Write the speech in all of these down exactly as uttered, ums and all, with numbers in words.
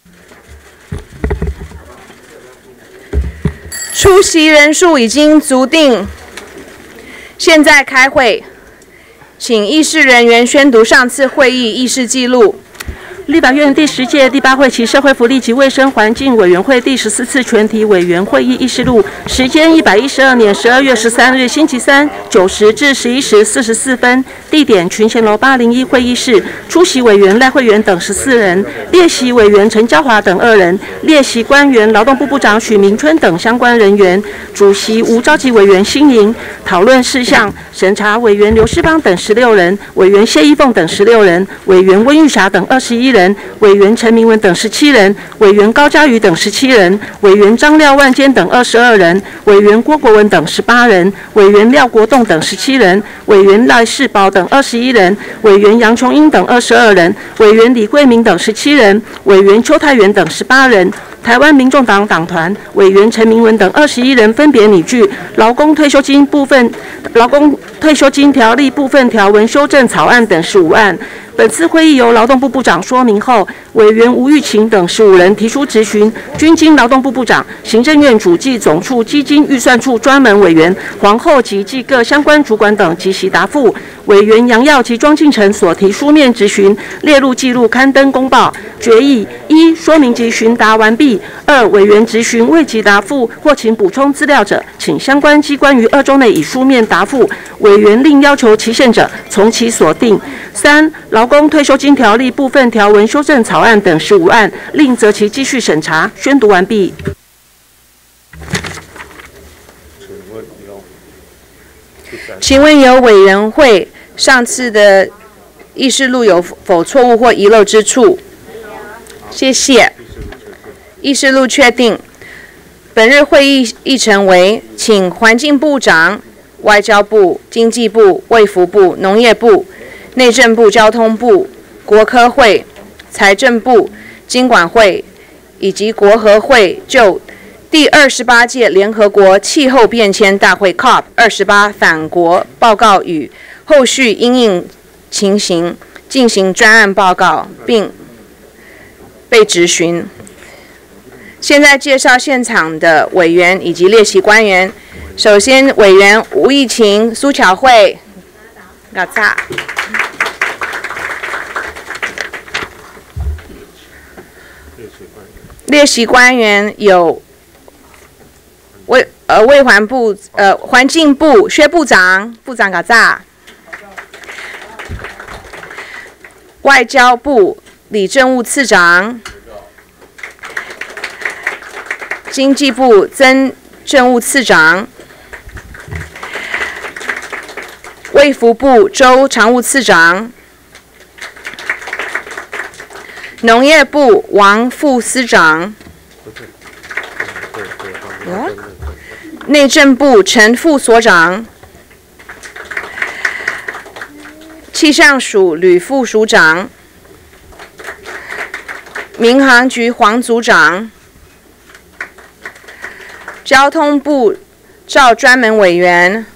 出席人数已经足定，现在开会，请议事人员宣读上次会议议事记录。 立法院第十届第八会期社会福利及卫生环境委员会第十四次全体委员会议议事录，时间一百一十二年十二月十三日星期三九时至十一时四十四分，地点群贤楼八零一会议室，出席委员赖慧媛等十四人，列席委员陈娇华等二人，列席官员劳动部部长许明春等相关人员，主席无召集委员辛莹，讨论事项审查委员刘世邦等十六人，委员谢依凤等十六人，委员温玉霞等二十一人。人，委员陈明文等十七人，委员高嘉瑜等十七人，委员张廖万坚等二十二人，委员郭国文等十八人，委员廖国栋等十七人，委员赖世宝等二十一人，委员杨琼英等二十二人，委员李桂明等十七人，委员邱泰元等十八人。台湾民众党党团委员陈明文等二十一人分别拟具劳工退休金部分、劳工退休金条例部分条文修正草案等十五案。本次会议由劳动部部长说明后，委员吴玉琴等十五人提出质询，均经劳动部部长、行政院主计总处基金预算处专门委员黄厚及暨各相关主管等即席答复。委员杨耀及庄敬诚所提书面质询列入记录刊登公报。决议一、说明及询答完毕；二、委员质询未及答复或请补充资料者，请相关机关于二周内以书面答复。委员另要求期限者，从其所定。三、劳工退休金条例部分条文修正草案等十五案，另择其继续审查。宣读完毕。 请问有委员会上次的议事录有否错误或遗漏之处？谢谢。议事录确定。本日会议议程为：请环境部长、外交部、经济部、卫福部、农业部、内政部、交通部、国科会、财政部、经管会以及国合会就第二十八届联合国气候变迁大会 C O P 二十八返国报告与后续因应情形进行专案报告，并被质询。现在介绍现场的委员以及列席官员。首先，委员吴益晴、苏巧慧，嘎扎。列席官员有卫呃卫环部呃环境部薛部长，部长嘎扎。外交部李政务次长。经济部曾政务次长，卫福部周常务次长，农业部王副司长，内政部陈副所长，气象署吕副署长，民航局黄组长。交通部赵专门委员，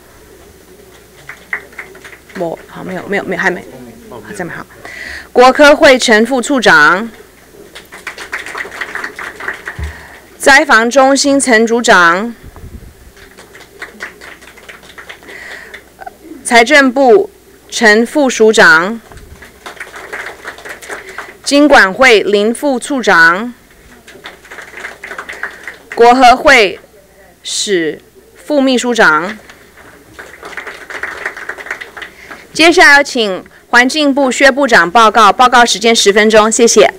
我好没有没有没有还没，再没好。国科会陈副处长，灾防中心陈组长，财政部陈副署长，经管会林副处长，国合会史副秘书长。接下来请环境部薛部长报告，报告时间十分钟，谢谢。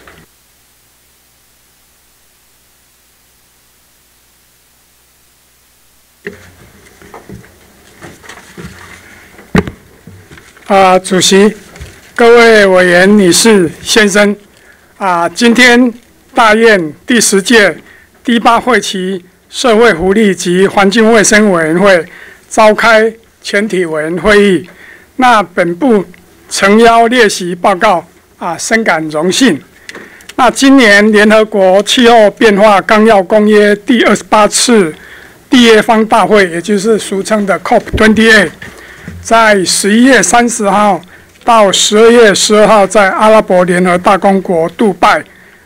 啊，主席、各位委员、女士、先生，啊，今天大院第十届第八会期社会福利及环境卫生委员会召开全体委员会议。那本部诚邀列席报告，啊，深感荣幸。那今年联合国气候变化纲要公约第二十八次缔约方大会，也就是俗称的 C O P 二十八，在十一月三十号到十二月十二号在阿拉伯联合大公国杜拜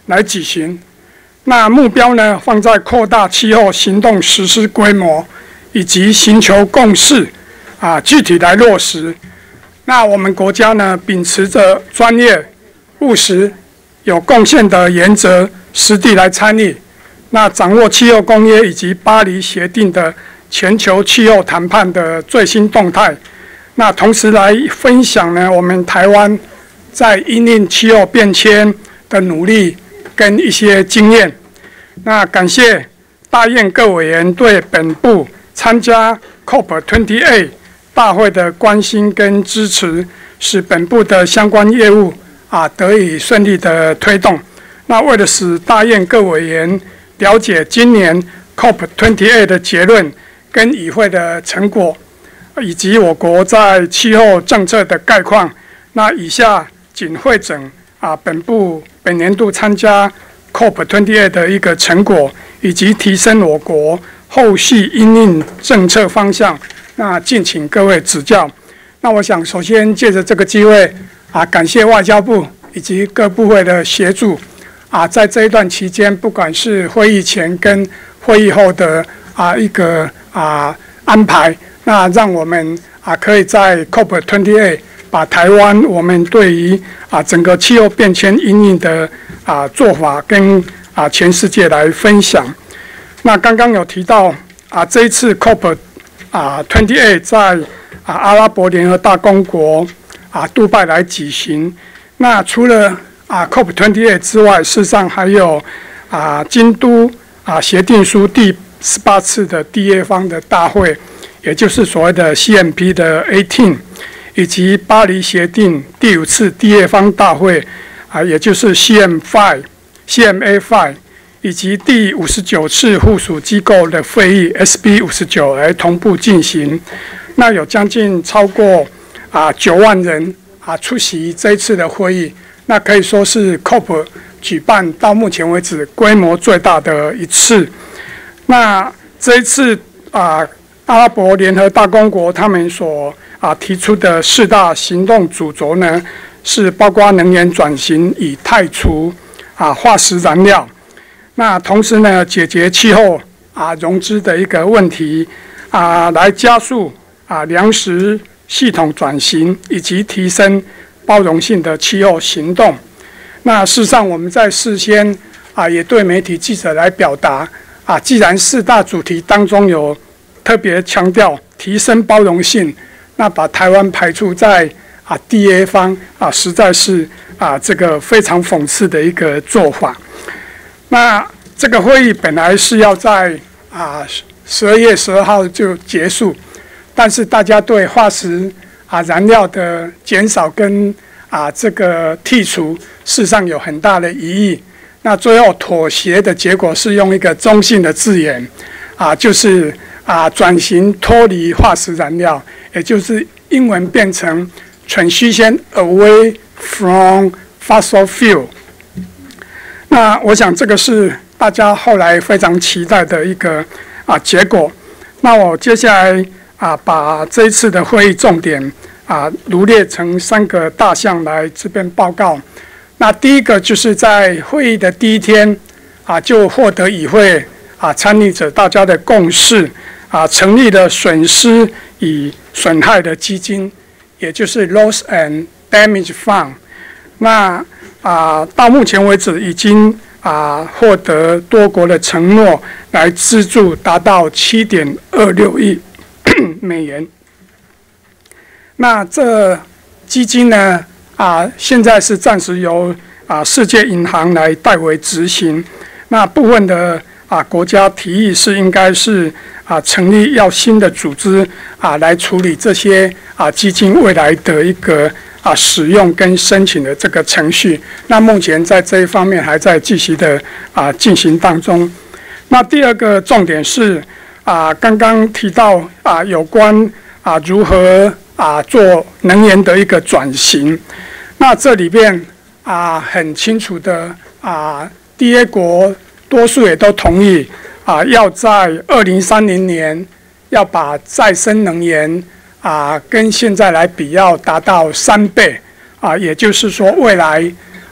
来举行。那目标呢，放在扩大气候行动实施规模，以及寻求共识，啊，具体来落实。那我们国家呢，秉持着专业、务实、有贡献的原则，实地来参与。那掌握气候公约以及巴黎协定的全球气候谈判的最新动态。那同时来分享呢，我们台湾在因应气候变迁的努力跟一些经验。那感谢大院各委员对本部参加 C O P 二十八 大会的关心跟支持，使本部的相关业务啊得以顺利的推动。那为了使大院各委员了解今年 C O P 二十八 的结论跟与会的成果，以及我国在气候政策的概况，那以下仅汇整啊本部本年度参加 C O P 二十八 的一个成果，以及提升我国后续因应政策方向，那敬请各位指教。那我想首先借着这个机会啊，感谢外交部以及各部会的协助啊，在这一段期间，不管是会议前跟会议后的啊一个啊安排。那让我们啊可以在 C O P 二十八 把台湾我们对于啊整个气候变迁因应的啊做法跟啊全世界来分享。那刚刚有提到啊这一次 C O P 啊二十八在啊阿拉伯联合大公国啊杜拜来举行。那除了啊 C O P 二十八之外，事实上还有啊京都啊协定书第十八次的缔约方的大会。也就是所谓的 C M P 的十八，以及巴黎协定第五次缔约方大会，啊，也就是 C M 五、C M A 五，以及第五十九次附属机构的会议 S B 五十九来同步进行。那有将近超过啊九万人啊出席这一次的会议，那可以说是 C O P 举办到目前为止规模最大的一次。那这一次啊。阿拉伯联合大公国他们所啊提出的四大行动主轴呢，是包括能源转型以汰除啊化石燃料，那同时呢解决气候啊融资的一个问题啊，来加速啊粮食系统转型以及提升包容性的气候行动。那事实上我们在事先啊也对媒体记者来表达啊，既然四大主题当中有特别强调提升包容性，那把台湾排除在啊缔约方啊，实在是啊这个非常讽刺的一个做法。那这个会议本来是要在啊十二月十二号就结束，但是大家对化石啊燃料的减少跟啊这个剔除，事实上有很大的疑义。那最后妥协的结果是用一个中性的字眼啊，就是。啊，转型脱离化石燃料，也就是英文变成 transition away from fossil fuel。那我想这个是大家后来非常期待的一个啊结果。那我接下来啊把这一次的会议重点啊罗列成三个大项来这边报告。那第一个就是在会议的第一天啊就获得与会啊参与者大家的共识。啊，成立了损失与损害的基金，也就是 Loss and Damage Fund。那啊，到目前为止已经啊获得多国的承诺，来资助达到七点二六亿美元。那这基金呢啊，现在是暂时由啊世界银行来代为执行。那部分的啊国家提议是应该是。啊，成立要新的组织啊，来处理这些啊基金未来的一个啊使用跟申请的这个程序。那目前在这一方面还在继续的啊进行当中。那第二个重点是啊，刚刚提到啊有关啊如何啊做能源的一个转型。那这里边啊很清楚的啊，缔约国多数也都同意。啊，要在二零三零年要把再生能源啊跟现在来比要达到三倍啊，也就是说未来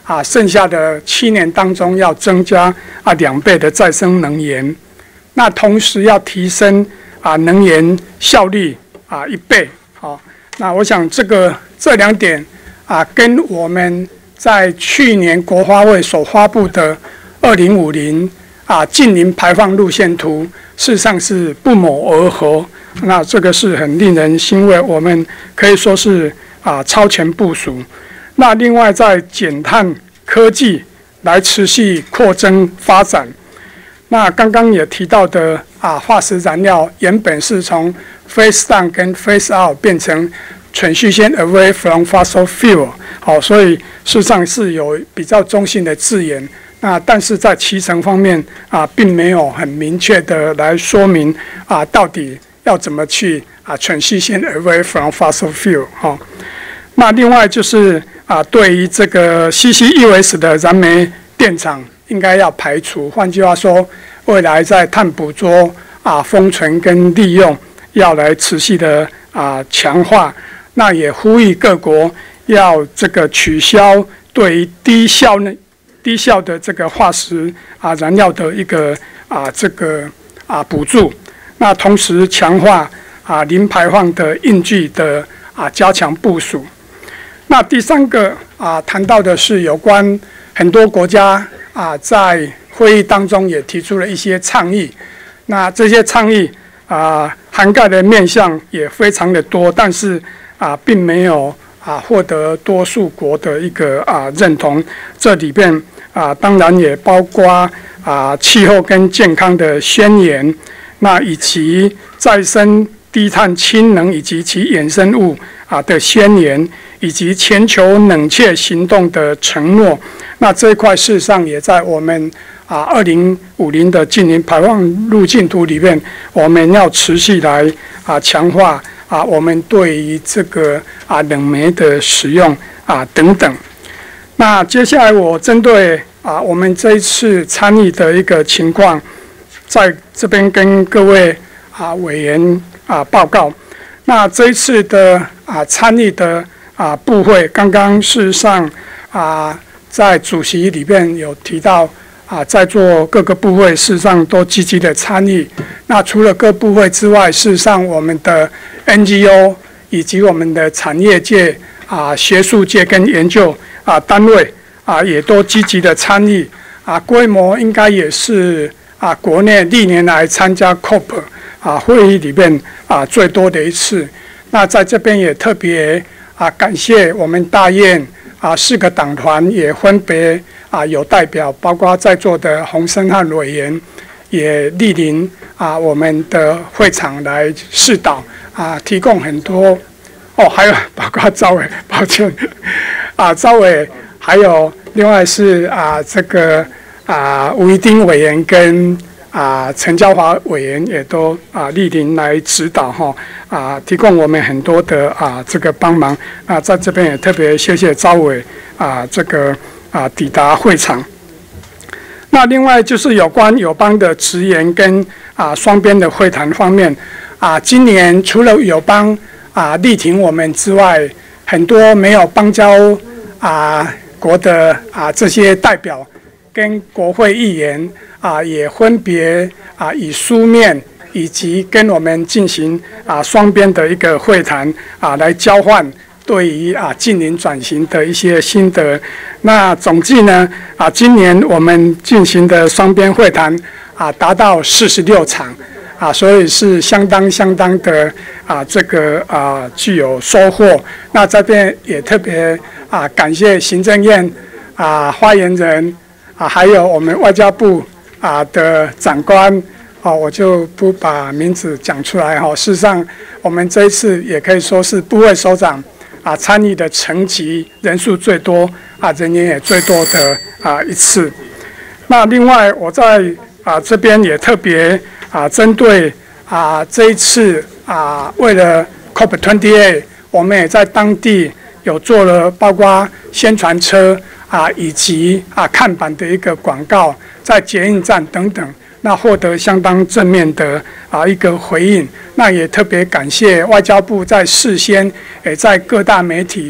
啊，剩下的七年当中要增加啊两倍的再生能源，那同时要提升啊能源效率啊一倍。好，那我想这个这两点啊，跟我们在去年国发会所发布的二零五零啊净零排放路线图，事实上是不谋而合。那这个是很令人欣慰，我们可以说是啊超前部署。那另外在减碳科技来持续扩增发展。那刚刚也提到的啊，化石燃料原本是从 phase down 跟 phase out 变成全序线 away from fossil fuel， 好，所以事实上是有比较中性的字眼。那但是在期程方面啊，并没有很明确的来说明啊，到底要怎么去啊全序线 away from fossil fuel 哈。那另外就是啊，对于这个 C C E S 的燃煤电厂，应该要排除。换句话说，未来在碳捕捉啊、封存跟利用，要来持续的啊强化。那也呼吁各国要这个取消对于低效呢低效的这个化石啊燃料的一个啊这个啊补助。那同时强化啊零排放的应具的啊加强部署。那第三个啊，谈到的是有关很多国家啊，在会议当中也提出了一些倡议。那这些倡议啊，涵盖的面向也非常的多，但是啊，并没有啊获得多数国的一个啊认同。这里边啊，当然也包括啊气候跟健康的宣言，那以及再生低碳氢能以及其衍生物啊的宣言。以及全球冷却行动的承诺，那这一块事实上也在我们啊二零五零的净零排放路径图里面，我们要持续来啊强化啊我们对于这个啊冷媒的使用啊等等。那接下来我针对啊我们这一次参与的一个情况，在这边跟各位啊委员啊报告。那这一次的啊参与的啊，部会刚刚事实上啊，在主席里面有提到啊，在座各个部会事实上都积极的参与。那除了各部会之外，事实上我们的 N G O 以及我们的产业界啊、学术界跟研究啊单位啊，也都积极的参与啊，规模应该也是啊国内历年来参加 C O P 啊会议里面啊最多的一次。那在这边也特别。啊，感谢我们大院啊四个党团也分别啊有代表，包括在座的洪申翰委员，也莅临啊我们的会场来示导啊，提供很多哦，还有包括赵伟，抱歉啊，赵伟，还有另外是啊这个啊吴一丁委员跟。啊，陈椒华委员也都啊莅临来指导哈啊，提供我们很多的啊这个帮忙啊，在这边也特别谢谢赵委啊这个啊抵达会场。那另外就是有关友邦的职员跟啊双边的会谈方面啊，今年除了友邦啊力挺我们之外，很多没有邦交啊国的啊这些代表跟国会议员。啊，也分别啊以书面以及跟我们进行啊双边的一个会谈啊，来交换对于啊净零转型的一些心得。那总计呢啊，今年我们进行的双边会谈啊达到四十六场啊，所以是相当相当的啊这个啊具有收获。那这边也特别啊感谢行政院啊发言人啊，还有我们外交部。啊的长官，哦，我就不把名字讲出来哈。事实上，我们这一次也可以说是部会首长啊参与的层级人数最多啊，人员也最多的啊一次。那另外，我在啊这边也特别啊针对啊这一次啊为了 C O P 二十八，我们也在当地有做了包括宣传车啊以及啊看板的一个广告。在捷运站等等，那获得相当正面的啊一个回应。那也特别感谢外交部在事先也在各大媒体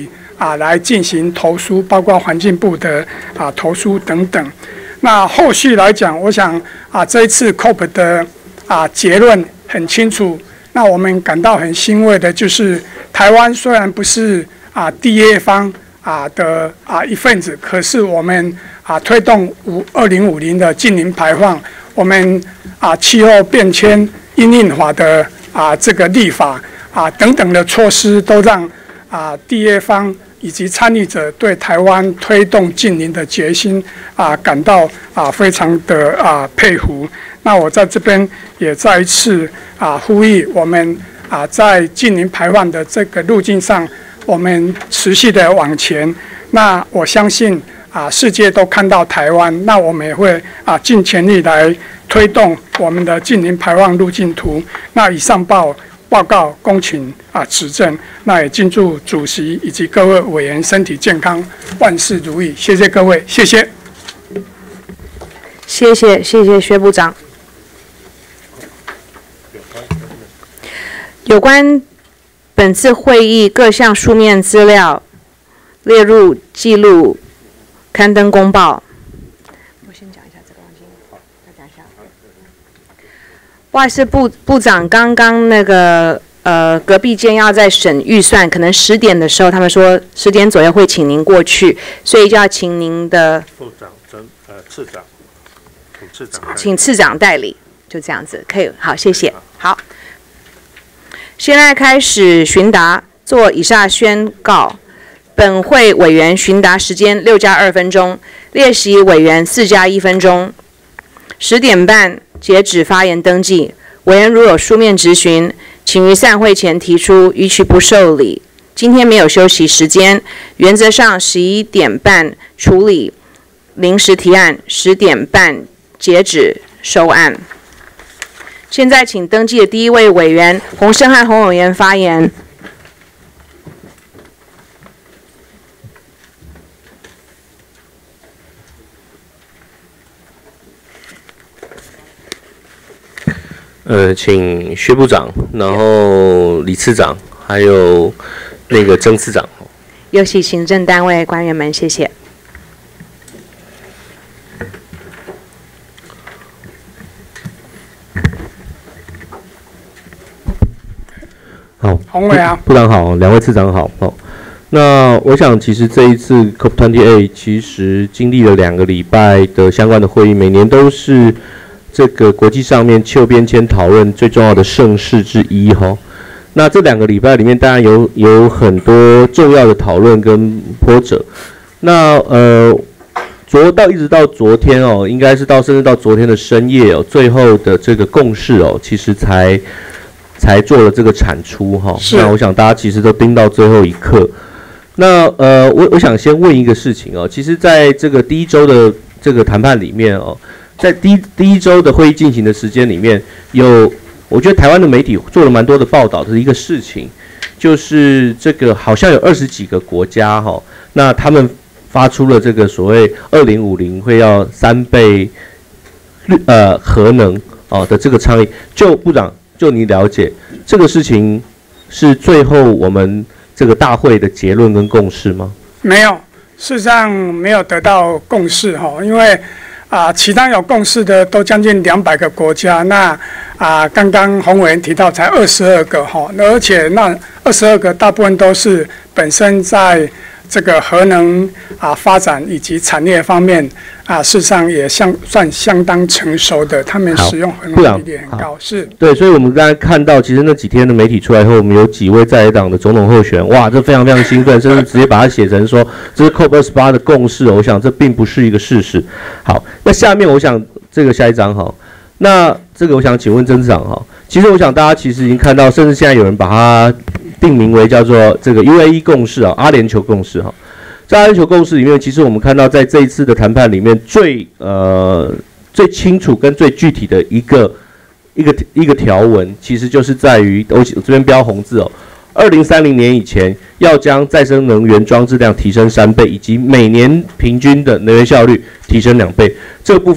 啊来进行投书，包括环境部的啊投书等等。那后续来讲，我想啊这一次 C O P 的啊结论很清楚。那我们感到很欣慰的就是，台湾虽然不是啊第一方啊的啊一份子，可是我们啊推动五二零五零的净零排放，我们啊气候变迁因应法的啊这个立法啊等等的措施，都让啊第一方以及参与者对台湾推动净零的决心啊感到啊非常的啊佩服。那我在这边也再一次啊呼吁我们啊在净零排放的这个路径上，我们持续的往前。那我相信啊世界都看到台湾，那我们也会啊尽全力来推动我们的净零排放路径图。那以上报报告恭请啊指正。那也敬祝主席以及各位委员身体健康，万事如意。谢谢各位，谢谢。 谢谢谢谢薛部长。有关本次会议各项书面资料列入记录，刊登公报。我先讲一下这个东西，再讲一下。不好意思，部部长刚刚那个呃隔壁间要在审预算，可能十点的时候他们说十点左右会请您过去，所以就要请您的部长真呃次长，请次长请次长代理，就这样子可以。好，谢谢。好。现在开始询答，做以下宣告：本会委员询答时间六加二分钟，列席委员四加一分钟。十点半截止发言登记。委员如有书面质询，请于散会前提出，逾期不受理。今天没有休息时间，原则上十一点半处理临时提案，十点半截止收案。现在请登记的第一位委员洪胜汉洪委员发言。 呃，请薛部长，然后李次长，还有那个曾次长。 有请行政单位官员们，谢谢。 好， 洪委啊， 部长好，两位次长好。好，那我想其实这一次 C O P 二十八其实经历了两个礼拜的相关的会议，每年都是这个国际上面气候变迁讨论最重要的盛事之一哈。那这两个礼拜里面，当然有有很多重要的讨论跟波折。那呃，昨到一直到昨天哦，应该是到甚至到昨天的深夜哦，最后的这个共识哦，其实才。才做了这个产出哈，那我想大家其实都盯到最后一刻。那呃，我我想先问一个事情哦，其实在这个第一周的这个谈判里面哦，在第一第一周的会议进行的时间里面，有我觉得台湾的媒体做了蛮多的报道的一个事情，就是这个好像有二十几个国家哈，那他们发出了这个所谓二零五零会要三倍呃核能哦的这个倡议，就部长。就你了解这个事情是最后我们这个大会的结论跟共识吗？ 没有，事实上没有得到共识哈，因为啊，其他有共识的都将近两百个国家，那啊，刚刚洪委员提到才二十二个哈，而且那二十二个大部分都是本身在这个核能啊发展以及产业方面啊，事实上也相算相当成熟的，他们使用核能比例很高，是对，所以我们刚才看到，其实那几天的媒体出来后，我们有几位在野党的总统候选人，哇，这非常非常兴奋，甚至直接把它写成说这是 C O P 二十八的共识，我想这并不是一个事实。好，那下面我想这个下一章哈，那这个我想请问曾次长哈，其实我想大家其实已经看到，甚至现在有人把它定名为叫做这个 U A E 共识啊，阿联酋共识哈。在阿联酋共识里面，其实我们看到在这一次的谈判里面最呃最清楚跟最具体的一个一个一个条文，其实就是在于我这边标红字哦，二零三零年以前要将再生能源装置量提升三倍，以及每年平均的能源效率提升两倍。这个部分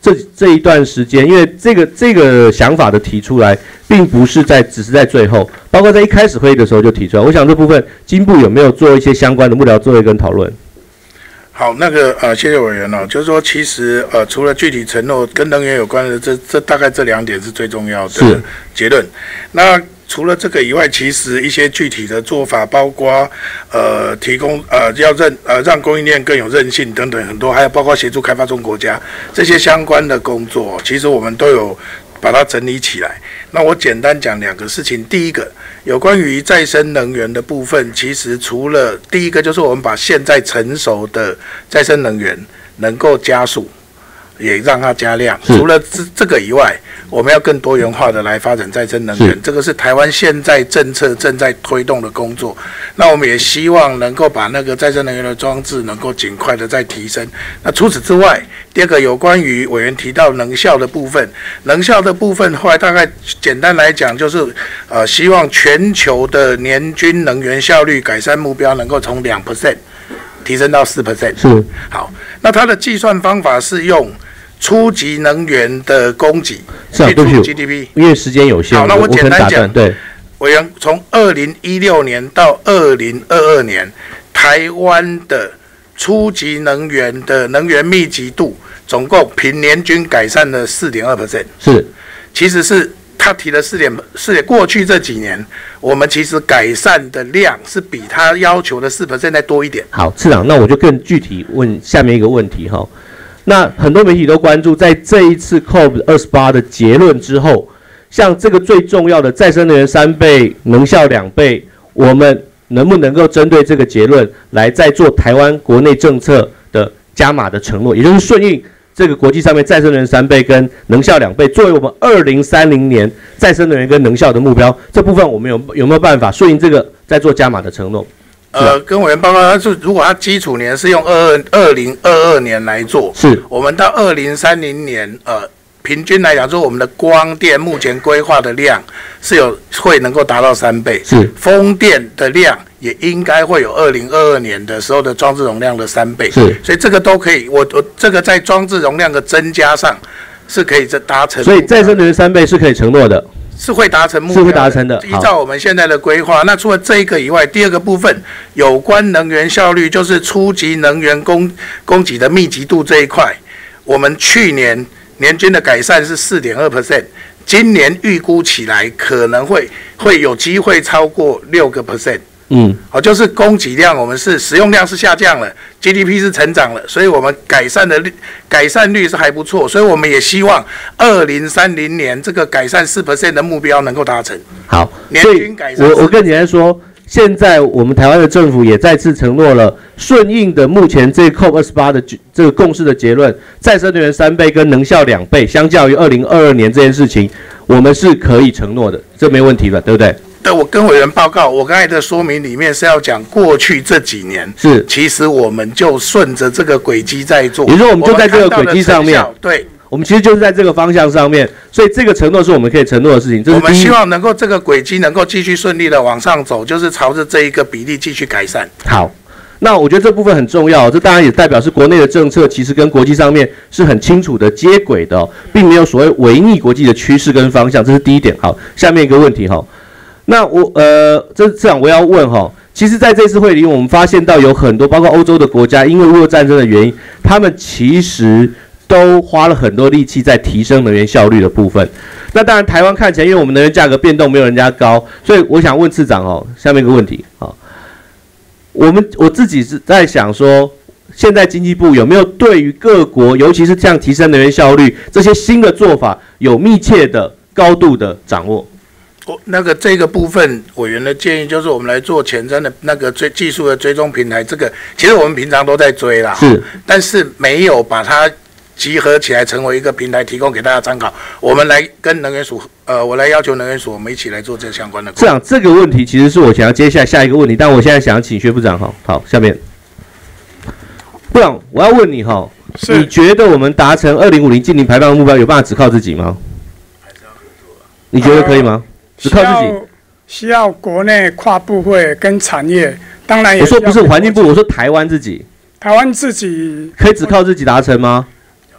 这这一段时间，因为这个这个想法的提出来，并不是在只是在最后，包括在一开始会议的时候就提出来。我想这部分经部有没有做一些相关的幕僚作业跟讨论？ 好，那个呃，谢谢委员哦，就是说，其实呃，除了具体承诺跟能源有关的，这这大概这两点是最重要的结论。那除了这个以外，其实一些具体的做法，包括呃提供呃要韧呃让供应链更有韧性等等很多，还有包括协助开发中国家这些相关的工作，其实我们都有把它整理起来。那我简单讲两个事情，第一个有关于再生能源的部分，其实除了第一个就是我们把现在成熟的再生能源能够加速，也让它加量。除了这这个以外，我们要更多元化的来发展再生能源，这个是台湾现在政策正在推动的工作。那我们也希望能够把那个再生能源的装置能够尽快的再提升。那除此之外，第二个有关于委员提到能效的部分，能效的部分后来大概简单来讲就是，呃，希望全球的年均能源效率改善目标能够从两 percent 提升到四 percent。 是。 好，那它的计算方法是用初级能源的供给去除 G D P， 因为时间有限。 好，那我简单讲， 对， 委员从二零一六年到二零二二年，台湾的初级能源的能源密集度总共平年均改善了 四点二 percent。 是， 其实是他提了四点四点，过去这几年我们其实改善的量是比他要求的 四 percent 再多一点。 好，次长，那我就更具体问下面一个问题哈。那很多媒体都关注，在这一次 C O P 二十八的结论之后，像这个最重要的再生能源三倍、能效两倍，我们能不能够针对这个结论来再做台湾国内政策的加码的承诺，也就是顺应这个国际上面再生能源三倍跟能效两倍，作为我们二零三零年再生能源跟能效的目标，这部分我们有有没有办法顺应这个再做加码的承诺？ 呃，跟委员报告，他是如果他基础年是用二二二零二二年来做， 是我们到二零三零年，呃，平均来讲，说我们的光电目前规划的量是有会能够达到三倍， 是风电的量也应该会有二零二二年的时候的装置容量的三倍， 是， 所以这个都可以，我我这个在装置容量的增加上是可以这达成， 所以再生能源三倍是可以承诺的。 是会达成目标的， 是会达成的。 依照我们现在的规划，那除了这一个以外，第二个部分有关能源效率，就是初级能源供供给的密集度这一块，我们去年年均的改善是 四点二 percent， 今年预估起来可能会会有机会超过六个 percent。嗯，好，就是供给量我们是使用量是下降了 ，G D P 是成长了，所以我们改善的率改善率是还不错，所以我们也希望二零三零年这个改善四 percent 的目标能够达成。 好，年均改善。我我更简单说，现在我们台湾的政府也再次承诺了，顺应的目前这 C O P 二十八的这个共识的结论，再生能源三倍跟能效两倍，相较于二零二二年这件事情，我们是可以承诺的，这没问题了，对不对？ 对，我跟委员报告，我刚才的说明里面是要讲过去这几年， 是其实我们就顺着这个轨迹在做， 也就是说我们就在这个轨迹上面， 对， 我们其实就是在这个方向上面，所以这个承诺是我们可以承诺的事情。这是我们希望能够这个轨迹能够继续顺利的往上走，就是朝着这一个比例继续改善。 好，那我觉得这部分很重要，这当然也代表是国内的政策其实跟国际上面是很清楚的接轨的、哦，并没有所谓违逆国际的趋势跟方向，这是第一点。好，下面一个问题哈、哦。那我呃，这这样我要问哈，其实在这次会里，我们发现到有很多，包括欧洲的国家，因为乌俄战争的原因，他们其实都花了很多力气在提升能源效率的部分。那当然，台湾看起来，因为我们能源价格变动没有人家高，所以我想问次长哦，下面一个问题啊，我们我自己是在想说，现在经济部有没有对于各国，尤其是这样提升能源效率这些新的做法，有密切的、高度的掌握？ 我那个这个部分委员的建议就是，我们来做前瞻的那个追技术的追踪平台。这个其实我们平常都在追啦， 是， 但是没有把它集合起来成为一个平台，提供给大家参考。我们来跟能源署，呃，我来要求能源署，我们一起来做这相关的。 这样，这个问题其实是我想要接下来下一个问题，但我现在想要请薛部长哈，好，下面，部长，我要问你哈，你觉得我们达成二零五零净零排放的目标有办法只靠自己吗？ 还是要合作啊？ 你觉得可以吗？只靠自己？ 需要国内跨部会跟产业，当然也。 我说不是环境部，我说台湾自己。 台湾自己可以只靠自己达成吗？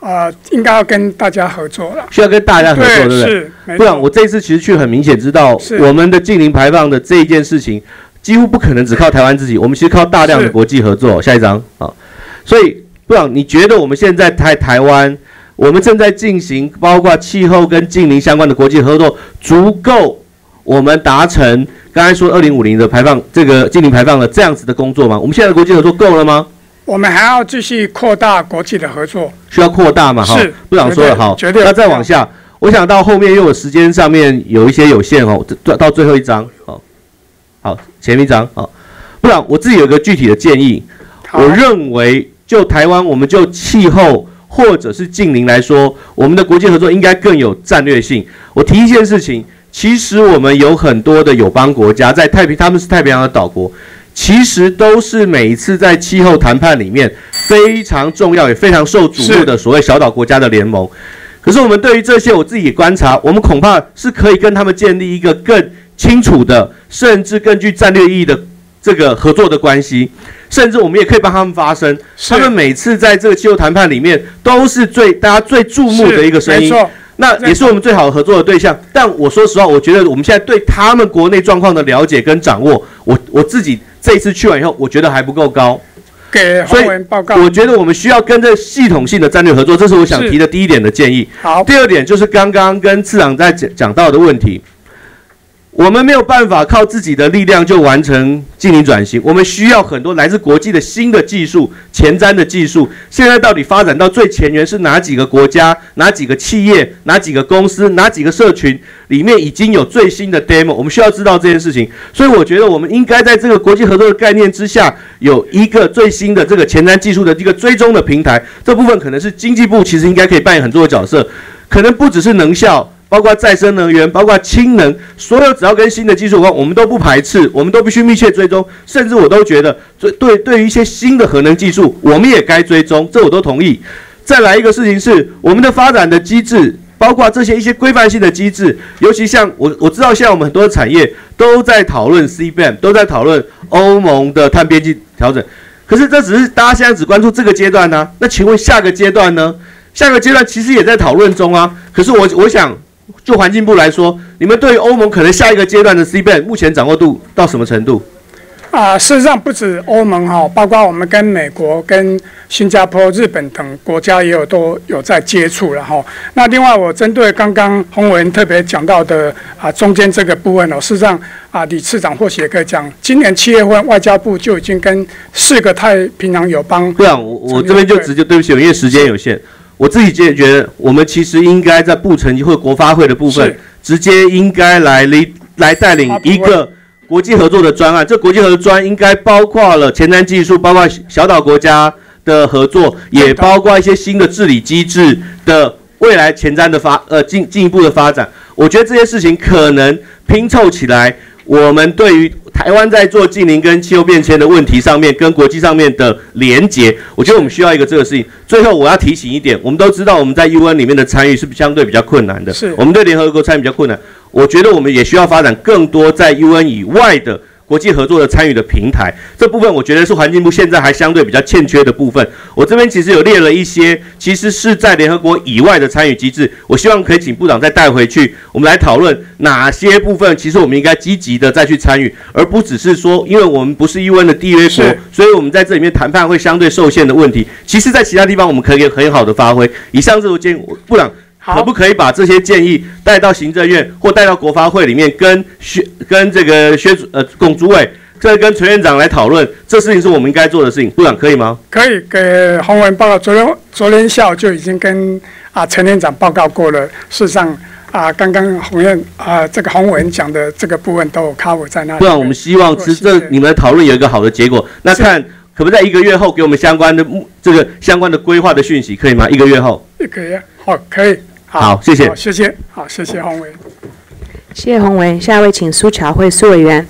呃，应该要跟大家合作了。 需要跟大家合作，对不对？ 是， 不然我这一次其实去很明显知道，我们的净零排放的这一件事情，几乎不可能只靠台湾自己，我们其实靠大量的国际合作。下一张啊，所以不然你觉得我们现在台台湾，我们正在进行包括气候跟净零相关的国际合作，足够我们达成刚才说二零五零的排放这个净零排放的这样子的工作吗？我们现在的国际合作够了吗？ 我们还要继续扩大国际的合作， 需要扩大嘛？哈，部长说了，好，那再往下，我想到后面因为我时间上面有一些有限哦，到最后一章，好，好，前一章，好，部长，我自己有个具体的建议，我认为就台湾，我们就气候或者是净零来说，我们的国际合作应该更有战略性。我提一件事情，其实我们有很多的友邦国家在太平，他们是太平洋的岛国。其实都是每一次在气候谈判里面非常重要也非常受瞩目的所谓小岛国家的联盟。可是我们对于这些，我自己观察，我们恐怕是可以跟他们建立一个更清楚的，甚至更具战略意义的这个合作的关系。甚至我们也可以帮他们发声。他们每次在这个气候谈判里面都是最大家最注目的一个声音。那也是我们最好的合作的对象，但我说实话，我觉得我们现在对他们国内状况的了解跟掌握，我我自己这一次去完以后，我觉得还不够高。 给洪文报告。 我觉得我们需要跟这系统性的战略合作，这是我想提的第一点的建议。 好。 第二点就是刚刚跟次长在讲讲到的问题。我们没有办法靠自己的力量就完成净零转型，我们需要很多来自国际的新的技术、前瞻的技术。现在到底发展到最前沿是哪几个国家、哪几个企业、哪几个公司、哪几个社群里面已经有最新的 demo？ 我们需要知道这件事情。所以我觉得我们应该在这个国际合作的概念之下，有一个最新的这个前瞻技术的一个追踪的平台。这部分可能是经济部其实应该可以扮演很重要的角色，可能不只是能效。包括再生能源，包括氢能，所有只要跟新的技术有关，我们都不排斥，我们都必须密切追踪。甚至我都觉得，对对，对于一些新的核能技术，我们也该追踪，这我都同意。再来一个事情是，我们的发展的机制，包括这些一些规范性的机制，尤其像我我知道，现在我们很多的产业都在讨论 C B A M， 都在讨论欧盟的碳边际调整。可是这只是大家现在只关注这个阶段呢、啊，那请问下个阶段呢？下个阶段其实也在讨论中啊。可是我我想。就环境部来说，你们对于欧盟可能下一个阶段的 C B A M 目前掌握度到什么程度？ 啊、呃，事实上不止欧盟哈，包括我们跟美国、跟新加坡、日本等国家也有都有在接触了哈。那另外，我针对刚刚洪委员特别讲到的啊、呃、中间这个部分哦，事实上啊、呃，李次长或许也可以讲，今年七月份外交部就已经跟四个太平洋友邦。 对啊，我我这边就直接对不起，因为时间有限。我自己觉得，我们其实应该在部层级或国发会的部分，直接应该来来带领一个国际合作的专案。这国际合作专案应该包括了前瞻技术，包括小岛国家的合作，也包括一些新的治理机制的未来前瞻的发呃进进一步的发展。我觉得这些事情可能拼凑起来，我们对于台湾在做净零跟气候变迁的问题上面，跟国际上面的连结，我觉得我们需要一个这个事情。最后我要提醒一点，我们都知道我们在 U N 里面的参与是相对比较困难的，是我们对联合国参与比较困难。我觉得我们也需要发展更多在 U N 以外的国际合作的参与的平台，这部分我觉得是环境部现在还相对比较欠缺的部分。我这边其实有列了一些，其实是在联合国以外的参与机制，我希望可以请部长再带回去，我们来讨论哪些部分，其实我们应该积极的再去参与，而不只是说，因为我们不是 U N 的缔约国，所以我们在这里面谈判会相对受限的问题。其实，在其他地方我们可以很好的发挥。以上这个建议，部长。可不可以把这些建议带到行政院或带到国发会里面，跟薛跟这个薛呃龚主委，这跟陈院长来讨论，这事情是我们应该做的事情，部长可以吗？ 可以，给洪文报告。昨天昨天下午就已经跟啊陈院长报告过了。事实上啊，刚刚洪院啊这个洪文讲的这个部分都有 cover 在那里。 不然我们希望是这你们的讨论有一个好的结果。那看可不可以在一个月后给我们相关的这个相关的规划的讯息，可以吗？一个月后？ 可以，好，可以。 好，谢谢。 好，谢谢。好，谢谢洪委。 谢谢洪委。下一位请苏巧慧苏委员。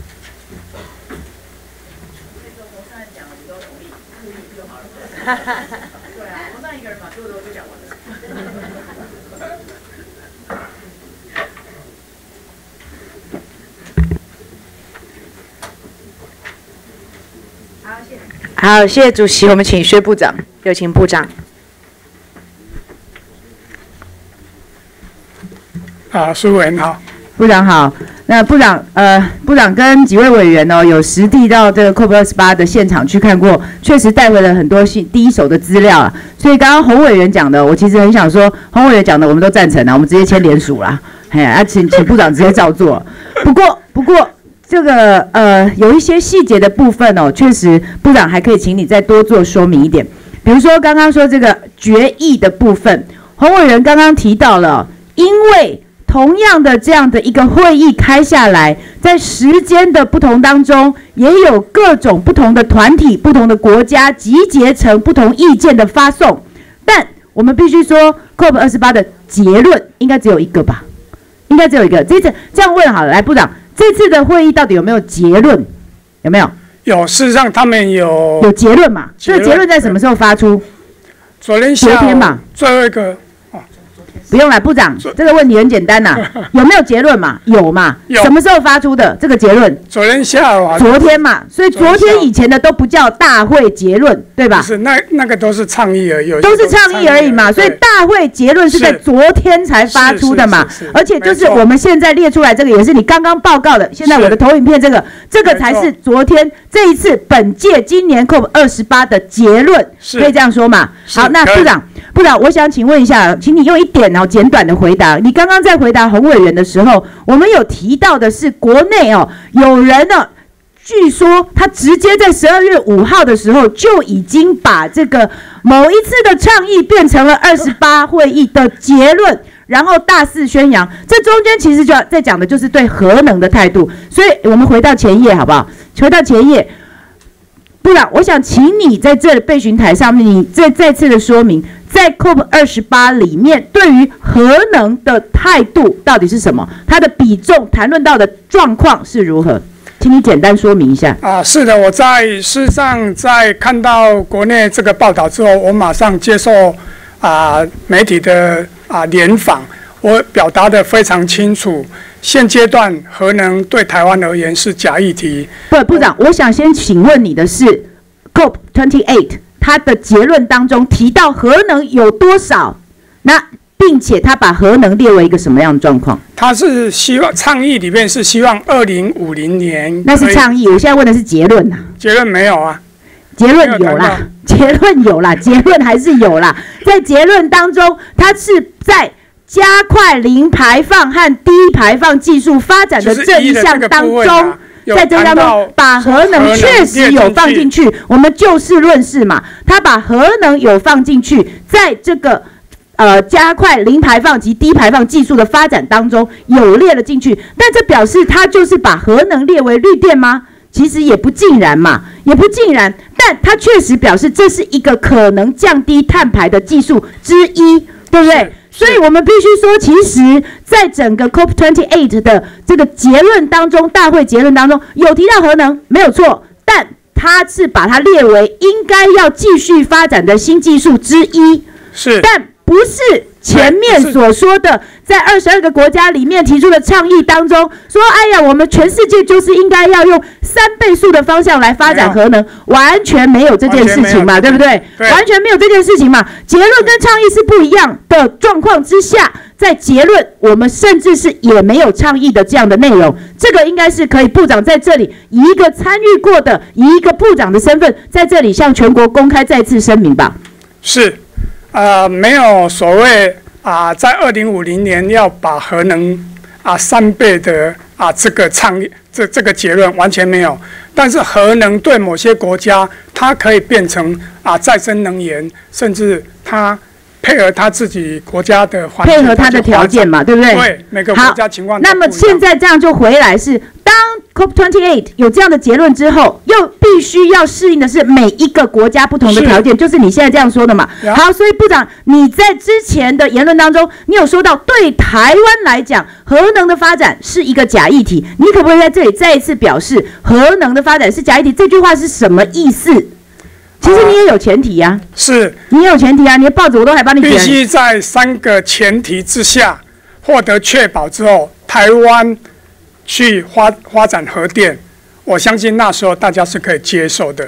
哈哈哈。对啊，我那一个人把所有的都讲完了。好，谢谢主席，我们请薛部长，有请部长。 啊，苏委员好。 部长好，那部长呃，部长跟几位委员哦，有实地到这个 C O P 二十八的现场去看过，确实带回了很多新第一手的资料啊。所以刚刚洪委员讲的，我其实很想说，洪委员讲的我们都赞成啊，我们直接签联署啦，哎呀，啊，请请部长直接照做。不过不过这个呃，有一些细节的部分哦，确实部长还可以请你再多做说明一点。比如说刚刚说这个决议的部分，洪委员刚刚提到了，因为同样的这样的一个会议开下来，在时间的不同当中，也有各种不同的团体、不同的国家集结成不同意见的发送。但我们必须说 ，C O P 二十八的结论应该只有一个吧？应该只有一个。这次这样问好了，来部长，这次的会议到底有没有结论？有没有？ 有，事实上他们有有结论嘛？这个结论在什么时候发出？ 昨天下午昨天嘛， 最后一个。 不用了，部长，这个问题很简单呐、啊，有没有结论嘛？有嘛？ 有。 什么时候发出的这个结论？ 昨天下午啊。 昨天嘛，所以昨天以前的都不叫大会结论，对吧？ 不是，那那个都是倡议而已。 都是倡议而已嘛，所以大会结论是在昨天才发出的嘛，而且就是我们现在列出来这个也是你刚刚报告的，现在我的投影片这个，这个才是昨天这一次本届今年 C O P 二十八的结论，可以这样说嘛？好，那部长。部长，我想请问一下，请你用一点哦简短的回答。你刚刚在回答洪委员的时候，我们有提到的是国内哦有人呢，据说他直接在十二月五号的时候就已经把这个某一次的倡议变成了二十八会议的结论，然后大肆宣扬。这中间其实就要在讲的就是对核能的态度。所以我们回到前页好不好？回到前页。部长，我想请你在这备询台上面，你再再次的说明，在 C O P 二十八里面对于核能的态度到底是什么？它的比重谈论到的状况是如何？请你简单说明一下。 啊，是的，我在事实上在看到国内这个报道之后，我马上接受啊媒体的啊联访，我表达的非常清楚。现阶段核能对台湾而言是假议题。 不，部长，我想先请问你的是 C O P 二十八，它的结论当中提到核能有多少？那并且他把核能列为一个什么样的状况？ 他是希望倡议里面是希望二零五零年。 那是倡议，我现在问的是结论呐、啊。 结论没有啊？ 结论有啦，结论有啦，结论还是有啦。在结论当中，它是在加快零排放和低排放技术发展的这一项当中，在这当中把核能确实有放进去，我们就事论事嘛。他把核能有放进去，在这个呃加快零排放及低排放技术的发展当中有列了进去，但这表示他就是把核能列为绿电吗？其实也不尽然嘛，也不尽然，但他确实表示这是一个可能降低碳排的技术之一，对不对？所以我们必须说，其实在整个 C O P 二十八 的这个结论当中，大会结论当中有提到核能，没有错，但它是把它列为应该要继续发展的新技术之一， 是， 但不是前面所说的，在二十二个国家里面提出的倡议当中，说，哎呀，我们全世界就是应该要用三倍速的方向来发展核能，完全没有这件事情嘛，对不对？ 对， 完全没有这件事情嘛。结论跟倡议是不一样的状况之下，在结论我们甚至是也没有倡议的这样的内容，这个应该是可以部长在这里以一个参与过的，以一个部长的身份，在这里向全国公开再次声明吧。 是。呃，没有所谓啊、呃，在二零五零年要把核能啊三倍的啊这个倡议，这这个结论完全没有。但是核能对某些国家，它可以变成啊再生能源，甚至它配合它自己国家的环境， 配合它的条件嘛，对不对？ 对，每个国家情况。 那么现在这样就回来是，当 C O P 二十八 有这样的结论之后，又必须要适应的是每一个国家不同的条件，就是你现在这样说的嘛。好，所以部长你在之前的言论当中，你有说到对台湾来讲，核能的发展是一个假议题，你可不可以在这里再一次表示核能的发展是假议题？这句话是什么意思？其实你也有前提啊， 是你也有前提啊，你的报纸我都还帮你必须在三个前提之下获得确保之后，台湾去发发展核电，我相信那时候大家是可以接受的。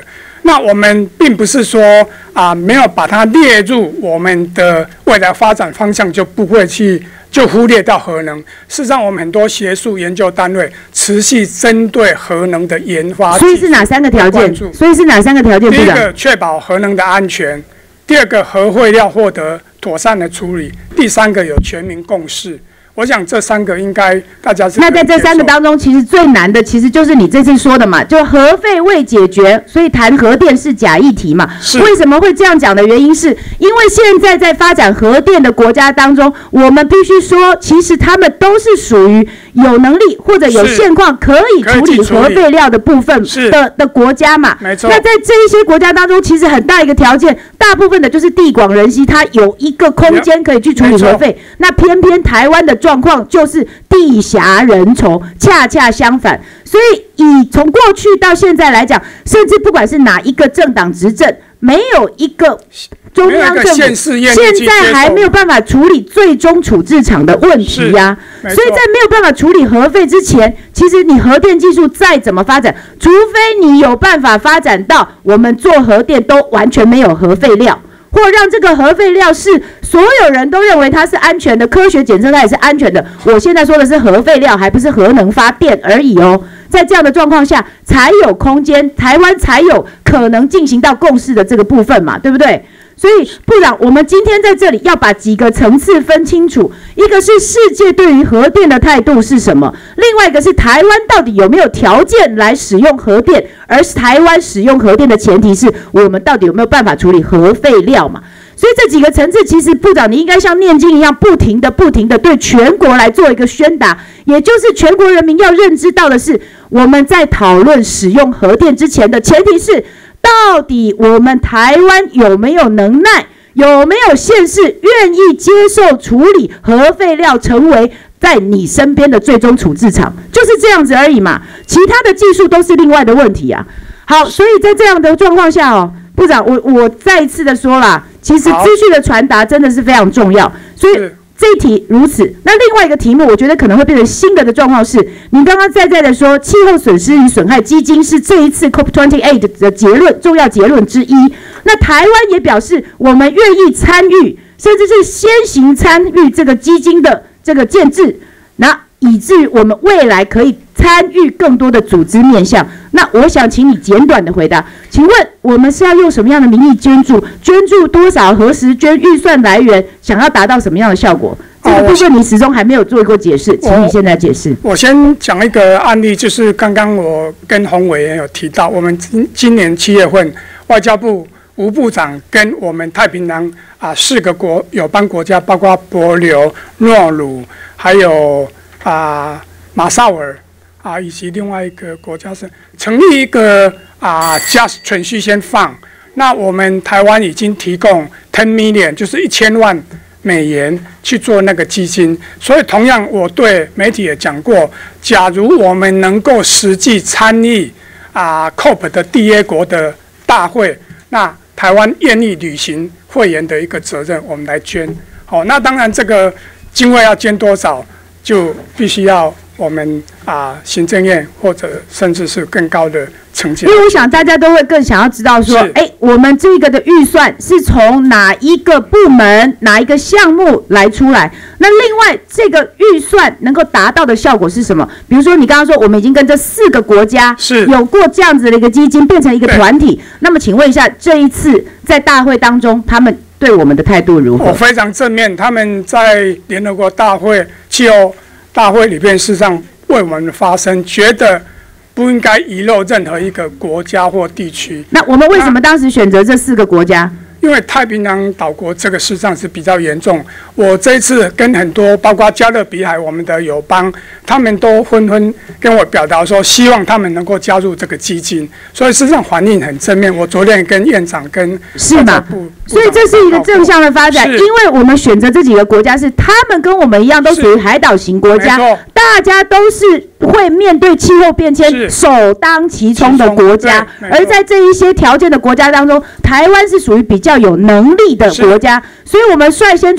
那我们并不是说啊没有把它列入我们的未来发展方向，就不会去就忽略到核能。事实上，我们很多学术研究单位持续针对核能的研发。 所以是哪三个条件？所以是哪三个条件？ 第一个，确保核能的安全；第二个，核废料获得妥善的处理；第三个，有全民共识。我想这三个应该大家是。 那在这三个当中，其实最难的其实就是你这次说的嘛，就核废未解决，所以谈核电是假议题嘛。为什么会这样讲的原因是，因为现在在发展核电的国家当中，我们必须说，其实他们都是属于有能力或者有现况可以处理核废料的部分的的国家嘛。 没错。 那在这一些国家当中，其实很大一个条件，大部分的就是地广人稀，它有一个空间可以去处理核废。那偏偏台湾的状况就是地狭人稠，恰恰相反。所以以从过去到现在来讲，甚至不管是哪一个政党执政，没有一个中央政府现在还没有办法处理最终处置场的问题呀、啊。所以在没有办法处理核废之前，其实你核电技术再怎么发展，除非你有办法发展到我们做核电都完全没有核废料。或让这个核废料是所有人都认为它是安全的，科学检测它也是安全的。我现在说的是核废料，还不是核能发电而已哦。在这样的状况下，才有空间，台湾才有可能进行到共识的这个部分嘛，对不对？所以，部长，我们今天在这里要把几个层次分清楚，一个是世界对于核电的态度是什么，另外一个是台湾到底有没有条件来使用核电，而台湾使用核电的前提是我们到底有没有办法处理核废料嘛。所以这几个层次，其实部长你应该像念经一样，不停的、不停的对全国来做一个宣达，也就是全国人民要认知到的是，我们在讨论使用核电之前的前提是，到底我们台湾有没有能耐，有没有县市愿意接受处理核废料成为在你身边的最终处置场，就是这样子而已嘛。其他的技术都是另外的问题啊。好，所以在这样的状况下哦，部长，我我再一次的说啦，其实资讯的传达真的是非常重要，所以这一题如此。那另外一个题目，我觉得可能会变成新的的状况是，您刚刚在在的说，气候损失与损害基金是这一次 C O P 二十八 的结论重要结论之一。那台湾也表示，我们愿意参与，甚至是先行参与这个基金的这个建制，那以至于我们未来可以参与更多的组织面向。那我想请你简短的回答，请问我们是要用什么样的名义捐助？捐助多少？何时捐？预算来源？想要达到什么样的效果？这个部分你始终还没有做过解释，请你现在解释。 我先讲一个案例，就是刚刚我跟洪委员有提到，我们今今年七月份，外交部吴部长跟我们太平洋啊四个国友邦国家，包括帛琉、诺鲁，还有啊马绍尔。啊，以及另外一个国家是成立一个啊 Just Transition Fund， 那我们台湾已经提供十 million， 就是一千万美元去做那个基金。所以同样，我对媒体也讲过，假如我们能够实际参与啊 C O P 的缔约国的大会，那台湾愿意履行会员的一个责任，我们来捐。好，那当然这个经费要捐多少，就必须要。我们啊，行政院或者甚至是更高的层级， 因为我想大家都会更想要知道说，哎，我们这个的预算是从哪一个部门、哪一个项目来出来？那另外这个预算能够达到的效果是什么？比如说你刚刚说，我们已经跟这四个国家是有过这样子的一个基金，变成一个团体。那么请问一下，这一次在大会当中，他们对我们的态度如何？ 我非常正面，他们在联合国大会气候大会里面，事实上为我们发声，觉得不应该遗漏任何一个国家或地区。 那我们为什么当时选择这四个国家？ 因为太平洋岛国这个事实上是比较严重。我这一次跟很多包括加勒比海我们的友邦，他们都纷纷跟我表达说，希望他们能够加入这个基金，所以事实上反应很正面。我昨天跟院长跟是吗？所以这是一个正向的发展，因为我们选择这几个国家是他们跟我们一样都属于海岛型国家，大家都是会面对气候变迁首当其冲的国家，而在这一些条件的国家当中，台湾是属于比较有能力的国家，所以我们率先出来，这等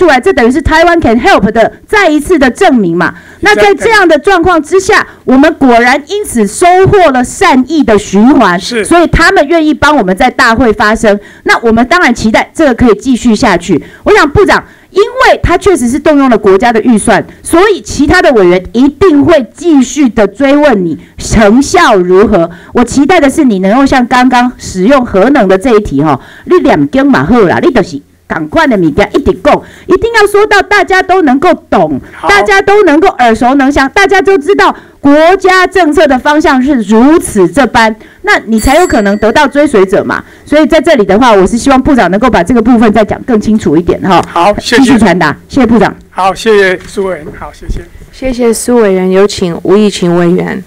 于是台湾 can help 的再一次的证明嘛。那在这样的状况之下，我们果然因此收获了善意的循环， 是， 所以他们愿意帮我们在大会发声。那我们当然期待这个可以继续下去。我想部长，因为他确实是动用了国家的预算，所以其他的委员一定会继续的追问你成效如何。我期待的是你能够像刚刚使用核能的这一题哈，你念经嘛好啦，你就是赶快的物件一直讲，一定要说到大家都能够懂，大家都能够耳熟能详，大家都知道国家政策的方向是如此这般，那你才有可能得到追随者嘛。所以在这里的话，我是希望部长能够把这个部分再讲更清楚一点哈。 好，谢谢。 继续传达，谢谢部长。 好，谢谢苏委员。好，谢谢。 谢谢苏委员，有请吴益群委员。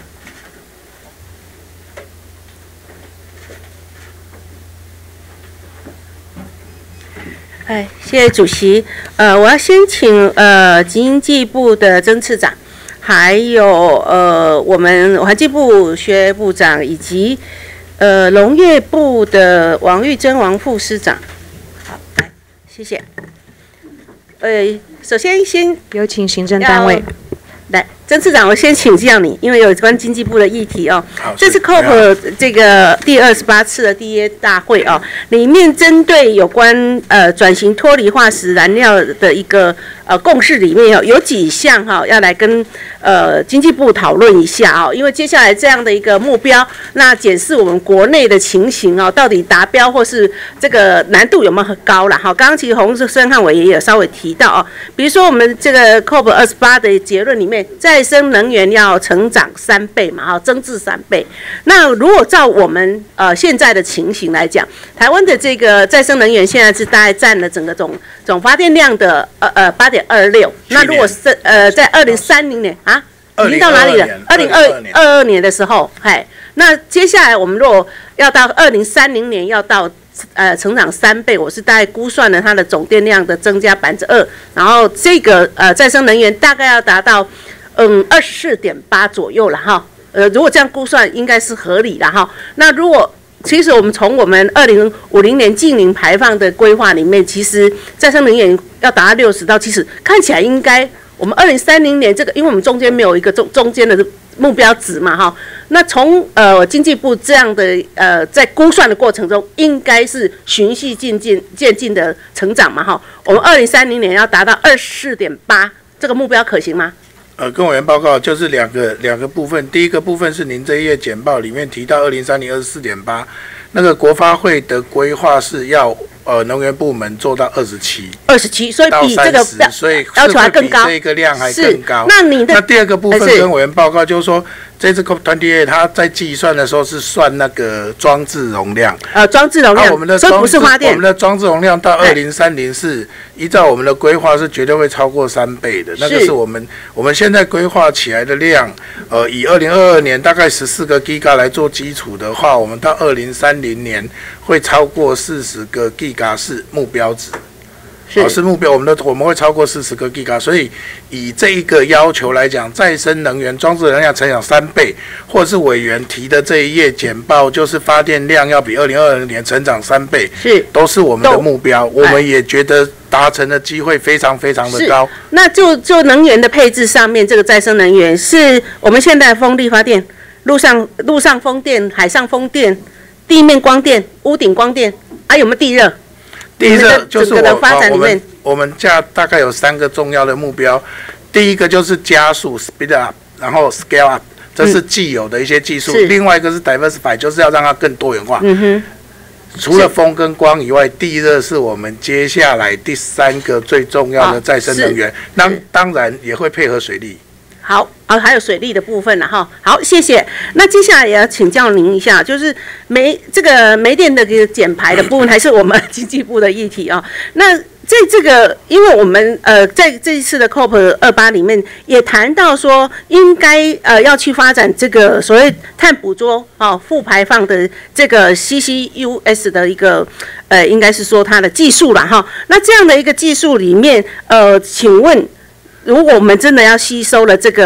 哎，谢谢主席。呃，我要先请呃经济部的曾次长，还有呃我们环境部薛部长，以及呃农业部的王玉珍王副司长。好，来，谢谢。呃，首先先有请行政单位。 来，曾次长，我先请教你，因为有关经济部的议题哦。这次 C O P 这个第二十八次的第一大会哦，里面针对有关呃转型脱离化石燃料的一个呃共识里面哦，有几项哈、哦、要来跟呃经济部讨论一下哦，因为接下来这样的一个目标，那检视我们国内的情形哦，到底达标或是这个难度有没有很高啦？好，刚刚其实洪申翰委员也有稍微提到哦，比如说我们这个 C O P 二十八的结论里面。再生能源要成长三倍嘛，哈，增至三倍。那如果照我们呃现在的情形来讲，台湾的这个再生能源现在是大概占了整个总总发电量的呃呃八点二六。那如果是呃在二零三零年啊，已经到哪里了？二零二二二年的时候，嗨，那接下来我们如果要到二零三零年要到。呃，成长三倍，我是大概估算了它的总电量的增加百分之二，然后这个呃再生能源大概要达到嗯二十四点八左右了哈。呃，如果这样估算应该是合理的哈。那如果其实我们从我们二零五零年净零排放的规划里面，其实再生能源要达到六十到七十，看起来应该我们二零三零年这个，因为我们中间没有一个中中间的目标值嘛哈。那从呃经济部这样的呃在估算的过程中，应该是循序渐进渐进的成长嘛哈。我们二零三零年要达到二十四点八，这个目标可行吗？ 呃，跟委员报告就是两个两个部分，第一个部分是您这一页简报里面提到二零三零二十四点八，那个国发会的规划是要呃能源部门做到二十七， 二十七，所以比这个所以要求还更高， 这个量还更高。 那你的那第二个部分跟委员报告就是说。这次 C O P 二十八，它在计算的时候是算那个装置容量， 呃，装置容量， 啊、我们的所以不是发电。 我们的装置容量到二零三零是依照我们的规划是绝对会超过三倍的，那个是我们我们现在规划起来的量，呃，以二零二二年大概十四个 Giga 来做基础的话，我们到二零三零年会超过四十个 Giga 是目标值。是, 是目标，我们的我们会超过四十个 Giga， 所以以这一个要求来讲，再生能源装置能量成长三倍，或者是委员提的这一页简报，就是发电量要比二零二零年成长三倍， 是都是我们的目标，我们也觉得达成的机会非常非常的高。 那就就能源的配置上面，这个再生能源是我们现在风力发电、陆上陆上风电、海上风电、地面光电、屋顶光电，还、啊、有没有地热？ 第一个就是我我们我们家大概有三个重要的目标，第一个就是加速 speed up， 然后 scale up， 这是既有的一些技术。嗯、另外一个是 diversify， 就是要让它更多元化。嗯哼。除了风跟光以外，地热是我们接下来第三个最重要的再生能源。那当然也会配合水力。 好啊，还有水利的部分了哈。好，谢谢。那接下来也要请教您一下，就是煤这个煤电的这个减排的部分，还是我们经济部的议题啊。那在这个，因为我们呃在这一次的 C O P 二十八里面也谈到说，应该呃要去发展这个所谓碳捕捉啊负排放的这个 C C U S 的一个呃，应该是说它的技术了哈。那这样的一个技术里面，呃，请问。如果我们真的要吸收了这个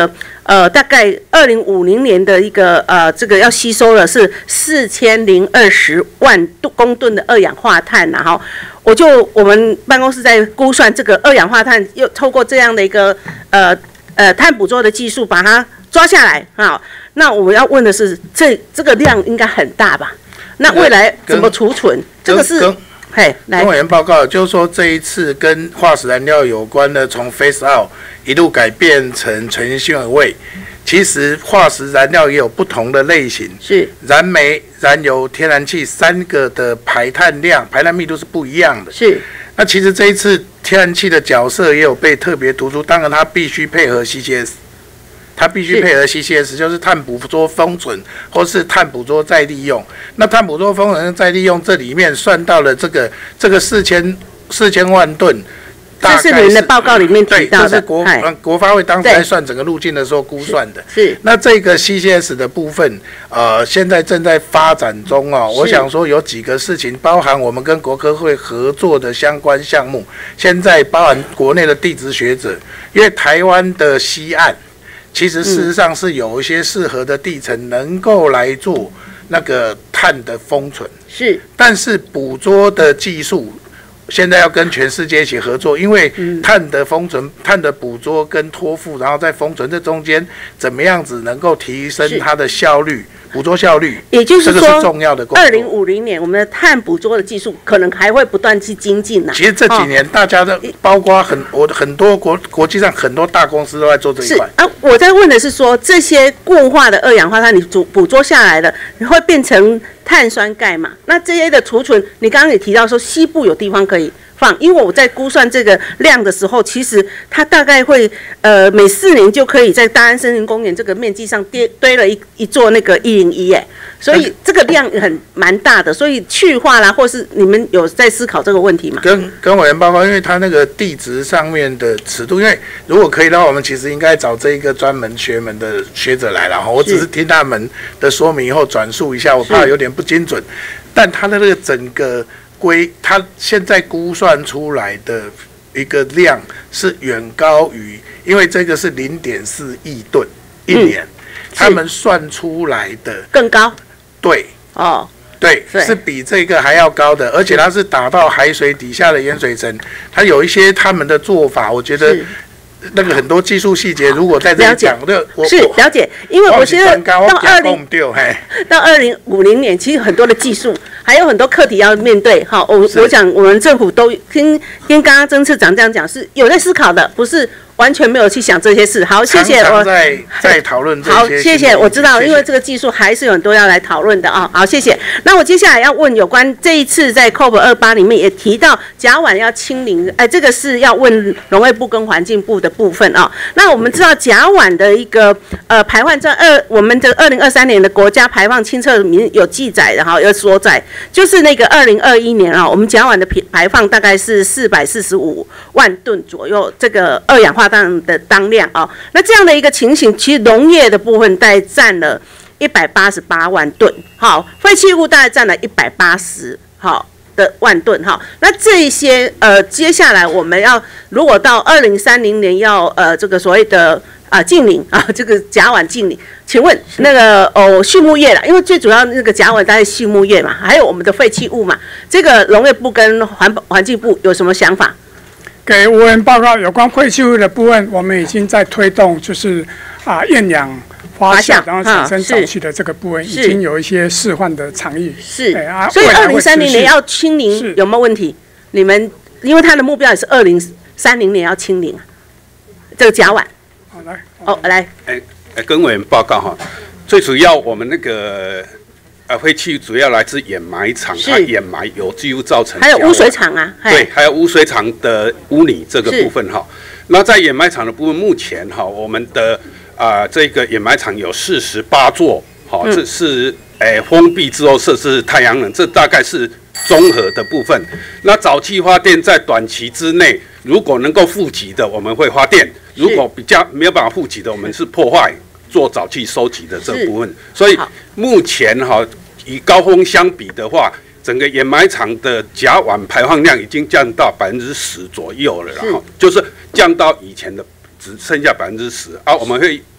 呃，大概二零五零年的一个呃，这个要吸收的是四千零二十万公吨的二氧化碳，然后我就我们办公室在估算这个二氧化碳，又透过这样的一个呃呃碳捕捉的技术把它抓下来啊。那我们要问的是，这这个量应该很大吧？那未来怎么储存？这个是。嘿，来， 跟委员报告，就是说这一次跟化石燃料有关的，从 phase out 一路改变成全新的位。其实化石燃料也有不同的类型， 是燃煤、燃油、天然气三个的排碳量、排碳密度是不一样的。 是。 那其实这一次天然气的角色也有被特别突出，当然它必须配合 C C S。它必须配合 C C S， 就是碳捕捉封存或是碳捕捉再利用。那碳捕捉封存再利用，这里面算到了这个这个四千四千万吨， 这是您的报告里面提到的。 对，这是国国发会当时在算整个路径的时候估算的。 是。是那这个 C C S 的部分，呃，现在正在发展中哦。我想说有几个事情，包含我们跟国科会合作的相关项目，现在包含国内的地质学者，因为台湾的西岸。其实事实上是有一些适合的地层能够来做那个碳的封存， 是， 但是捕捉的技术现在要跟全世界一起合作，因为碳的封存、碳的捕捉跟托付，然后再封存，这中间怎么样子能够提升它的效率？捕捉效率， 也就是说， 这个是重要的工作。 二零五零年，我们的碳捕捉的技术可能还会不断去精进呢。 其实这几年，大家的、哦、包括很我很多国国际上很多大公司都在做这一块。 是啊，我在问的是说，这些固化的二氧化碳你捕捕捉下来的，会变成碳酸钙嘛？那这些的储存，你刚刚也提到说，西部有地方可以放，因为我在估算这个量的时候，其实它大概会呃每四年就可以在大安森林公园这个面积上堆堆了一一座那个一零一耶，所以这个量很蛮大的，所以去化啦，或是你们有在思考这个问题吗？ 跟跟委员报告，因为它那个地质上面的尺度，因为如果可以的话，我们其实应该找这一个专门学门的学者来了哈，我只是听他们的说明以后转述一下，我怕有点不精准，但它的那个整个。规，它现在估算出来的一个量是远高于，因为这个是零点四亿吨一年、嗯，他们算出来的更高。 对， 哦， 对，是比这个还要高的，而且它是打到海水底下的盐水层，它有一些他们的做法，我觉得。那个很多技术细节，如果在这里讲， 我是了解，因为我觉得到二零到二零五零年，其实很多的技术还有很多课题要面对。好，我我讲我们政府都听听刚刚曾次长这样讲，是有在思考的，不是完全没有去想这些事。好，谢谢我在在讨论这些。 好，谢谢，我知道，因为这个技术还是有很多要来讨论的啊。好，谢谢。那我接下来要问有关这一次在 C O P 二十八里面也提到甲烷要清零，哎，这个是要问农业部跟环境部的部分啊。那我们知道甲烷的一个呃排放在二我们的二零二三年的国家排放清册里面有记载的哈，有所载，就是那个二零二一年啊，我们甲烷的排放大概是四百四十五万吨左右，这个二氧化碳的当量啊。那这样的一个情形，其实农业的部分大概占了一百八十八万吨，好，废弃物大概占了一百八十好。的万吨哈，那这一些呃，接下来我们要如果到二零三零年要呃这个所谓的啊净零啊这个甲烷净零，请问那个哦畜牧业啦，因为最主要那个甲烷大概畜牧业嘛，还有我们的废弃物嘛，这个农业部跟环保环境部有什么想法？ 给委员报告有关废弃物的部分，我们已经在推动，就是啊厌氧。发酵，然后产生沼气的这个部分，已经有一些示范的场域。 是，啊、所以二零三零年要清零有没有问题？你们因为它的目标也是二零三零年要清零，这个甲烷。 好来， 哦来， 哎哎，跟委员报告哈，最主要我们那个呃废气主要来自掩埋场，它掩埋有机物造成。 还有污水厂啊， 对，还有污水厂的污泥这个部分哈。那在掩埋场的部分，目前哈我们的。啊、呃，这个掩埋场有四十八座，好、哦，这是诶、呃、封闭之后设置太阳能，这大概是综合的部分。那沼气发电在短期之内，如果能够富集的，我们会发电；如果比较没有办法富集的，我们是破坏做沼气收集的这部分。所以目前哈、哦，以高峰相比的话，整个掩埋场的甲烷排放量已经降到百分之十左右了，然后就是降到以前的。只剩下百分之十啊，我们会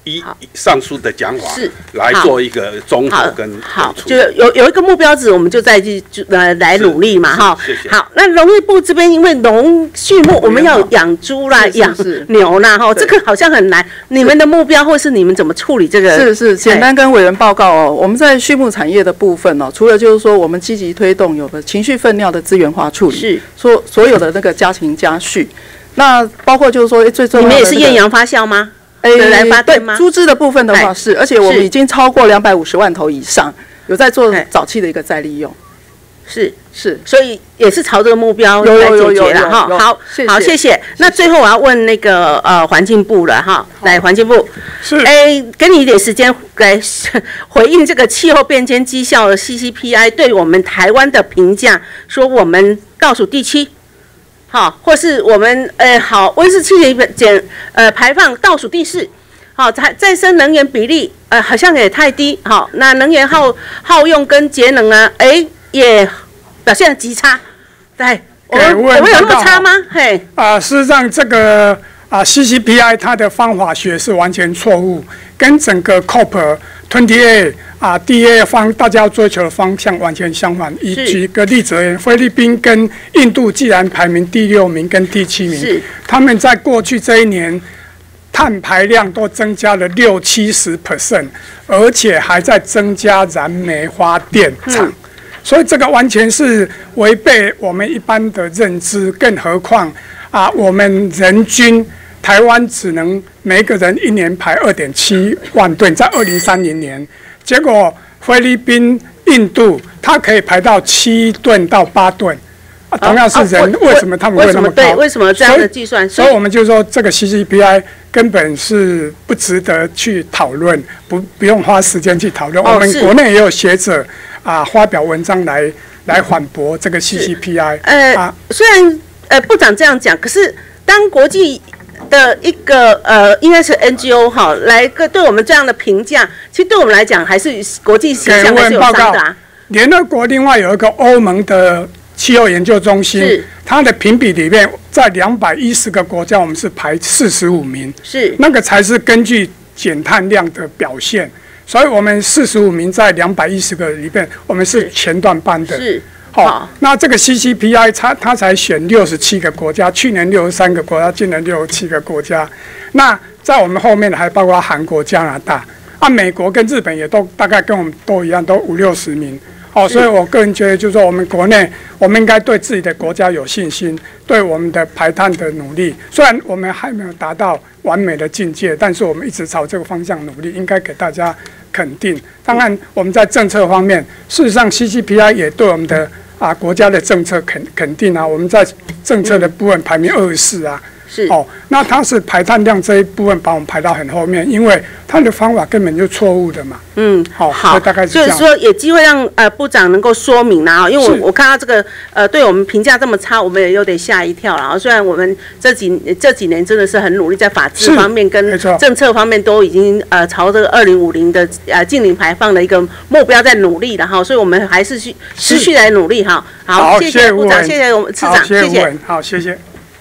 依上述的讲法是来做一个综合跟好，就有有一个目标值，我们就再去呃来努力嘛哈。 谢谢。 好，那农业部这边因为农畜牧我们要养猪啦、养牛啦哈，这个好像很难。你们的目标或是你们怎么处理这个？ 是是，简单跟委员报告哦。我们在畜牧产业的部分哦，除了就是说我们积极推动有了情绪粪尿的资源化处理， 是说所有的那个家禽家畜，那包括就是说最重要的、那个， 你们也是厌氧发酵吗？来发电吗？ 对，猪只的部分的话是，而且我们已经超过两百五十万头以上，有在做早期的一个再利用。 是是， 所以也是朝这个目标来解决了哈。好，好，谢谢。那最后我要问那个呃环境部了哈，来环境部， 是， 哎，给你一点时间来回应这个气候变迁绩效的 C C P I 对我们台湾的评价，说我们倒数第七。好，或是我们呃好温室气体减呃排放倒数第四，好再再生能源比例呃好像也太低，好那能源耗耗用跟节能啊，哎也表现得极差，对，我们我们有那么差吗？嘿， 啊，事实上这个啊 C C P I 它的方法学是完全错误，跟整个 C O P twenty-eight 啊 D A 方大家要追求的方向完全相反。以举个例子而言，菲律宾跟印度既然排名第六名跟第七名，他们在过去这一年碳排量都增加了六七十 percent， 而且还在增加燃煤发电厂。嗯，所以这个完全是违背我们一般的认知，更何况啊，我们人均台湾只能每个人一年排 二点七万吨，在二零三零年，结果菲律宾、印度它可以排到七吨到八吨。啊，同样是人，啊、为什么他们会那么高？ 对，为什么这样的计算？ 所以，所以我们就说这个 C C P I 根本是不值得去讨论，不不用花时间去讨论。哦、我们国内也有学者啊发表文章来来反驳这个 C C P I。 呃，啊、虽然呃部长这样讲，可是当国际的一个呃应该是 N G O 哈来个对我们这样的评价，其实对我们来讲还是国际形象还是有伤的啊。 联合国另外有一个欧盟的气候研究中心，它的评比里面，在两百一十个国家，我们是排四十五名， 是那个才是根据减碳量的表现，所以我们四十五名在两百一十个里面，我们是前段班的。 是， 好，那这个 C C P I 它它才选六十七个国家，去年六十三个国家，今年六十七个国家，那在我们后面还包括韩国、加拿大，啊，美国跟日本也都大概跟我们都一样，都五六十名。哦，所以我个人觉得，就是说，我们国内，我们应该对自己的国家有信心，对我们的排碳的努力。虽然我们还没有达到完美的境界，但是我们一直朝这个方向努力，应该给大家肯定。当然，我们在政策方面，事实上 C C P I 也对我们的啊国家的政策肯肯定啊。我们在政策的部分排名二十四啊。 是哦，那它是排碳量这一部分把我们排到很后面，因为它的方法根本就错误的嘛。 嗯， 好， 好， 所以大概是这样。 就是说，有机会让呃部长能够说明啦，因为我我看到这个呃对我们评价这么差，我们也有点吓一跳了。虽然我们这几这几年真的是很努力，在法制方面跟政策方面都已经呃朝这个二零五零的呃净零排放的一个目标在努力的哈，所以我们还是去持续来努力哈。好，谢谢部长，谢谢我们次长，谢谢。 好，谢谢。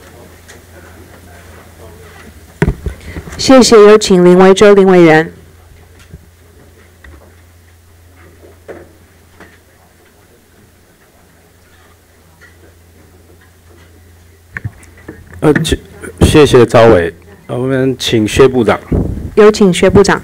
谢谢，有请林维洲林委员。 呃，谢谢赵委，我们请薛部长。 有请薛部长。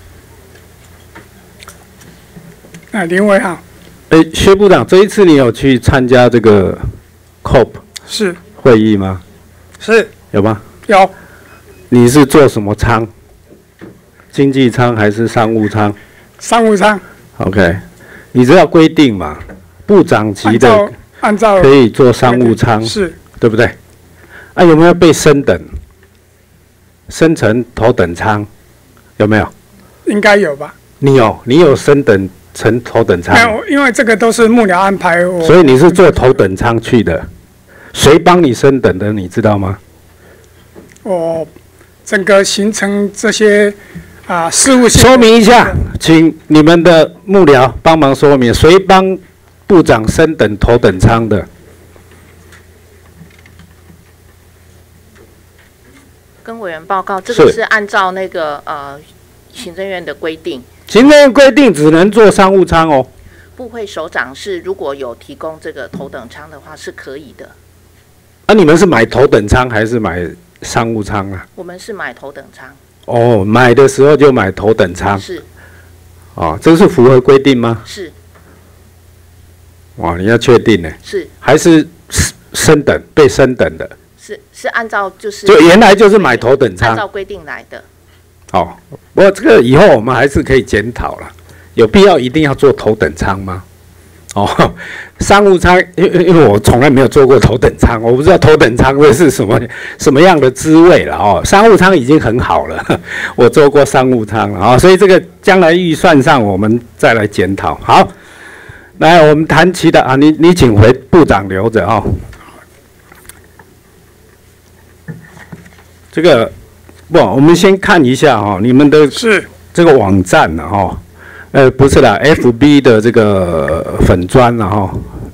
啊，林委好。 哎，薛部长，这一次你有去参加这个 C O P 是会议吗？ 是。 有吗？ 有。 你是坐什么舱？经济舱还是商务舱？ 商务舱。 OK， 你知道规定嘛？部长级的按照可以坐商务舱， 是， 对不对？啊，有没有被升等？升成头等舱？有没有？ 应该有吧。 你有，你有升等成头等舱？ 没有，因为这个都是幕僚安排我。 所以你是坐头等舱去的，谁帮你升等的？你知道吗？ 我。整个行程这些啊事务性说明一下，请你们的幕僚帮忙说明，谁帮部长升等头等舱的？ 跟委员报告，这个是按照那个呃行政院的规定。 行政院规定只能做商务舱哦。 部会首长是如果有提供这个头等舱的话是可以的。 啊，你们是买头等舱还是买商务舱啊？ 我们是买头等舱。 哦，买的时候就买头等舱。 是。 哦，这是符合规定吗？ 是。 哇，你要确定呢？ 是。 还是升等被升等的？ 是是按照就是。 就原来就是买头等舱。 按照规定来的。 哦，不过这个以后我们还是可以检讨了，有必要一定要做头等舱吗？哦，商务舱，因为因为我从来没有坐过头等舱，我不知道头等舱会是什么什么样的滋味了哦。商务舱已经很好了，我坐过商务舱了哦，所以这个将来预算上我们再来检讨。好，来我们谈其他啊，你你请回部长留着哦。这个不，我们先看一下哦，你们的是这个网站呢哦。呃，不是啦 ，F B 的这个粉专了哈。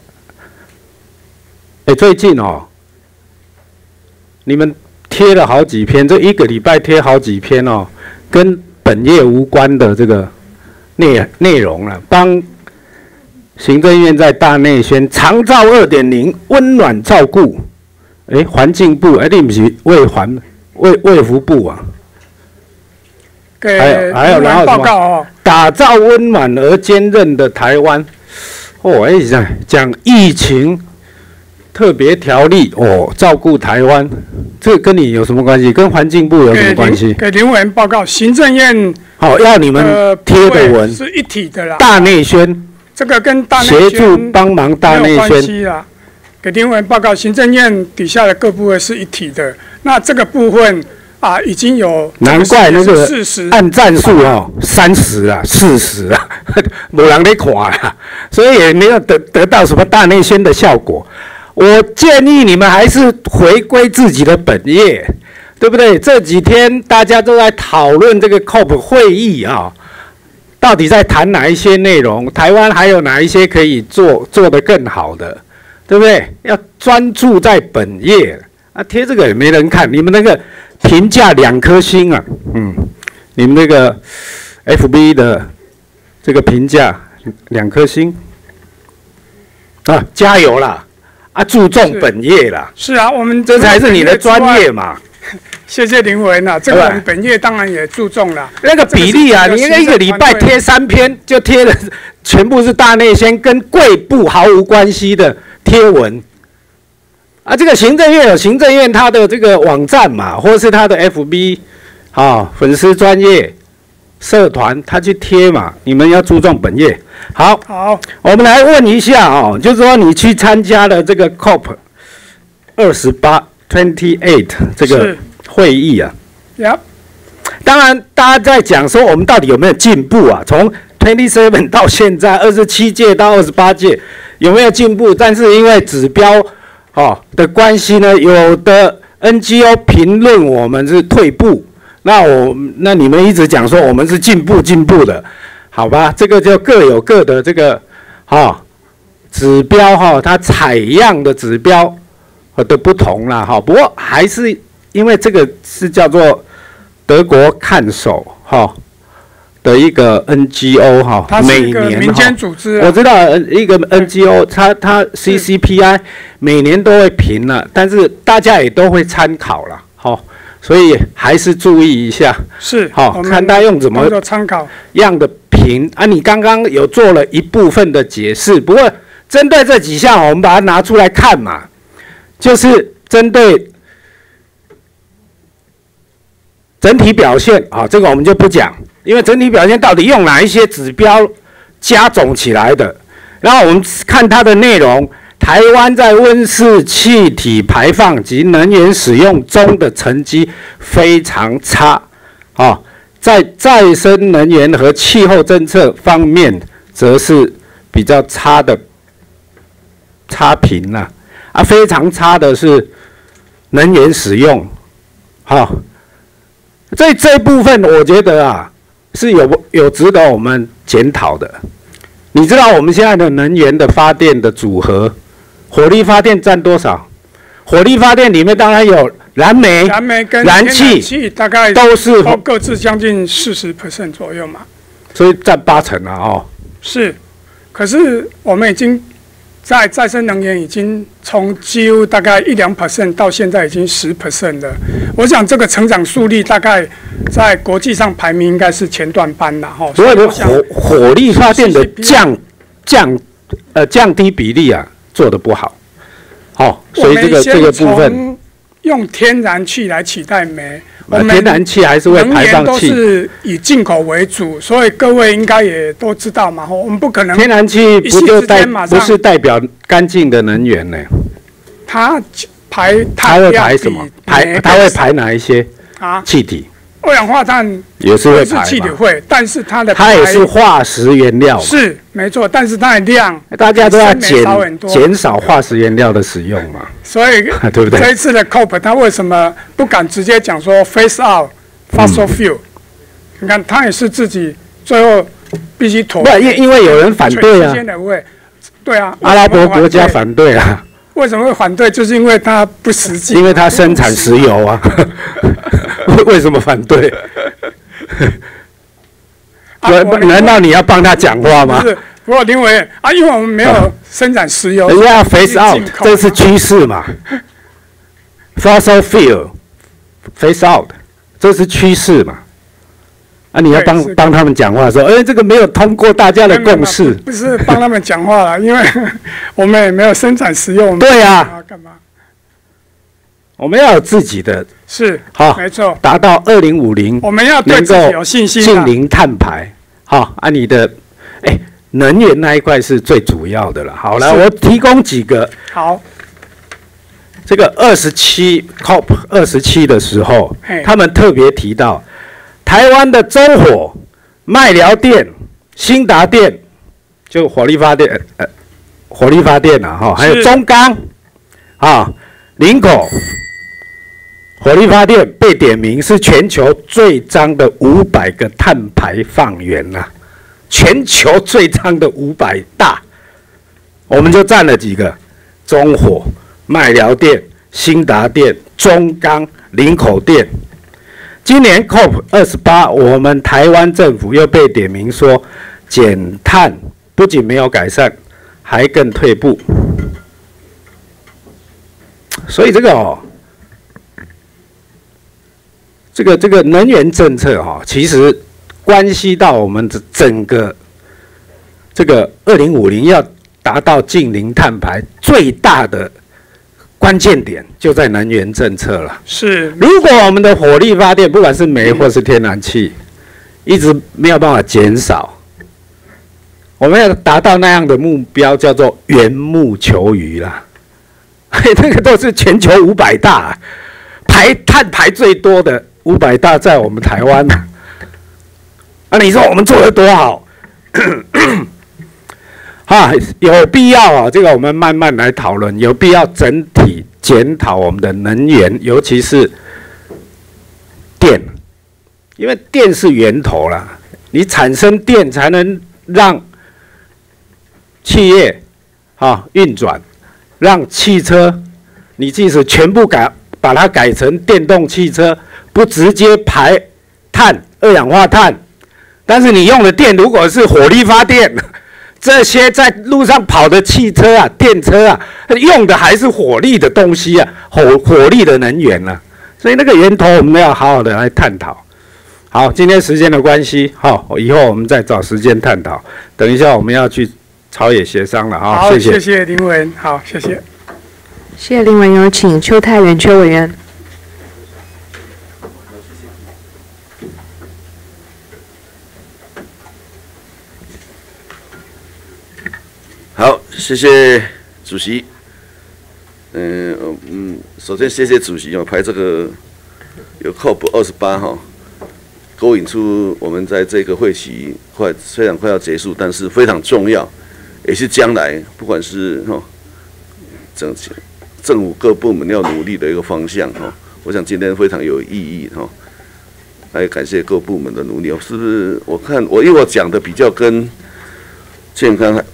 哎，最近哦，你们贴了好几篇，这一个礼拜贴好几篇哦，跟本业无关的这个内内容了，帮行政院在大内宣长照 二点零 温暖照顾，哎，环境部哎，你不是卫环卫卫福部啊？还有还有，然后什么？打造温暖而坚韧的台湾。哦，哎，讲讲疫情特别条例哦，照顾台湾，这个跟你有什么关系？跟环境部有什么关系？ 给林委员报告，行政院好、哦、要你们贴的文、呃、 是一体的啦。 大内宣， 这个跟大内宣协助帮忙大内宣啊。给林委员报告，行政院底下的各部会是一体的。那这个部分。啊，已经有难怪那个按战术哦，三十啊，四十啊，没人在看啊，所以也没有得得到什么大内宣的效果。我建议你们还是回归自己的本业，对不对？这几天大家都在讨论这个 C O P 会议啊，到底在谈哪一些内容？台湾还有哪一些可以做做得更好的，对不对？要专注在本业啊，贴这个也没人看，你们那个。评价两颗星啊，嗯，你们那个 F B 的这个评价两颗星啊，加油啦！啊，注重本业啦。 是啊，我们这才是你的专业嘛。 谢谢林委员啊，这个我们本业当然也注重了。 那个比例啊，你一个礼拜贴三篇，就贴了全部是大内宣跟贵部毫无关系的贴文。啊，这个行政院有行政院它的这个网站嘛，或是它的 F B 啊、哦、粉丝专业社团，他去贴嘛。你们要注重本业。好， 好， 我们来问一下哦，就是说你去参加了这个 C O P 二十八 twenty-eight 这个会议啊。 Yep. 当然，大家在讲说我们到底有没有进步啊？从 twenty-seven 到现在二十七届到二十八届有没有进步？但是因为指标哦的关系呢，有的 N G O 评论我们是退步，那我那你们一直讲说我们是进步进步的，好吧？这个就各有各的这个哈、哦、指标哈、哦，它采样的指标的不同啦哈、哦。不过还是因为这个是叫做德国看守哈、哦、的一个 N G O 哈、哦， 它是一个民间组织、啊， 我知道一个 N G O， 它它 C C P I 每年都会评了，但是大家也都会参考了，好、哦，所以还是注意一下， 是好、哦，看他用怎么参考样的评啊。你刚刚有做了一部分的解释，不过针对这几项，我们把它拿出来看嘛，就是针对整体表现啊，这个我们就不讲。因为整体表现到底用哪一些指标加总起来的？然后我们看它的内容，台湾在温室气体排放及能源使用中的成绩非常差，啊，在再生能源和气候政策方面，则是比较差的差评啦，啊，非常差的是能源使用，好，所以这一部分我觉得啊。是有有值得我们检讨的。你知道我们现在的能源的发电的组合，火力发电占多少？ 火力发电里面当然有燃煤、 燃煤跟燃气大概都是都各自将近四十 percent 左右嘛， 所以占八成啊哦。 是，可是我们已经在再生能源已经从几乎大概一两 percent 到现在已经十 percent 了。我想这个成长速率大概在国际上排名应该是前段班了哈。 所以的火火力发电的降降呃降低比例啊做得不好，好、哦，所以这个这个部分用天然气来取代煤。 我们天然气还是会排放气， 能源都是以进口为主，所以各位应该也都知道嘛。我们不可能天然气不就代不是代表干净的能源呢？ 它排它会排什么？排它会排哪一些啊？气体。二氧化碳也是会排气体会，但是它的它也是化石原料， 是没错，但是它的量大家都要减减少化石原料的使用嘛， 所以对不对？ 这一次的 C O P 它为什么不敢直接讲说 phase out fossil fuel？、嗯、你看它也是自己最后必须妥协， 不因因为有人反对啊， 对啊， 阿拉伯国家反对啊。 为什么会反对？就是因为它不实际， 因为它生产石油啊。为什么反对？啊、难道你要帮他讲话吗？ 不是，不过林委员啊，因为我们没有生产石油， 人家要 phase out， 这是趋势嘛 ？Fossil fuel phase out， 这是趋势嘛？啊，你要帮帮他们讲话说，哎，这个没有通过大家的共识， 不是帮他们讲话了，因为我们也没有生产石油。 对啊，干嘛？我们要有自己的， 是好， 没错， 达到二零五零， 我们要对自己有信心， 近零碳排。好，啊，你的，哎，能源那一块是最主要的了。好了，我提供几个。 好。 这个二十七 C O P 二十七的时候，他们特别提到。台湾的中火、麦寮电、兴达电，就火力发电，呃，火力发电啊，哈，还有中钢，啊，林口火力发电被点名是全球最脏的五百个碳排放源呐、啊，全球最脏的五百大，我们就占了几个：中火、麦寮电、兴达电、中钢、林口电。今年 C O P 二十八，我们台湾政府又被点名说减碳不仅没有改善，还更退步。所以这个哦，这个这个能源政策哈、哦，其实关系到我们的整个这个二零五零要达到净零碳排最大的。关键点就在能源政策了。 是， 如果我们的火力发电，不管是煤或是天然气，一直没有办法减少，我们要达到那样的目标，叫做缘木求鱼啦。那个都是全球五百大，排碳排最多的五百大在我们台湾呐。啊，你说我们做得多好？啊，有必要啊！这个我们慢慢来讨论，有必要整体检讨我们的能源，尤其是电，因为电是源头啦，你产生电才能让企业啊运转，让汽车，你即使全部改把它改成电动汽车，不直接排碳二氧化碳，但是你用的电如果是火力发电。这些在路上跑的汽车啊、电车啊，用的还是火力的东西啊，火火力的能源啊，所以那个源头我们要好好的来探讨。好，今天时间的关系，好，以后我们再找时间探讨。等一下我们要去朝野协商了啊，谢谢。 谢谢林委员，好，谢谢。 谢谢林委员，有请邱泰源邱委员。 好，谢谢主席。嗯嗯，首先谢谢主席哦，排这个有 C O P 二十八哈，勾引出我们在这个会期快虽然快要结束，但是非常重要，也是将来不管是哈政政府各部门要努力的一个方向哈。我想今天非常有意义哈，来感谢各部门的努力。是不是？我看我因为我讲的比较跟健康。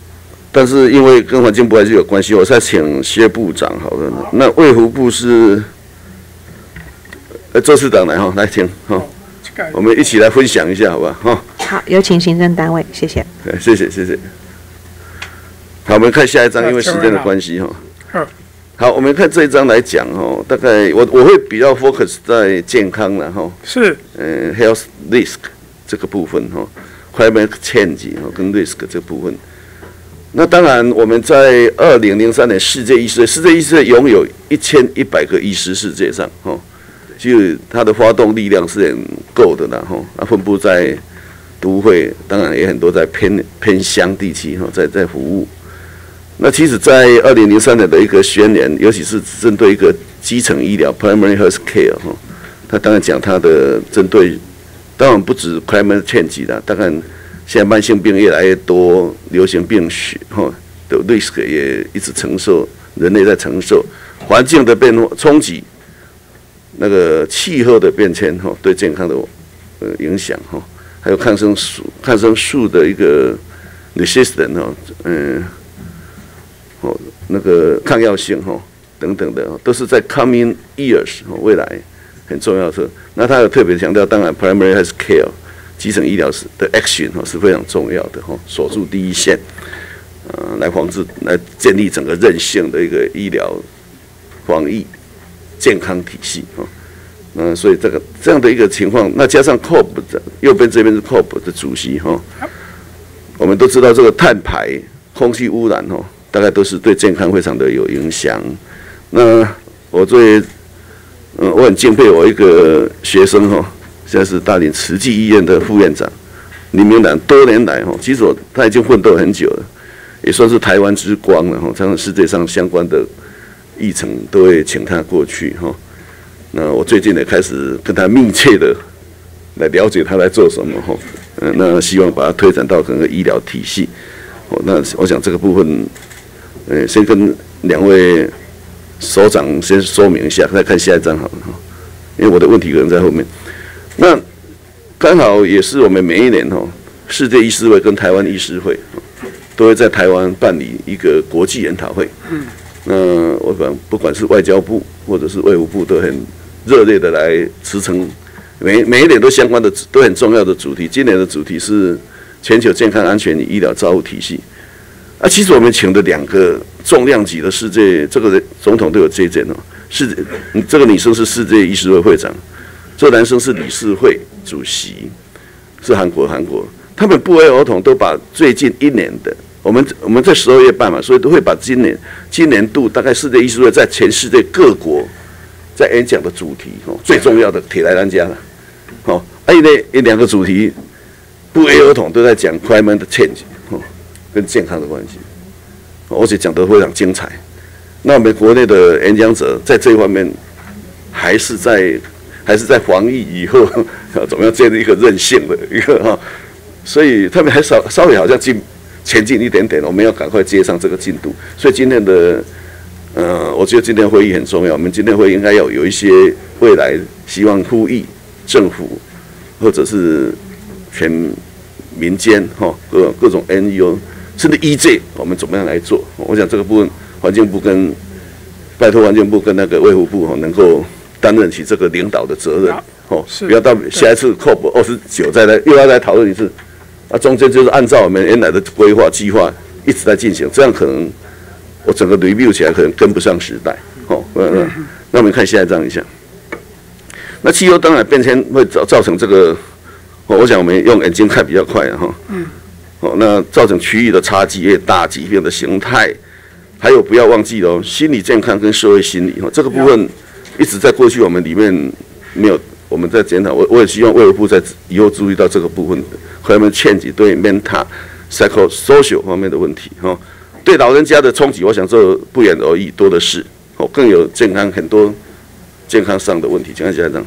但是因为跟环境部还是有关系，我再请薛部长好了。那卫福部是，呃，周市长来哈，来请哈，我们一起来分享一下，好吧？哈。 好，有请行政单位，谢谢。 谢谢谢谢。好，我们看下一章，因为时间的关系哈。好，我们看这一章来讲哈，大概我我会比较 focus 在健康然后是， 嗯 ，health risk 这个部分哈 ，climate change 哈跟 risk 这个部分。那当然，我们在二零零三年世界医师会，世界医师会拥有一千一百个医师，世界上哈，就它的发动力量是很够的啦哈，啊，分布在都会，当然也很多在偏偏乡地区哈，在在服务。那其实，在二零零三年的一个宣言，尤其是针对一个基层医疗 （primary health care） 哈，他当然讲他的针对，当然不止 climate change 啦，当然现在慢性病越来越多，流行病学哈的 risk 也一直承受，人类在承受环境的变化冲击，那个气候的变迁哈对健康的呃影响哈，还有抗生素抗生素的一个 resistance 哈，嗯。哦，那个抗药性哈等等的，都是在 coming years 未来很重要的。那他有特别强调，当然 primary health care 基层医疗是的 action 哈是非常重要的哈，守住第一线，呃，来防治、来建立整个韧性的一个医疗防疫健康体系哈。嗯，所以这个这样的一个情况，那加上 C O P 右边这边是 C O P 的主席哈，我们都知道这个碳排、空气污染哈。大概都是对健康非常的有影响。那我最，嗯，我很敬佩我一个学生哈，现在是大林慈济医院的副院长林明南，多年来哈，其实我他已经奋斗很久了，也算是台湾之光了哈。像世界上相关的议程都会请他过去哈。那我最近也开始跟他密切的来了解他在做什么哈。嗯，那希望把它推展到整个医疗体系。哦，那我想这个部分。呃，先跟两位首长先说明一下，再看下一章好了哈。因为我的问题可能在后面。那刚好也是我们每一年哈，世界医师会跟台湾医师会都会在台湾办理一个国际研讨会。嗯。那我管不管是外交部或者是卫福部都很热烈的来驰骋，每每一年都相关的都很重要的主题。今年的主题是全球健康安全与医疗照护体系。啊，其实我们请的两个重量级的世界，这个总统都有接见哦。是，这个女生是世界医师会会长，这个男生是理事会主席，是韩国韩国。他们不约而同都把最近一年的，我们我们在十二月办嘛，所以都会把今年今年度大概世界医师会在全世界各国在演讲的主题哦，最重要的铁来咱家了。哦，啊，因为两个主题不约而同都在讲 climate change 哦。跟健康的关系，而且讲得非常精彩。那我们国内的演讲者在这一方面，还是在还是在防疫以后，怎么样建立一个韧性的一个哈，所以他们还稍稍微好像进前进一点点，我们要赶快接上这个进度。所以今天的，呃，我觉得今天会议很重要。我们今天会议应该要有一些未来希望呼吁政府或者是全民间哈各各种 N G O。甚至 E J 我们怎么样来做？我想这个部分，环境部跟拜托环境部跟那个卫福部哈，能够担任起这个领导的责任哦，不要到下一次 C O P 二十九再来又要来讨论一次，啊，中间就是按照我们原来的规划计划一直在进行，这样可能我整个 review 起来可能跟不上时代哦。嗯，那我们看下一章一下，那气候当然变迁会造造成这个，哦，我想我们用眼睛看比较快哈。嗯。哦，那造成区域的差距越大，疾病的形态，还有不要忘记哦，心理健康跟社会心理哈，这个部分一直在过去我们里面没有，我们在检讨。我我也希望卫福部在以后注意到这个部分，和他们欠几对 mental、psycho-social 方面的问题哈。对老人家的冲击，我想这不言而喻，多的是哦，更有健康很多健康上的问题。请看下一张。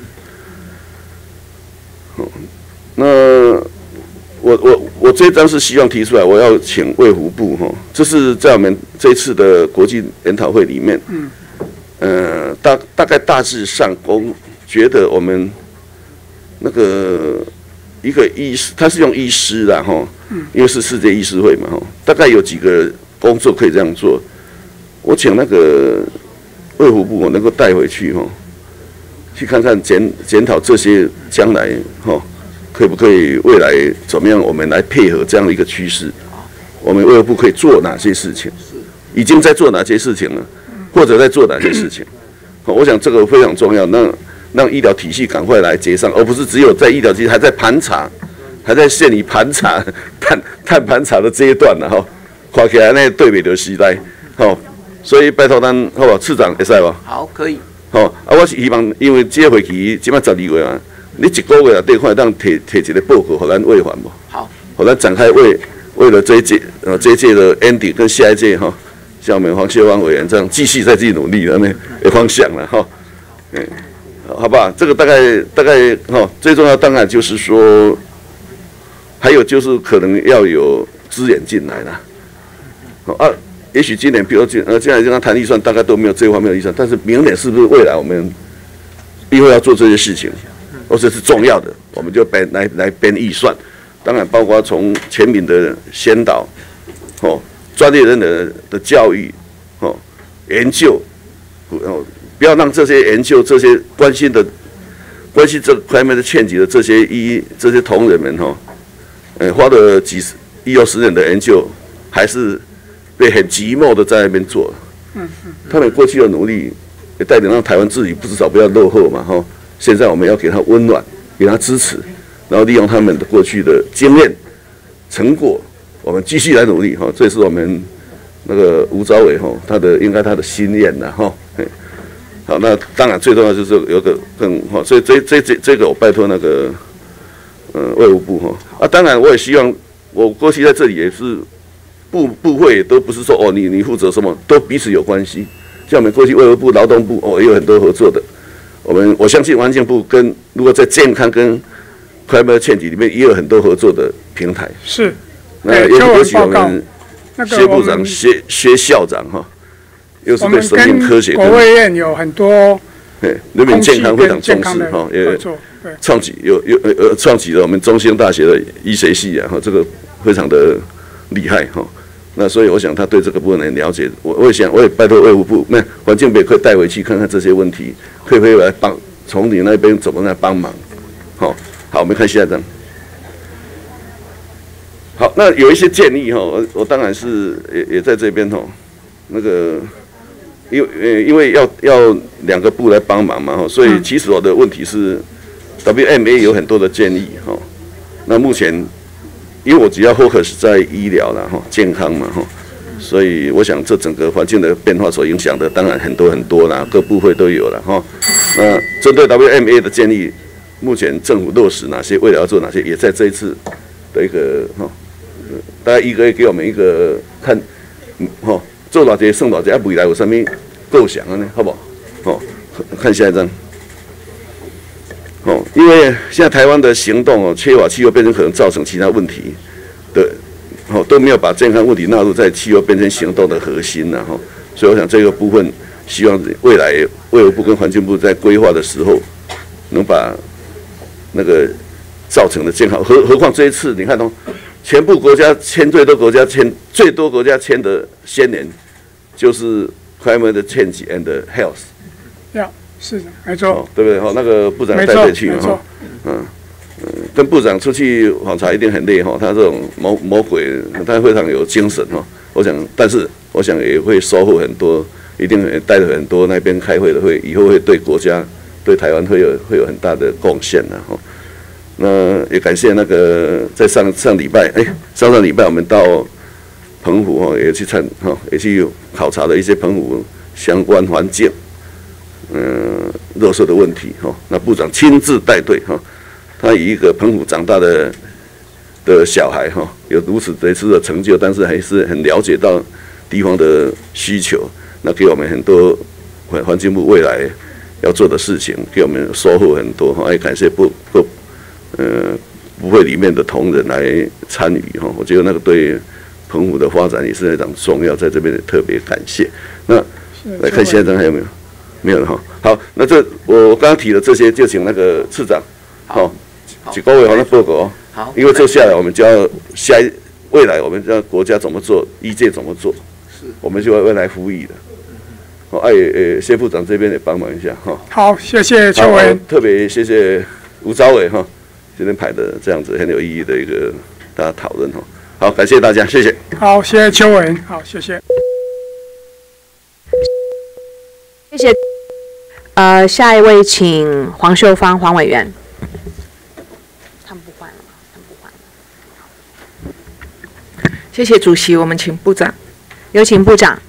哦，那。我我我这一章是希望提出来，我要请卫福部哈，这是在我们这次的国际研讨会里面，嗯，呃，大大概大致上，我觉得我们那个一个医师，他是用医师啦哈，因为是世界医师会嘛哈，大概有几个工作可以这样做。我请那个卫福部能够带回去哈，去看看检检讨这些将来哈，可不可以未来怎么样，我们来配合这样的一个趋势。我们卫福部可以做哪些事情？已经在做哪些事情了？或者在做哪些事情？我想这个非常重要。那让医疗体系赶快来接上，而不是只有在医疗体系还在盘查，还在陷于盘查、探探盘查的阶段呢哈。看起来那对比的时代，吼，所以拜托咱好不好？次长会使无？ 好，可以。 吼，啊，我是希望，因为这个会期即摆十二月啊，你一个月内底看当摕摕一个报告，互咱卫环无？ 好， 互咱展开为为了这一届呃这一届的 ending 跟下一届哈，像我们黄秀芳委员这样继续再继续努力的那个方向了哈，嗯。好吧，这个大概大概哈，最重要当然就是说，还有就是可能要有资源进来啦。好啊，也许今年比如今呃，现在跟他谈预算，大概都没有这方面的预算，但是明年是不是未来我们议会要做这些事情，或者是重要的，我们就编来来编预算。当然，包括从全民的先导，哦，专业人的的教育，哦，研究，哦。不要让这些研究、这些关心的、关心这方面的欠级的这些医、这些同仁们哈，呃，花了几十、一二十年的研究，还是被很寂寞的在那边做。嗯嗯。他们过去的努力，也带领让台湾自己至少不要落后嘛哈。现在我们要给他温暖，给他支持，然后利用他们的过去的经验、成果，我们继续来努力哈。这是我们那个吴昭伟哈，他的应该他的心愿呐哈。好，那当然最重要就是有个更哈，所以这这这这个我拜托那个呃卫务部哈啊，当然我也希望我过去在这里也是部部会都不是说哦你你负责什么，都彼此有关系。像我们过去卫务部、劳动部哦也有很多合作的，我们我相信环境部跟如果在健康跟快乐欠级里面也有很多合作的平台。 是， 那尤尤其我们薛部长、薛薛校长哈。又是对生命科学跟国卫院有很多， 对人民健康非常重视哈，也创起有有呃创起了我们中兴大学的医学系啊哈，这个非常的厉害哈。那所以我想他对这个部分很了解，我我也想我也拜托卫福部，那环境部也可以带回去看看这些问题，可以不可以来帮从你那边怎么来帮忙？好，好，我们看下一张。好，那有一些建议哈，我我当然是也也在这边哈，那个。因为呃，因为要要两个部来帮忙嘛，哈，所以其实我的问题是 ，W M A 有很多的建议哈。那目前，因为我只要 focus 在医疗啦，哈，健康嘛，哈，所以我想这整个环境的变化所影响的，当然很多很多啦，各部会都有了哈。那针对 W M A 的建议，目前政府落实哪些，未来要做哪些，也在这一次的一个哈，大概一个月给我们一个看，嗯，哈。做偌济算偌济，啊，未来有啥物构想啊呢？好不好？哦，看下一张。哦，因为现在台湾的行动哦，缺乏气候变迁可能造成其他问题的，哦都没有把健康问题纳入在气候变迁行动的核心呐，哈、哦。所以我想这个部分，希望未来卫福部跟环境部在规划的时候，能把那个造成的健康，何何况这一次你看哦。全部国家签最多国家签最多国家签的先年，就是 climate change and health。 要是的，没错、哦， 对不对？哈，那个部长带队去嘛，哈，嗯嗯，跟部长出去访查一定很累哈。他这种魔魔鬼，他非常有精神哈。我想，但是我想也会收获很多，一定带着很多那边开会的会，以后会对国家、对台湾会有会有很大的贡献的哈。那也感谢那个在上上礼拜，哎，上上礼拜我们到澎湖哈，也去参哈，也去考察了一些澎湖相关环境，嗯，热色的问题哈。那部长亲自带队哈，他以一个澎湖长大的的小孩哈，有如此这次的成就，但是还是很了解到地方的需求，那给我们很多环环境部未来要做的事情，给我们收获很多哈。也感谢部部。呃，部会里面的同仁来参与哈，我觉得那个对澎湖的发展也是非常重要，在这边特别感谢。那来看下一张还有没有？没有了哈。好，那这我刚刚提的这些，就请那个次长，好， 几个月后的报告哦。 好， 因为这下来我们就要下一未来我们要国家怎么做，医界怎么做，是，我们就会未来呼吁的。哦，哎呃，谢部长这边也帮忙一下哈。 好，谢谢邱委员。 特别谢谢吴昭伟哈，今天排的这样子很有意义的一个大家讨论哈。好，感谢大家，谢谢。 好，谢谢邱委员。好，谢谢。 谢谢。呃，下一位请黄秀芳黄委员。他们不换了，他们不换了。 谢谢主席，我们请部长。 有请部长。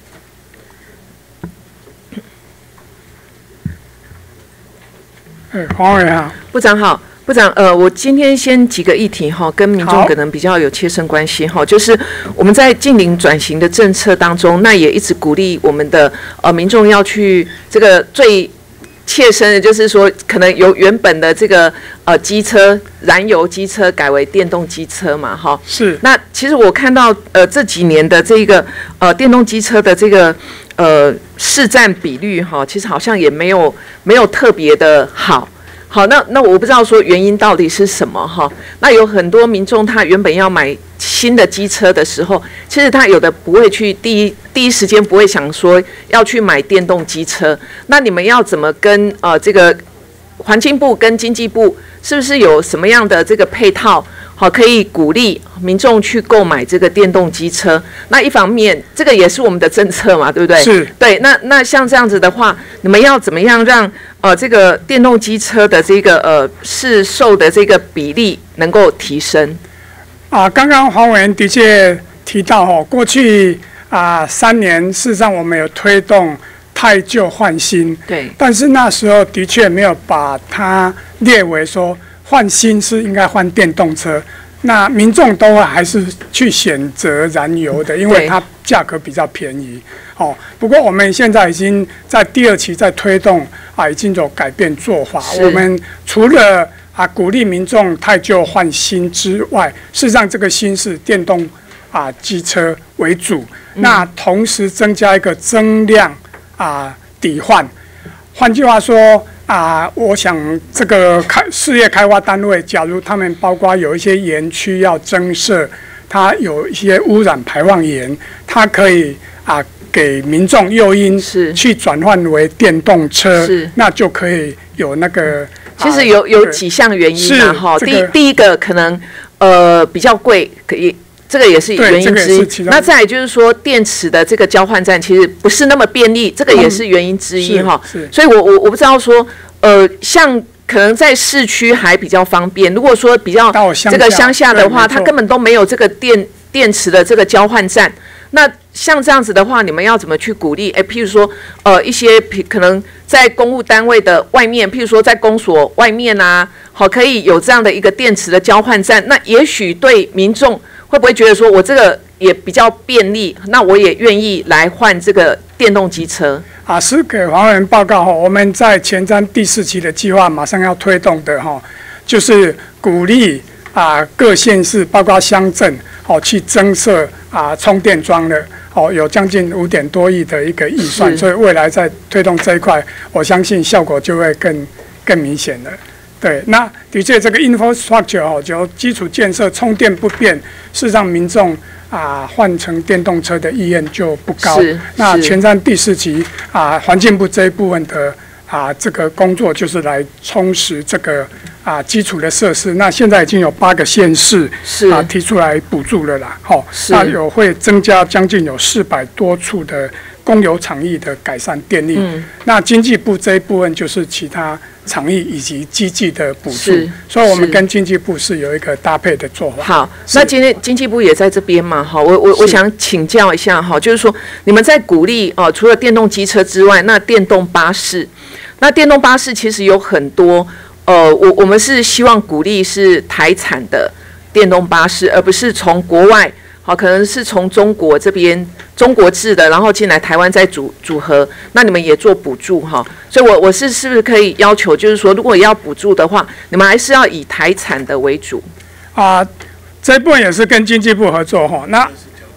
哎，黄委员好。 部长好。部长，呃，我今天先几个议题哈，跟民众可能比较有切身关系哈，就是我们在近邻转型的政策当中，那也一直鼓励我们的呃民众要去这个最切身的，就是说可能由原本的这个呃机车燃油机车改为电动机车嘛，哈。 是。 那其实我看到呃这几年的这个呃电动机车的这个呃市占比率哈，其实好像也没有没有特别的好。好，那那我不知道说原因到底是什么哈。那有很多民众他原本要买新的机车的时候，其实他有的不会去第一第一时间不会想说要去买电动机车。那你们要怎么跟呃这个环境部跟经济部是不是有什么样的这个配套？好，可以鼓励民众去购买这个电动机车。那一方面，这个也是我们的政策嘛，对不对？ 是。 对，那那像这样子的话，你们要怎么样让呃这个电动机车的这个呃市售的这个比例能够提升？ 啊，刚刚黄委员的确提到哦，过去啊三年，事实上我们有推动汰旧换新， 对， 但是那时候的确没有把它列为说。换新是应该换电动车，那民众都还是去选择燃油的，因为它价格比较便宜。哦，不过我们现在已经在第二期在推动啊，已经有改变做法。我们除了啊鼓励民众汰旧换新之外，事实上这个新是电动啊机车为主，嗯、那同时增加一个增量啊抵换，换句话说。啊，我想这个开事业开发单位，假如他们包括有一些园区要增设，它有一些污染排放源，它可以啊给民众诱因去转换为电动车，那就可以有那个。 其实有有几项原因啊，哈，第第一个可能呃比较贵，可以。这个也是原因之一。那再来就是说，电池的这个交换站其实不是那么便利，这个也是原因之一哈。所以我我我不知道说，呃，像可能在市区还比较方便，如果说比较这个乡下的话，它根本都没有这个电电池的这个交换站。那像这样子的话，你们要怎么去鼓励？哎，譬如说，呃，一些可能在公务单位的外面，譬如说在公所外面啊，好，可以有这样的一个电池的交换站，那也许对民众。会不会觉得说我这个也比较便利，那我也愿意来换这个电动机车？ 啊，是给黄委员报告哈，我们在前瞻第四期的计划马上要推动的哈，就是鼓励啊各县市包括乡镇哦去增设啊充电桩的哦，有将近五点多亿的一个预算，所以未来在推动这一块，我相信效果就会更更明显了。对，那的确这个 infrastructure 哦，就基础建设充电不便，事实上民众啊换成电动车的意愿就不高。那全站第四期啊，环境部这一部分的啊这个工作就是来充实这个啊基础的设施。那现在已经有八个县市啊提出来补助了啦，好、哦，那有会增加将近有四百多处的公有场域的改善电力。嗯、那经济部这一部分就是其他。场域以及机器的补助，所以我们跟经济部是有一个搭配的做法。 好，那今天经济部也在这边嘛，哈，我我我想请教一下哈，就是说你们在鼓励哦、呃，除了电动机车之外，那电动巴士，那电动巴士其实有很多，呃，我我们是希望鼓励是台产的电动巴士，而不是从国外。好，可能是从中国这边中国制的，然后进来台湾再组组合，那你们也做补助哈，所以我我是是不是可以要求，就是说如果要补助的话，你们还是要以台产的为主啊？这一部分也是跟经济部合作哈。那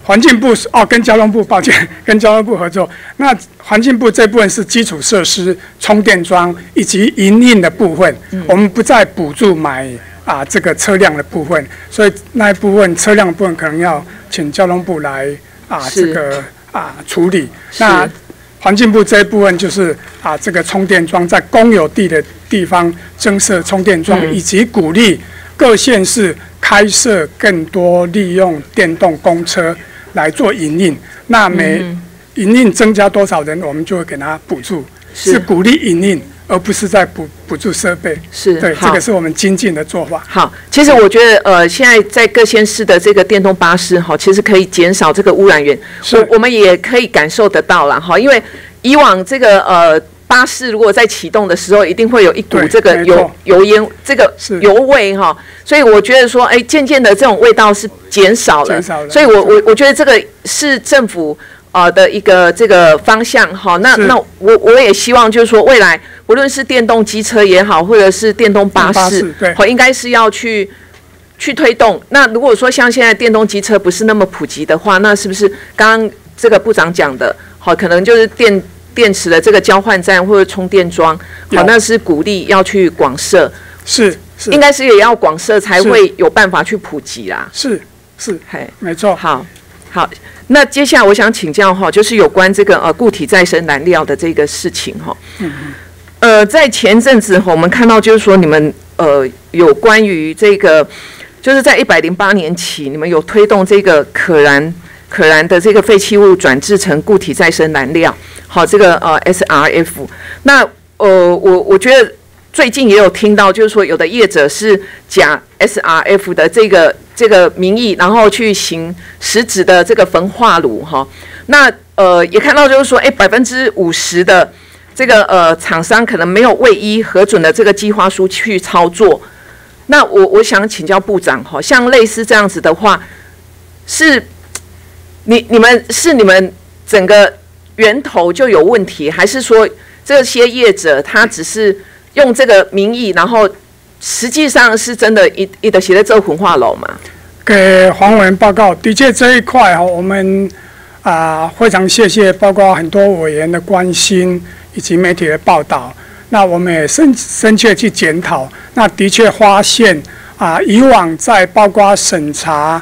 环境部是哦，跟交通部抱歉，跟交通部合作。那环境部这部分是基础设施、充电桩以及营运的部分，嗯、我们不再补助买啊这个车辆的部分，所以那一部分车辆的部分可能要请交通部来啊这个啊处理。那环境部这一部分就是啊这个充电桩在公有地的地方增设充电桩，嗯、以及鼓励各县市开设更多利用电动公车来做营运，那每营运增加多少人，我们就会给他补助，是鼓励营运，而不是在补补助设备。 是， 对，这个是我们精进的做法。 好，其实我觉得，呃，现在在各县市的这个电动巴士，哈，其实可以减少这个污染源，我我们也可以感受得到了，哈，因为以往这个呃。巴士如果在启动的时候，一定会有一股这个油油烟，这个油味哈，所以我觉得说，哎，渐渐的这种味道是减少了，所以我我我觉得这个是政府呃的一个这个方向哈。那那我我也希望就是说，未来无论是电动机车也好，或者是电动巴士，好，应该是要去去推动。那如果说像现在电动机车不是那么普及的话，那是不是刚刚这个部长讲的，好，可能就是电。电池的这个交换站或者充电桩，好，那是鼓励要去广设， 是是， 应该是也要广设才会有办法去普及啦。 是是，嘿，没错。 好，好，那接下来我想请教哈，就是有关这个呃固体再生燃料的这个事情哈。嗯嗯。呃，在前阵子我们看到就是说你们呃有关于这个，就是在一百零八年起，你们有推动这个可燃可燃的这个废弃物转制成固体再生燃料。好，这个呃 S R F， 那呃我我觉得最近也有听到，就是说有的业者是假 S R F 的这个这个名义，然后去行实质的这个焚化炉哈。那呃也看到就是说，哎百分之五十的这个呃厂商可能没有为依核准的这个计划书去操作。那我我想请教部长哈，像类似这样子的话，是你你们是你们整个源头就有问题，还是说这些业者他只是用这个名义，然后实际上是真的一一的写在这焚化炉嘛？ 给黄委员报告，的确这一块哈，我们啊、呃、非常谢谢，包括很多委员的关心以及媒体的报道。那我们也深深切去检讨，那的确发现啊、呃，以往在包括审查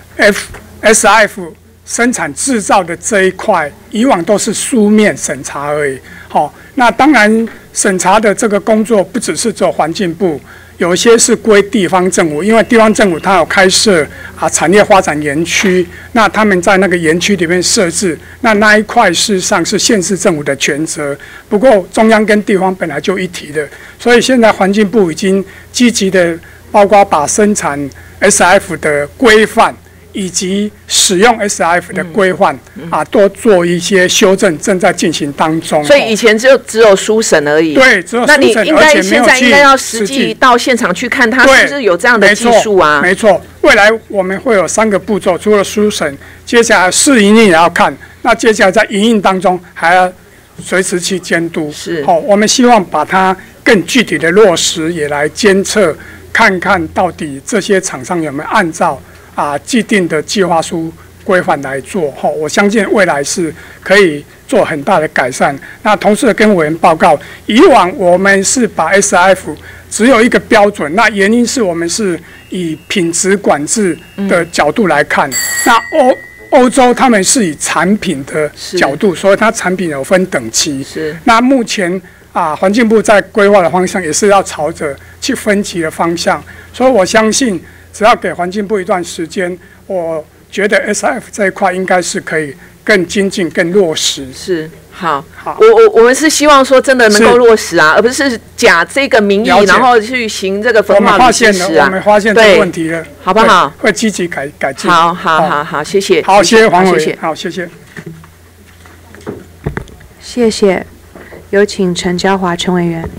F S R F。生产制造的这一块，以往都是书面审查而已。好、哦，那当然审查的这个工作不只是做环境部，有一些是归地方政府，因为地方政府它有开设啊产业发展园区，那他们在那个园区里面设置，那那一块事实上是县市政府的权责。不过中央跟地方本来就一体的，所以现在环境部已经积极的，包括把生产 S R F 的规范。以及使用 S R F 的规范、嗯嗯、啊，多做一些修正，正在进行当中。 所以以前只有只有书审而已。 对，只有书审， 那你应该现在应该要实际到现场去看，它是不是有这样的技术啊？ 没错，未来我们会有三个步骤，除了书审，接下来试营运也要看。那接下来在营运当中还要随时去监督。 是。 好、哦，我们希望把它更具体的落实，也来监测，看看到底这些厂商有没有按照。啊，既定的计划书规范来做哈，我相信未来是可以做很大的改善。那同时跟委员报告，以往我们是把 S R F 只有一个标准，那原因是我们是以品质管制的角度来看。嗯、那欧欧洲他们是以产品的角度，所以它产品有分等级。 是。 那目前啊，环境部在规划的方向也是要朝着去分级的方向，所以我相信。只要给环境部一段时间，我觉得 S R F 这一块应该是可以更精进、更落实。 是，好，好，我我我们是希望说真的能够落实啊，而不是假这个名义，然后去行这个焚化炉实施啊。 我们发现这个问题了， 好不好？ 会积极改改进。 好好好好，谢谢。 好，谢谢黄委员。好，谢谢。 谢谢，有请陈椒华陈委员。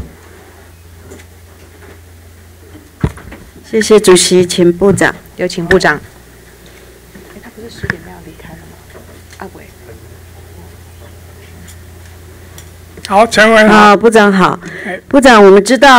谢谢主席，请部长。 有请部长。哎，他不是十点要离开了吗？阿伟。 好，陈委员好。 部长好。部长，我们知道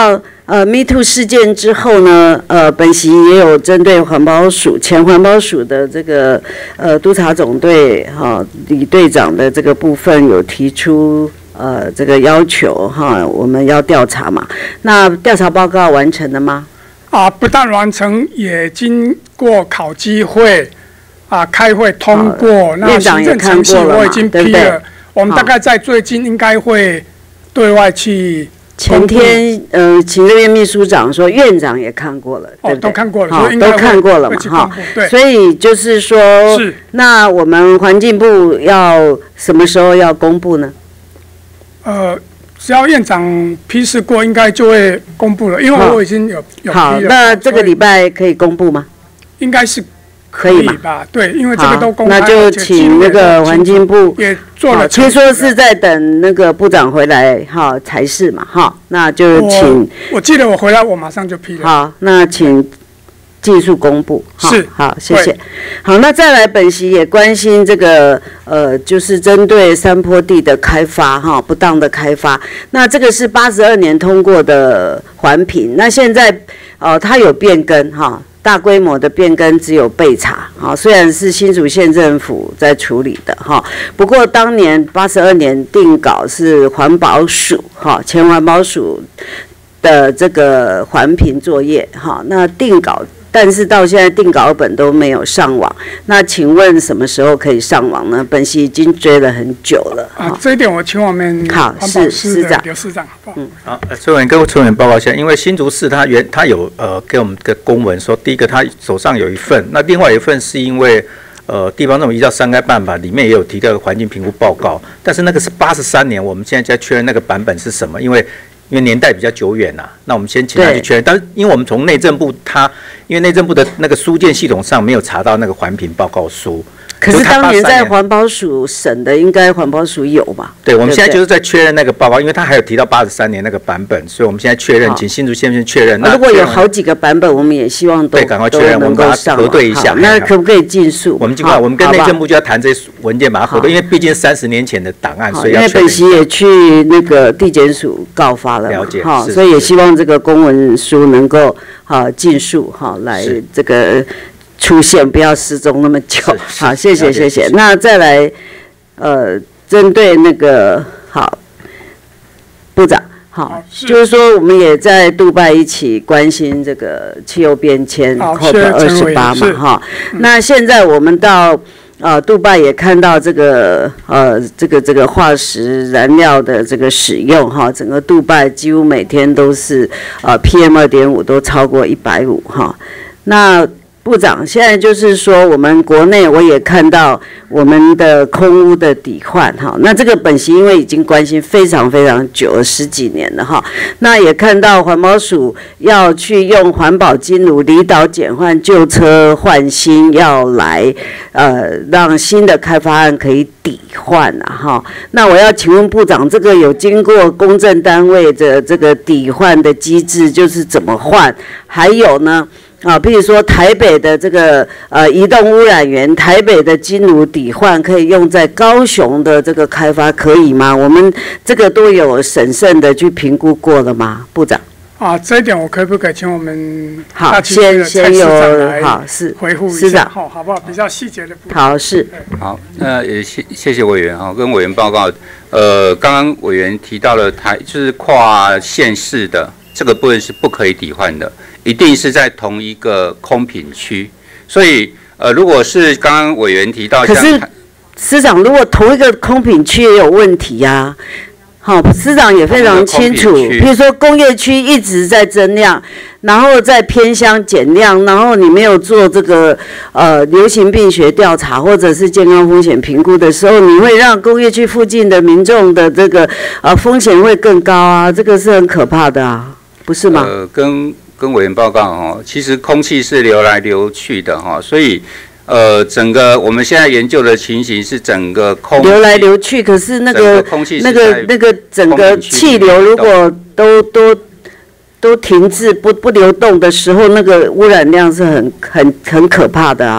呃 ，Me Too 事件之后呢，呃，本席也有针对环保署前环保署的这个呃督察总队哈、哦、李队长的这个部分有提出呃这个要求哈，我们要调查嘛。那调查报告完成了吗？ 啊，不但完成，也经过考纪会啊开会通过，那行政程序我已经批了。我们大概在最近应该会对外去。 前天呃，行政院秘书长说院长也看过了，对不对？ 哦，都看过了， 好，都看过了嘛，哈。 对。 所以就是说， 是。 那我们环境部要什么时候要公布呢？ 呃。只要院长批示过，应该就会公布了，因为我已经有有批了。 好，那这个礼拜可以公布吗？ 应该是可以吧？对，因为这个都公开。 那就请那个环境部也做了。 听说是在等那个部长回来哈才是嘛哈，那就请。 我, 我记得我回来，我马上就批了。 好，那请。技术公布是好，谢谢。好，那再来，本席也关心这个呃，就是针对山坡地的开发哈，不当的开发。那这个是八十二年通过的环评，那现在呃它有变更哈，大规模的变更只有备查啊，虽然是新竹县政府在处理的哈，不过当年八十二年定稿是环保署哈，前环保署的这个环评作业哈，那定稿。但是到现在定稿本都没有上网，那请问什么时候可以上网呢？本席已经追了很久了。 啊，这一点我请我们好是市长刘市长， 嗯，好，崔委员跟崔委员报告一下，因为新竹市他原他有呃给我们的公文说，第一个他手上有一份，那另外一份是因为呃地方政府依照三该办法里面也有提到环境评估报告，但是那个是八十三年，我们现在在确认那个版本是什么，因为。因为年代比较久远呐、啊，那我们先请他去确认。但是因为我们从内政部他，因为内政部的那个书件系统上没有查到那个环评报告书。 可是当年在环保署审的，应该环保署有吧？ 对，我们现在就是在确认那个报告，因为他还有提到八十三年那个版本，所以我们现在确认，请新竹县先确认。 那如果有好几个版本，我们也希望都对赶快确认，我们把它核对一下。 那可不可以尽速？ 我们尽快，我们跟内政部就要谈这些文件，把它核对，因为毕竟三十年前的档案，所以要确认。 因为本席也去那个地检署告发了， 了解， 好，所以也希望这个公文书能够好尽速好来这个。出现不要失踪那么久，好，谢谢谢谢。那再来，呃，针对那个好部长，好，就是说我们也在杜拜一起关心这个气候变迁 C O P 二十八嘛，哈。那现在我们到呃杜拜也看到这个呃这个这个化石燃料的这个使用哈，整个杜拜几乎每天都是呃 P M 二点五 都超过一百五哈，那。部长，现在就是说，我们国内我也看到我们的空污的抵换哈，那这个本席因为已经关心非常非常久了，十几年了哈，那也看到环保署要去用环保金炉离岛减换旧车换新，要来呃让新的开发案可以抵换啊哈。那我要请问部长，这个有经过公证单位的这个抵换的机制，就是怎么换？还有呢？啊，比如说台北的这个呃移动污染源，台北的金炉抵换可以用在高雄的这个开发，可以吗？我们这个都有审慎的去评估过了吗，部长？ 啊，这一点我可不可以请我们好先先有好是回复一下， 好好不好？比较细节的部分。 好是好，那也谢谢谢委员哈，跟委员报告，呃，刚刚委员提到了台就是跨县市的这个部分是不可以抵换的。一定是在同一个空品区，所以呃，如果是刚刚委员提到， 可是司长，如果同一个空品区也有问题呀、啊，好，司长也非常清楚，比如说工业区一直在增量，然后在偏乡减量，然后你没有做这个呃流行病学调查或者是健康风险评估的时候，你会让工业区附近的民众的这个呃风险会更高啊，这个是很可怕的啊，不是吗？ 呃，跟跟委员报告哈，其实空气是流来流去的哈，所以呃，整个我们现在研究的情形是整个空流来流去，可是那个那个那个整个气流如果都都都停滞不不流动的时候，那个污染量是很很很可怕的啊。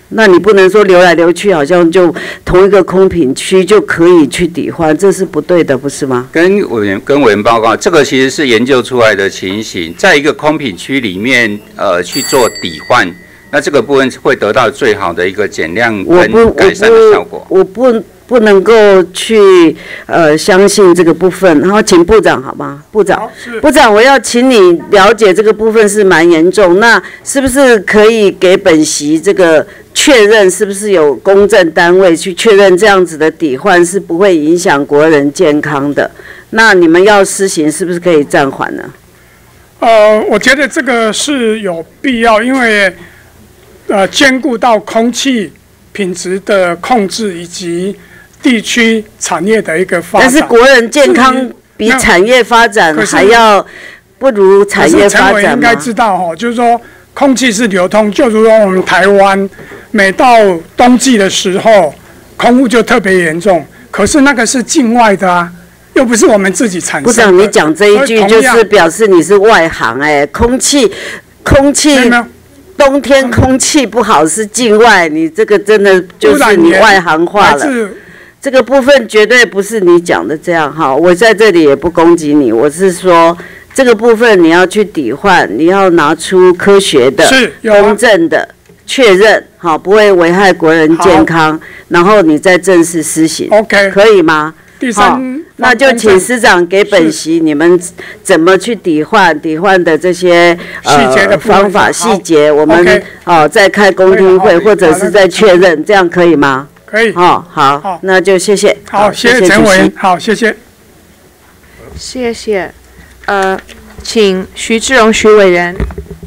那你不能说流来流去，好像就同一个空品区就可以去抵换，这是不对的，不是吗？ 跟委员跟委员报告，这个其实是研究出来的情形，在一个空品区里面，呃，去做抵换，那这个部分会得到最好的一个减量跟改善的效果。 我不。我不不能够去呃相信这个部分，然后请部长好吗？部长，部长，我要请你了解这个部分是蛮严重，那是不是可以给本席这个确认，是不是有公证单位去确认这样子的抵换是不会影响国人健康的？那你们要施行，是不是可以暂缓呢？ 呃，我觉得这个是有必要，因为呃兼顾到空气品质的控制以及地区产业的一个发展， 但是国人健康比产业发展还要不如产业发展吗？ 可是陈委应该知道哈，就是说空气是流通，就如说我们台湾每到冬季的时候，空污就特别严重。可是那个是境外的啊，又不是我们自己产生的。 部长，你讲这一句就是表示你是外行哎、欸，空气，空气。冬天空气不好是境外，你这个真的就是你外行话了。这个部分绝对不是你讲的这样哈，我在这里也不攻击你，我是说这个部分你要去抵换，你要拿出科学的、公正的确认，好，不会危害国人健康，然后你再正式施行 ，OK， 可以吗？ 第三， 那就请司长给本席你们怎么去抵换、抵换的这些呃方法细节，我们哦再开公听会或者是再确认，这样可以吗？ 可以。 哦，好，那就谢谢。 好，谢谢陈委员。好，谢谢。 谢谢。呃，请徐志荣徐委员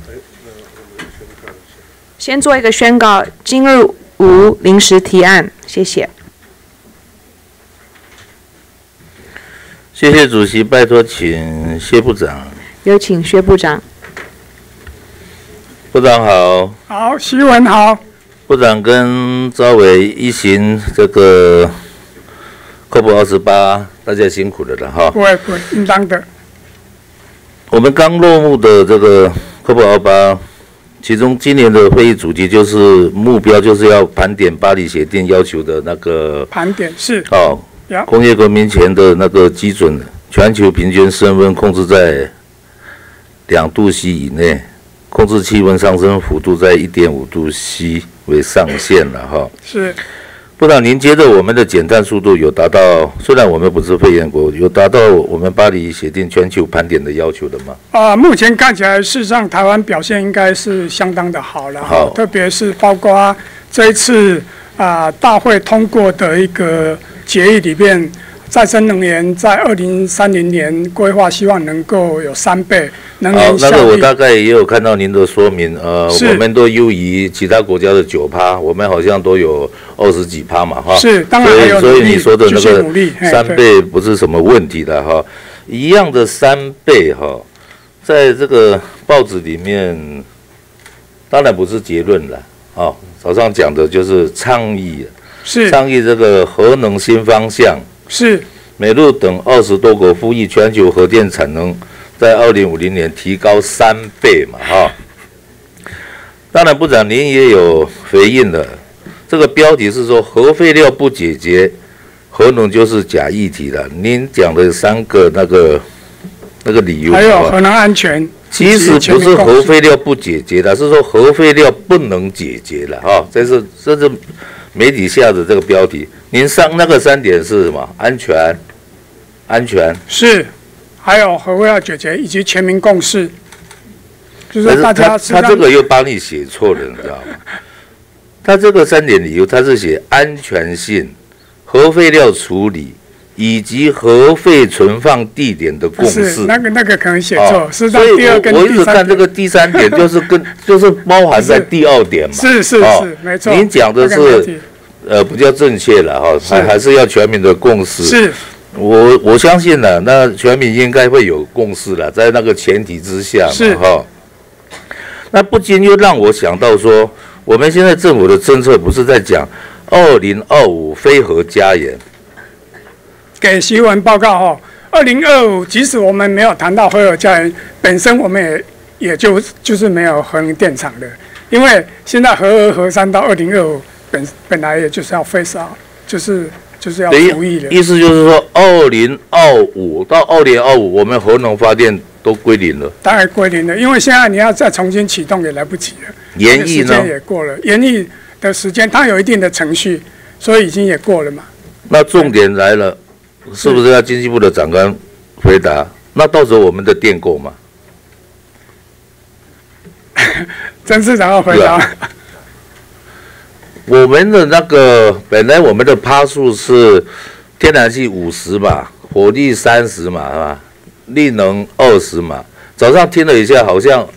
先做一个宣告，今日无临时提案，谢谢。 谢谢主席，拜托请谢部长。 有请薛部长。 部长好。 好，徐文好。 部长跟赵委一行这个 C O P 二十八，大家辛苦了了哈。 不会不会，应当的。 我们刚落幕的这个 C O P 二十八，其中今年的会议主题就是目标就是要盘点巴黎协定要求的那个盘点是哦。工业革命前的那个基准，全球平均升温控制在两度 C 以内，控制气温上升幅度在 一点五度 C 为上限了哈。 是。 部长，您觉得我们的减碳速度有达到？虽然我们不是肺炎国，有达到我们巴黎协定全球盘点的要求的吗？ 啊、呃，目前看起来，事实上台湾表现应该是相当的好了。好，特别是包括这一次啊、呃、大会通过的一个决议里面，再生能源在二零三零年规划，希望能够有三倍能源效率。 好，那个我大概也有看到您的说明，呃，我们都优于其他国家的九趴，我们好像都有二十几趴嘛，哈。 是，当然还有所以所以你说的那个努力三倍不是什么问题的哈，一样的三倍哈，在这个报纸里面，当然不是结论了，哦，早上讲的就是倡议。 是倡议这个核能新方向， 是美陆等二十多国呼吁全球核电产能在二零五零年提高三倍嘛，哈。当然，部长您也有回应了，这个标题是说核废料不解决，核能就是假议题了。您讲的三个那个那个理由， 还有核能安全， 其实不是核废料不解决的，是说核废料不能解决了，哈，这是这是。媒体下的这个标题，您上那个三点是什么？安全，安全是，还有核废料解决以及全民共识，就是大家他他这个又帮你写错了，你知道吗？他这个三点理由，他是写安全性、核废料处理以及核废存放地点的共识。 是那个那个可能写错，是所以第二跟第三点。 我一直看这个第三点，就是跟就是包含在第二点嘛。 是是是，没错。 您讲的是呃比较正确了哈，还还是要全民的共识。 是， 我我相信呢，那全民应该会有共识了，在那个前提之下嘛哈。那不禁又让我想到说，我们现在政府的政策不是在讲二零二五非核家园。 给新闻报告哈，二零二五即使我们没有谈到核核家园本身，我们也也就就是没有核能电厂的。 因为现在核二核三到二零二五本本来也就是要phase out，就是就是要除役了。 意思就是说，二零二五到二零二五，我们核能发电都归零了。 当然归零了，因为现在你要再重新启动也来不及了。 延役呢？ 时间也过了，延役的时间它有一定的程序，所以已经也过了嘛。 那重点来了，是不是要经济部的长官回答？那到时候我们的电够吗？ 曾市长要回答。 我们的那个本来我们的趴数是天然气五十嘛，火力三十嘛，是吧？力能二十嘛。早上听了一下，好像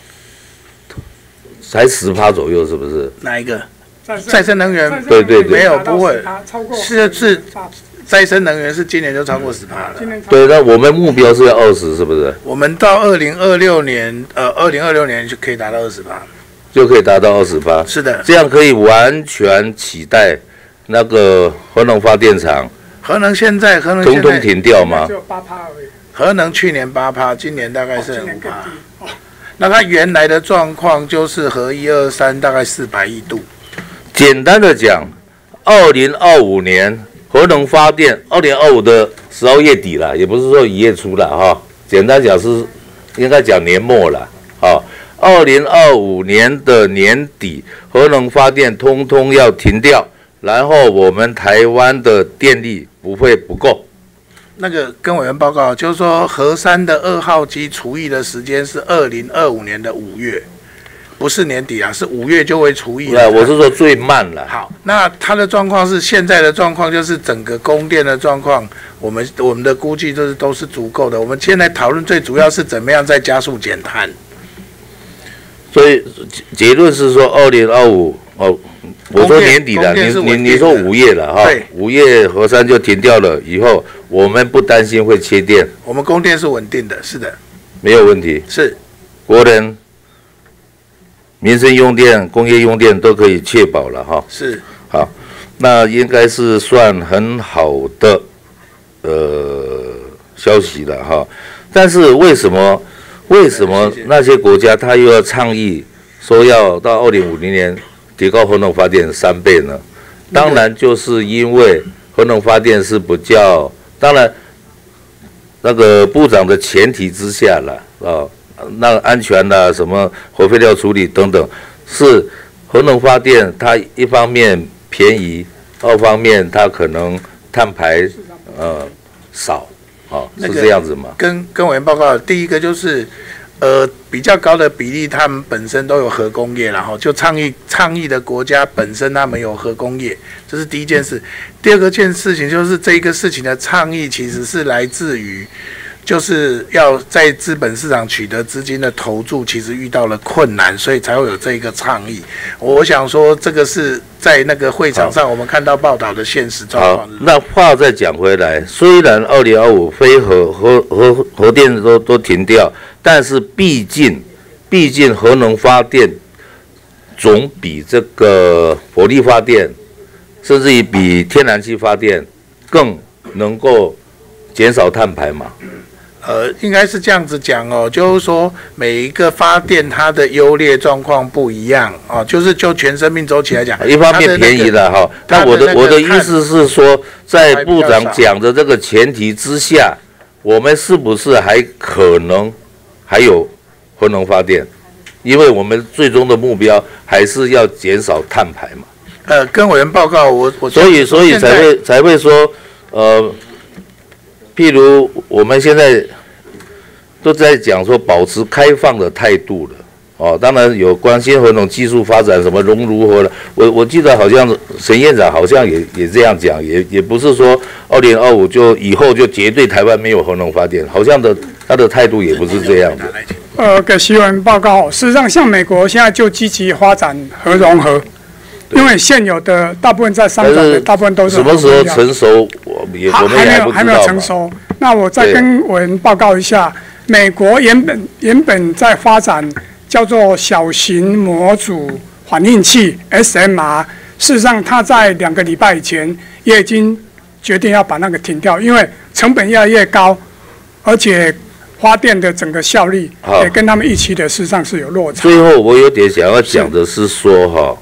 才十趴左右，是不是？ 哪一个？再生能源？ 对对对， 没有，不会，是是再生能源是今年就超过十趴了。 对，那我们目标是要二十，是不是？ 我们到二零二六年，呃，二零二六年就可以达到二十趴。 就可以达到二十趴， 是的， 这样可以完全取代那个核能发电厂。 核能现在核能统统停掉吗？ 只有八趴而已。 核能去年八趴，今年大概是五趴。那它原来的状况就是核一二三大概四百亿度。 简单的讲，二零二五年核能发电，二零二五的十二月底了，也不是说一月初了哈。简单讲是应该讲年末了，哈。二零二五年的年底，核能发电通通要停掉，然后我们台湾的电力不会不够。 那个跟委员报告，就是说核三的二号机除役的时间是二零二五年的五月，不是年底啊，是五月就会除役。 对，我是说最慢了。 好，那它的状况是现在的状况，就是整个供电的状况，我们我们的估计就是都是足够的。我们现在讨论最主要是怎么样再加速减碳。 所以结论是说，二零二五哦，我说年底了，你你你说五月了哈，五月核三就停掉了，以后我们不担心会缺电。 我们供电是稳定的，是的， 没有问题。 是， 国人民生用电、工业用电都可以确保了哈。 是， 好，那应该是算很好的呃消息了哈。但是为什么？为什么那些国家他又要倡议说要到二零五零年提高核能发电三倍呢？当然就是因为核能发电是比较，当然那个部长的前提之下了啊，那安全啦、什么核废料处理等等，是核能发电它一方面便宜，二方面它可能碳排呃少。哦，是这样子吗？ 跟跟委员报告，第一个就是，呃，比较高的比例，他们本身都有核工业，然后就倡议倡议的国家本身他们有核工业，这是第一件事。第二个件事情就是这一个事情的倡议其实是来自于，就是要在资本市场取得资金的投注，其实遇到了困难，所以才会有这一个倡议。我想说，这个是在那个会场上我们看到报道的现实状况。 好，那话再讲回来，虽然二零二五非核核核核电都都停掉，但是毕竟毕竟核能发电总比这个火力发电，甚至于比天然气发电更能够减少碳排嘛。 呃，应该是这样子讲哦，就是说每一个发电它的优劣状况不一样哦，就是就全生命周期来讲， 一方面便宜了哈。那我的我的意思是说，在部长讲的这个前提之下，我们是不是还可能还有核能发电？因为我们最终的目标还是要减少碳排嘛。 呃，跟委员报告，我我所以所以才会才会说呃。譬如我们现在都在讲说保持开放的态度了，哦，当然有关心核能技术发展什么融如何了。我我记得好像沈院长好像也也这样讲，也也不是说二零二五就以后就绝对台湾没有核能发电，好像的他的态度也不是这样的。 呃，给新闻报告，事实上像美国现在就积极发展核融合。因为现有的大部分在商转的大部分都是什么时候成熟，我也我们也还不知道。 还没有成熟。那我再跟委员报告一下，美国原本原本在发展叫做小型模组反应器 S M R， 事实上它在两个礼拜以前也已经决定要把那个停掉，因为成本越来越高，而且发电的整个效率也跟他们预期的事实上是有落差。 最后我有点想要讲的是说哈，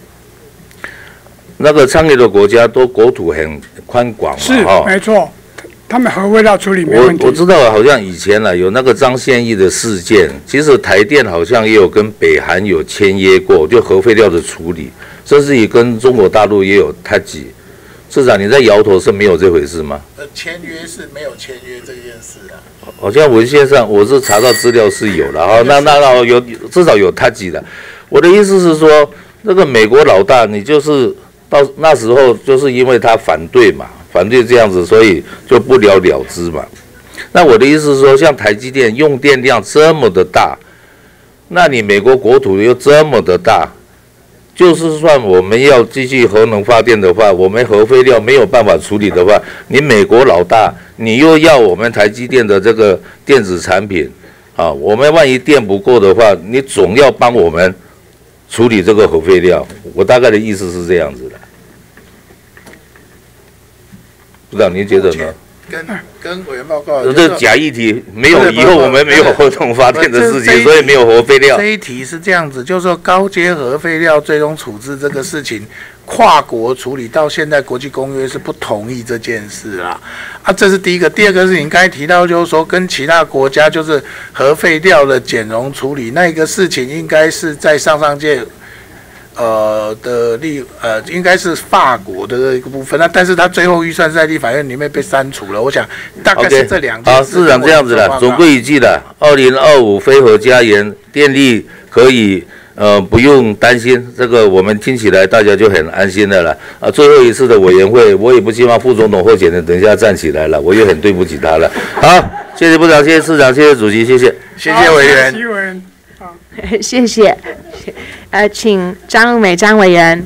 那个倡议的国家都国土很宽广嘛， 是没错。他们核废料处理没问题。 我我知道，好像以前呢有那个张献义的事件，其实台电好像也有跟北韩有签约过，就核废料的处理，甚至于跟中国大陆也有他几。市长，你在摇头是没有这回事吗？ 呃，签约是没有签约这件事啊。 好像文献上我是查到资料是有的哈，那那那有至少有他几的。我的意思是说，那个美国老大，你就是到那时候就是因为他反对嘛。反对这样子，所以就不了了之嘛。那我的意思是说，像台积电用电量这么的大，那你美国国土又这么的大，就是算我们要继续核能发电的话，我们核废料没有办法处理的话，你美国老大，你又要我们台积电的这个电子产品啊，我们万一电不够的话，你总要帮我们处理这个核废料。我大概的意思是这样子的。部长，您觉得呢？ 跟跟委员报告， 这假议题没有，以后我们没有核能发电的事情，所以没有核废料。 这一题是这样子，就是说高阶核废料最终处置这个事情，跨国处理到现在国际公约是不同意这件事啦。啊，这是第一个。第二个是你刚才提到，就是说跟其他国家就是核废料的减容处理那一个事情，应该是在上上届。呃的立呃应该是法国的一个部分，那但是他最后预算在立法院里面被删除了。我想大概是这两件事。 好，市长这样子了，总归一句了，二零二五非核家园电力可以呃不用担心，这个我们听起来大家就很安心的了。啊，最后一次的委员会，我也不希望副总统候选人等一下站起来了，我也很对不起他了。好，谢谢部长，谢谢市长，谢谢主席，谢谢， 谢谢委员。 谢谢，呃，请张美张委员。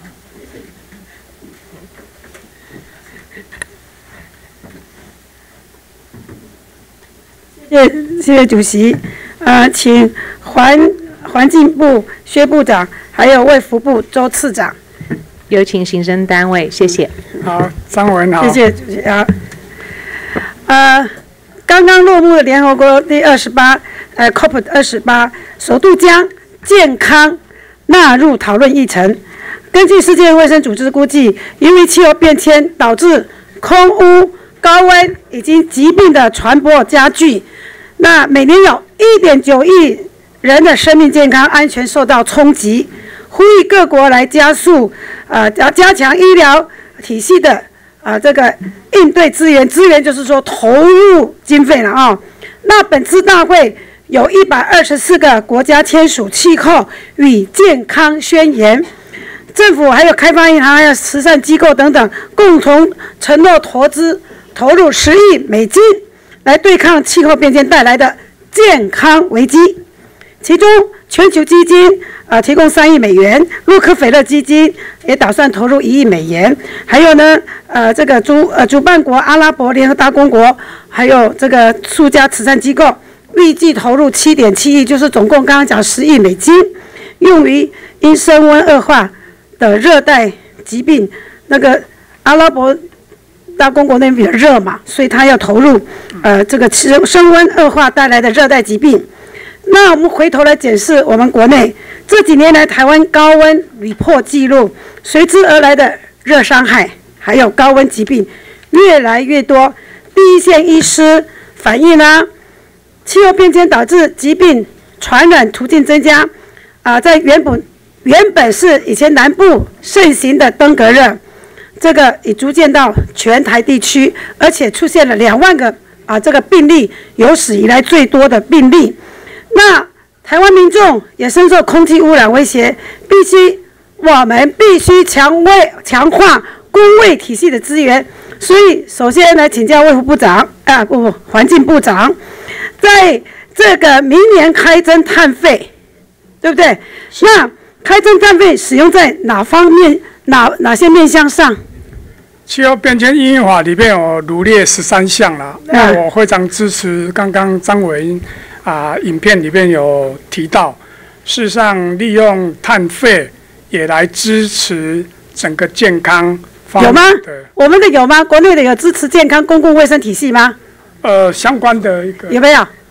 谢谢谢谢主席，呃，请环环境部薛部长，还有卫福部周次长， 有请行政单位，谢谢。 好，张委员好。 谢谢主席啊。呃，刚刚落幕的联合国第二十八呃 C O P 二十八，首度将健康纳入讨论议程。根据世界卫生组织估计，由于气候变迁导致空污、高温以及疾病的传播加剧，那每年有 一点九亿人的生命健康安全受到冲击。呼吁各国来加速呃要加强医疗体系的呃这个应对资源，资源就是说投入经费了啊、哦。那本次大会有一百二十四个国家签署气候与健康宣言，政府还有开发银行还有慈善机构等等共同承诺投资投入十亿美金来对抗气候变迁带来的健康危机。其中全球基金呃提供三亿美元，洛克菲勒基金也打算投入一亿美元，还有呢呃这个主呃主办国阿拉伯联合大公国，还有这个数家慈善机构预计投入七点七亿，就是总共刚刚讲十亿美金，用于因升温恶化的热带疾病。那个阿拉伯大公国那边比较热嘛，所以他要投入呃这个升升温恶化带来的热带疾病。那我们回头来检视我们国内这几年来台湾高温屡破纪录，随之而来的热伤害还有高温疾病越来越多。第一线医师反映啊，气候变迁导致疾病传染途径增加啊、呃，在原本原本是以前南部盛行的登革热，这个已逐渐到全台地区，而且出现了两万个啊、呃、这个病例，有史以来最多的病例。那台湾民众也深受空气污染威胁，必须我们必须强卫强化公卫体系的资源。所以，首先来请教卫福部长啊，不不，环境部长，在这个明年开征碳费，对不对？那开征碳费使用在哪方面、哪哪些面向上？ 气候变迁因应法里面有罗列十三项了，那我非常支持刚刚张委员啊、呃，影片里面有提到，事实上利用碳费也来支持整个健康方面。 有吗？我们的有吗？国内的有支持健康公共卫生体系吗？ 呃，相关的一个有没有？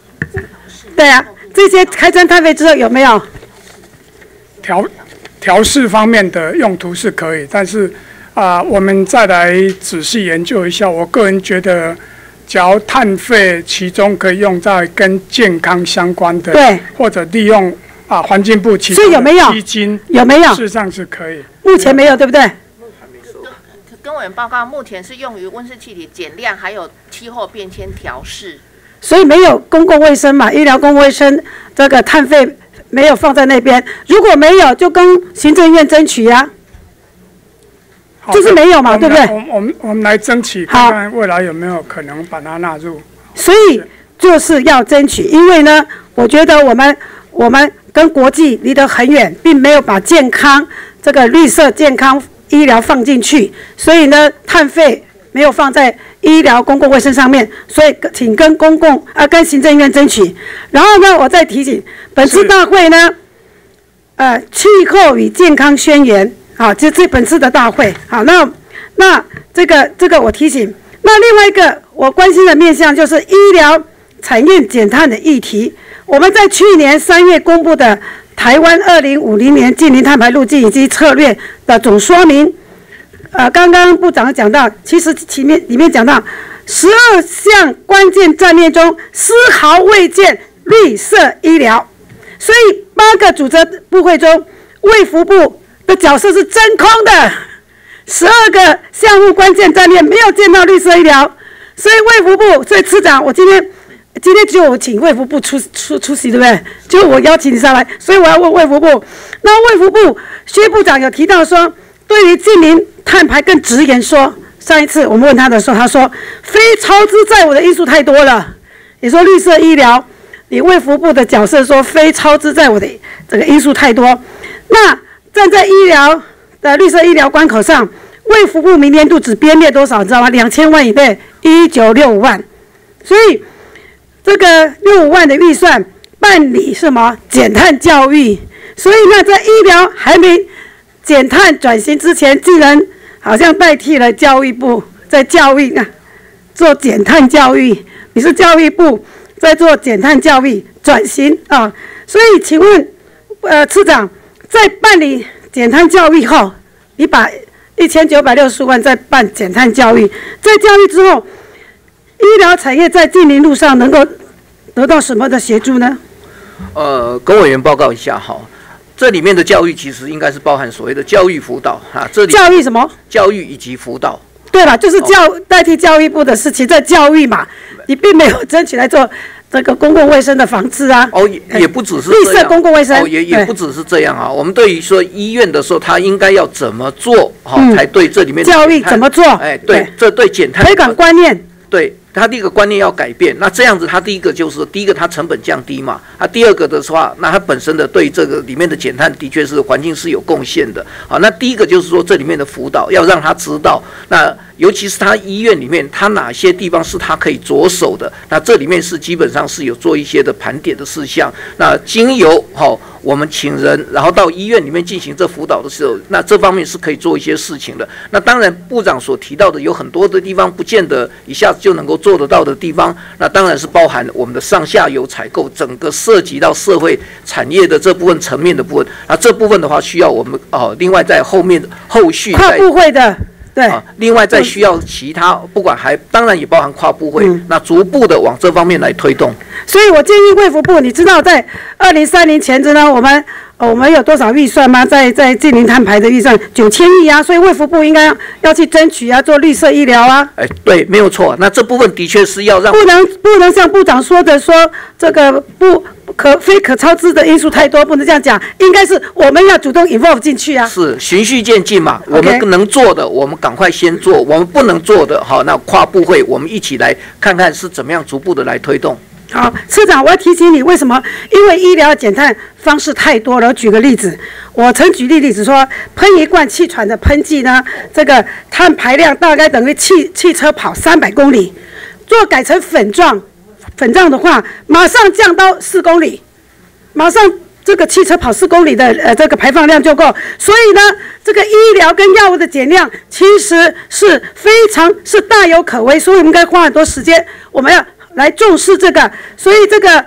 对啊，这些开征碳费之后有没有调调试方面的用途是可以，但是啊、呃，我们再来仔细研究一下。我个人觉得，假如碳费其中可以用在跟健康相关的， 对， 或者利用啊环境部其中的基金， 有没有？ 事实上是可以。 目前没有，对不对？ 跟委员报告，目前是用于温室气体减量，还有气候变迁调试。 所以没有公共卫生嘛，医疗公共卫生这个碳费没有放在那边。如果没有，就跟行政院争取呀、啊，就是没有嘛，对不对？ 我我们我们来争取，看看未来有没有可能把它纳入。 所以就是要争取，因为呢，我觉得我们我们跟国际离得很远，并没有把健康这个绿色健康医疗放进去，所以呢，碳费没有放在医疗公共卫生上面，所以请跟公共啊跟行政院争取。然后呢，我再提醒，本次大会呢，呃，气候与健康宣言，好，这这本次的大会，好，那那这个这个我提醒，那另外一个我关心的面向就是医疗产业减碳的议题。我们在去年三月公布的台湾二零五零年净零碳排路径以及策略的总说明，呃，刚刚部长讲到，其实前面里面讲到十二项关键战略中，丝毫未见绿色医疗，所以八个主责部会中，卫福部的角色是真空的，十二个项目关键战略没有见到绿色医疗，所以卫福部，所以次长，我今天。今天只有我请卫福部出出出席，对不对？就我邀请你上来，所以我要问卫福部。那卫福部薛部长有提到说，对于近零碳排更直言说，上一次我们问他的时候，他说非超支在我的因素太多了。你说绿色医疗，你卫福部的角色说非超支在我的这个因素太多。那站在医疗的绿色医疗关口上，卫福部明年度只编列多少？你知道吗？两千万以内，一九六五万。所以。这个六五万的预算办理什么减碳教育？所以呢，在医疗还没减碳转型之前，竟然好像代替了教育部在教育啊做减碳教育。你是教育部在做减碳教育转型啊？所以请问，呃，次长在办理减碳教育后，你把一千九百六十万再办减碳教育，在教育之后。医疗产业在近零路上能够得到什么的协助呢？ 呃，跟委员报告一下哈，这里面的教育其实应该是包含所谓的教育辅导啊，这里教育什么？ 教育以及辅导。 对了，就是教、哦、代替教育部的事情，在教育嘛，你并没有争取来做这个公共卫生的防治啊。 哦，也也不只是绿色公共卫生， 哦，也也不只是这样啊。我们对于说医院的时候，他应该要怎么做哈、嗯，才对这里面教育怎么做？ 哎，对，对这对减碳推广观念。 对他第一个观念要改变，那这样子他第一个就是第一个他成本降低嘛，他第二个的话，那他本身的对这个里面的减碳的确是环境是有贡献的。好，那第一个就是说这里面的辅导要让他知道，那尤其是他医院里面他哪些地方是他可以着手的，那这里面是基本上是有做一些的盘点的事项。那经由好、哦、我们请人，然后到医院里面进行这辅导的时候，那这方面是可以做一些事情的。那当然部长所提到的有很多的地方不见得一下子就能够做得到的地方，那当然是包含我们的上下游采购，整个涉及到社会产业的这部分层面的部分。那这部分的话，需要我们哦，另外在后面后续跨部会的。对、啊， 另外再需要其他，不管还当然也包含跨部会、嗯，那逐步的往这方面来推动。 所以我建议卫福部，你知道在二零三零前呢，我们、呃、我们有多少预算吗？在在近零碳排的预算九千亿啊，所以卫福部应该要要去争取啊，做绿色医疗啊。 哎，对，没有错。那这部分的确是要让不能不能像部长说的说这个不。可非可超支的因素太多，不能这样讲，应该是我们要主动 involve 进去啊。 是循序渐进嘛， okay. 我们能做的，我们赶快先做；我们不能做的，好，那跨部会我们一起来看看是怎么样逐步的来推动。 好，次长，我要提醒你，为什么？因为医疗减碳方式太多了。我举个例子，我曾举例例子说，喷一罐气喘的喷剂呢，这个碳排量大概等于汽汽车跑三百公里，做改成粉状。粉状的话，马上降到四公里，马上这个汽车跑四公里的呃这个排放量就够。所以呢，这个医疗跟药物的减量其实是非常是大有可为，所以我们应该花很多时间，我们要来重视这个。所以这个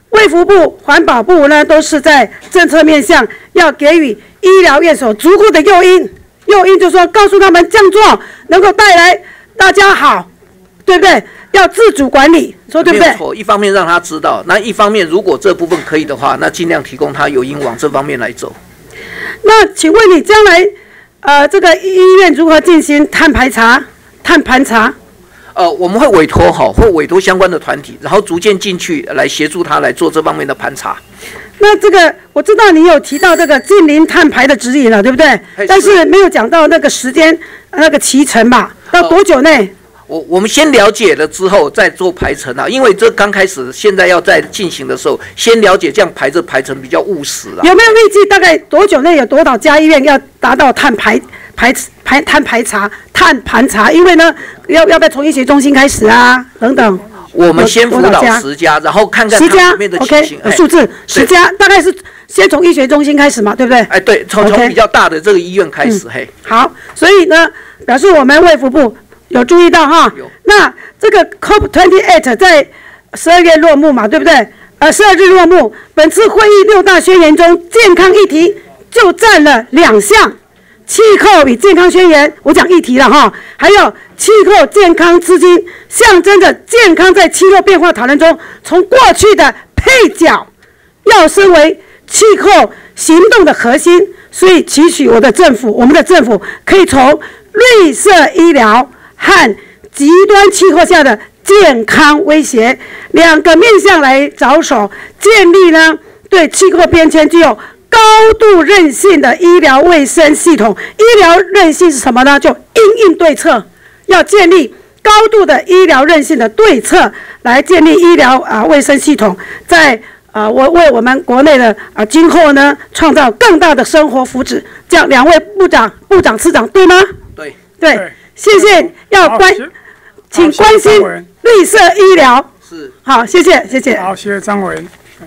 卫福部、环保部呢，都是在政策面向要给予医疗院所足够的诱因，诱因就是说告诉他们这样做能够带来大家好，对不对？要自主管理，说对不对？ 没有错，一方面让他知道，那一方面如果这部分可以的话，那尽量提供他诱因往这方面来走。 那请问你将来，呃，这个医院如何进行碳排查、碳盘查？ 呃，我们会委托哈，会委托相关的团体，然后逐渐进去来协助他来做这方面的盘查。 那这个我知道你有提到这个近零碳排的指引了，对不对？但是没有讲到那个时间、那个期程吧？到多久内？呃我我们先了解了之后再做排程啊，因为这刚开始，现在要在进行的时候，先了解这样排这排程比较务实啊。 有没有预计大概多久内有多少家医院要达到碳排排排碳排查、碳盘查？因为呢，要要不要从医学中心开始啊？等等。 我们先辅导十家，然后看看十家里面的情形。 OK， 数字十家，大概是先从医学中心开始嘛，对不对？ 哎，对，从从比较大的这个医院开始，嘿。 好，所以呢，表示我们卫福部。有注意到哈？那这个 C O P 二十八 在十二月落幕嘛，对不对？呃，十二日落幕。本次会议六大宣言中，健康议题就占了两项，气候与健康宣言，我讲议题了哈。还有气候健康资金，象征着健康在气候变化讨论中，从过去的配角，要升为气候行动的核心。所以期许我的政府，我们的政府可以从绿色医疗和极端气候下的健康威胁两个面向来着手，建立呢对气候变迁具有高度韧性的医疗卫生系统。医疗韧性是什么呢？就因应对策，要建立高度的医疗韧性的对策，来建立医疗啊卫生系统，在啊我为我们国内的啊今后呢创造更大的生活福祉。这样两位部长、部长、次长对吗？ 对对。谢谢，要关，请关心绿色医疗。 是， 好，谢谢，谢谢。 好，谢谢张委员。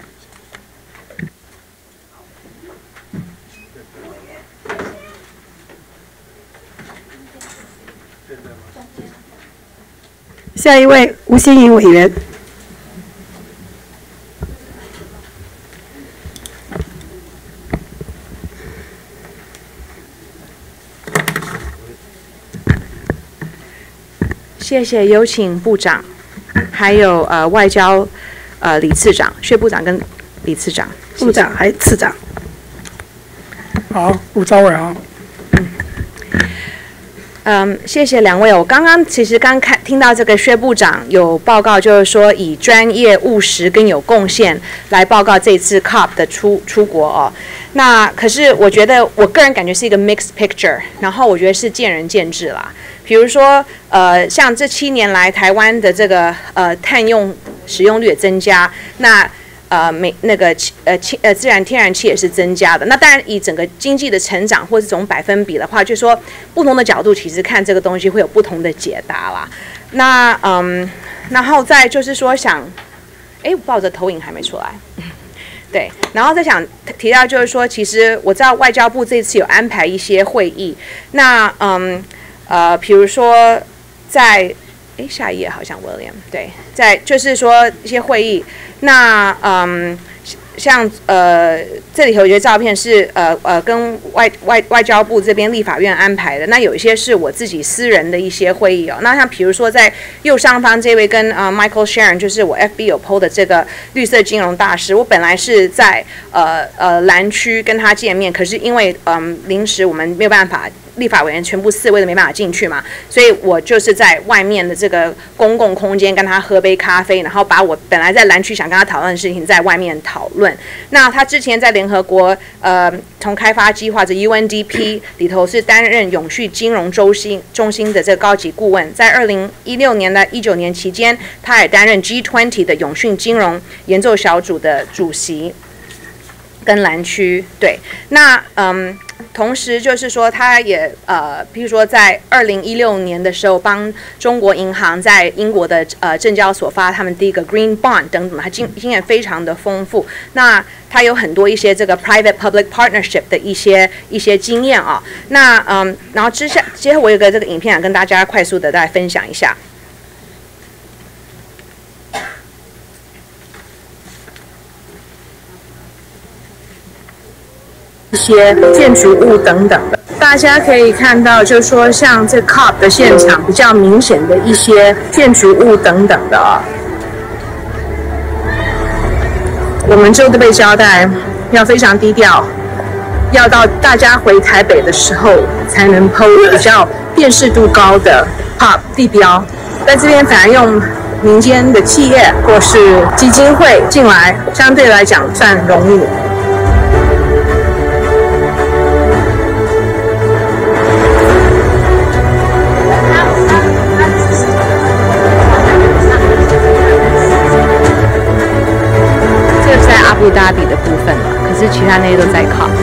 下一位，吴欣颖委员。 谢谢，有请部长，还有呃外交呃李次长、薛部长跟李次长， 部长还次长。 好，吴召委好。 嗯，谢谢两位。我刚刚其实刚看听到这个薛部长有报告，就是说以专业、务实跟有贡献来报告这次 C O P 的出出国哦。那可是我觉得我个人感觉是一个 mixed picture， 然后我觉得是见仁见智啦。比如说，呃，像这七年来台湾的这个呃碳用使用率也增加，那呃每那个呃气呃自然天然气也是增加的。那当然以整个经济的成长或是总百分比的话，就说不同的角度其实看这个东西会有不同的解答啦。那嗯，然后再就是说想，哎，抱着投影还没出来。对，然后再想提到就是说，其实我知道外交部这次有安排一些会议，那嗯呃，比如说在哎下一页好像 William 对，在就是说一些会议，那嗯像呃这里头有些照片是呃呃跟外外外交部这边立法院安排的，那有一些是我自己私人的一些会议哦。那像比如说在右上方这位跟呃 Michael Sharon， 就是我 F B 有 P O 的这个绿色金融大师，我本来是在呃呃蓝区跟他见面，可是因为嗯临时我们没有办法。立法委员全部四位都没办法进去嘛，所以我就是在外面的这个公共空间跟他喝杯咖啡，然后把我本来在蓝区想跟他讨论的事情在外面讨论。那他之前在联合国呃从开发计划的 U N D P 里头是担任永续金融中心中心的这个高级顾问，在二零一六年到一九年期间，他也担任 G 二十 的永续金融研究小组的主席。跟蓝区对，那嗯，同时就是说，他也呃，譬如说在二零一六年的时候，帮中国银行在英国的呃证交所发他们第一个 Green Bond 等等，他经经验非常的丰富。那他有很多一些这个 private public partnership 的一些一些经验啊。那嗯，然后之下，接着我有个这个影片想跟大家快速的再分享一下。 一些建筑物等等的。大家可以看到，就是说像这 C O P 的现场比较明显的一些建筑物等等的啊，我们就都被交代要非常低调，要到大家回台北的时候才能 P O 比较辨识度高的 C O P 地标。在这边反而用民间的企业或是基金会进来，相对来讲算容易。这是在阿布达比的部分了，可是其他那些都在靠。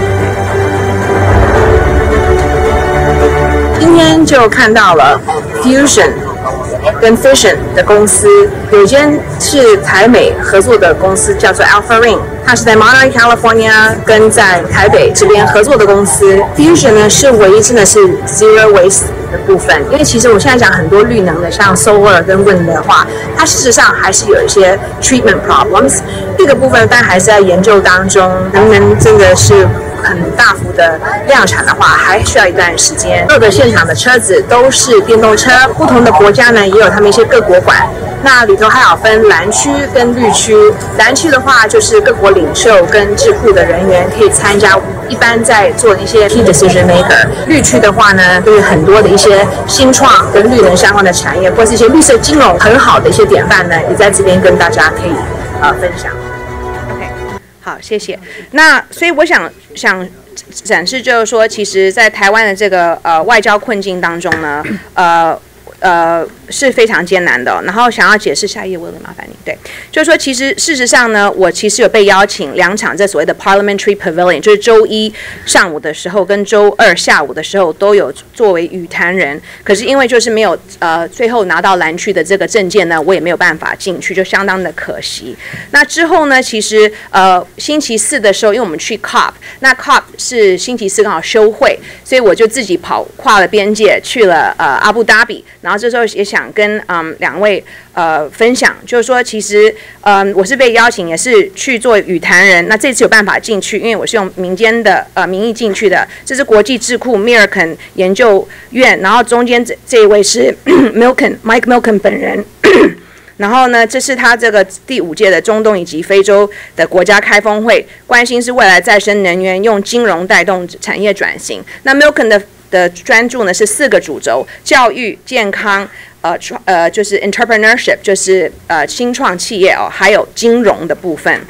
今天就看到了 Fusion 跟 Fission 的公司，有一间是台美合作的公司，叫做 Alpha Ring， 它是在 Monterey California 跟在台北这边合作的公司。Fusion 呢是唯一真的是 Zero Waste 的部分，因为其实我们现在讲很多绿能的，像 Solar 跟 Wind 的话，它事实上还是有一些 treatment problems， 这个部分但还是在研究当中，能不能真的是很大幅的量产的话，还需要一段时间。各个现场的车子都是电动车，不同的国家呢也有他们一些各国馆。那里头还有分蓝区跟绿区。蓝区的话，就是各国领袖跟智库的人员可以参加，一般在做一些 key decision maker。绿区的话呢，就是很多的一些新创跟绿能相关的产业，或是一些绿色金融很好的一些典范呢，也在这边跟大家可以呃分享。好，谢谢。那所以我想想展示，就是说，其实，在台湾的这个呃外交困境当中呢，呃呃是非常艰难的、哦。然后想要解释下一页，我有点麻烦你。对，就是说，其实事实上呢，我其实有被邀请两场这所谓的 Parliamentary Pavilion， 就是周一上午的时候跟周二下午的时候都有作为语坛人。可是因为就是没有呃最后拿到蓝区的这个证件呢，我也没有办法进去，就相当的可惜。那之后呢，其实呃星期四的时候，因为我们去 C O P， 那 C O P 是星期四刚好休会，所以我就自己跑跨了边界去了呃阿布达比。然后这时候也想跟嗯两位呃分享，就是说其实嗯我是被邀请也是去做语坛人，那这次有办法进去，因为我是用民间的呃名义进去的。这是国际智库 Milken 研究院，然后中间这这一位是 Milken Mike Milken 本人。然后呢，这是他这个第五届的中东以及非洲的国家开峰会，关心是未来再生能源用金融带动产业转型。那 Milken 的的专注呢是四个主轴：教育、健康，呃呃就是 entrepreneurship， 就是呃新创企业哦，还有金融的部分。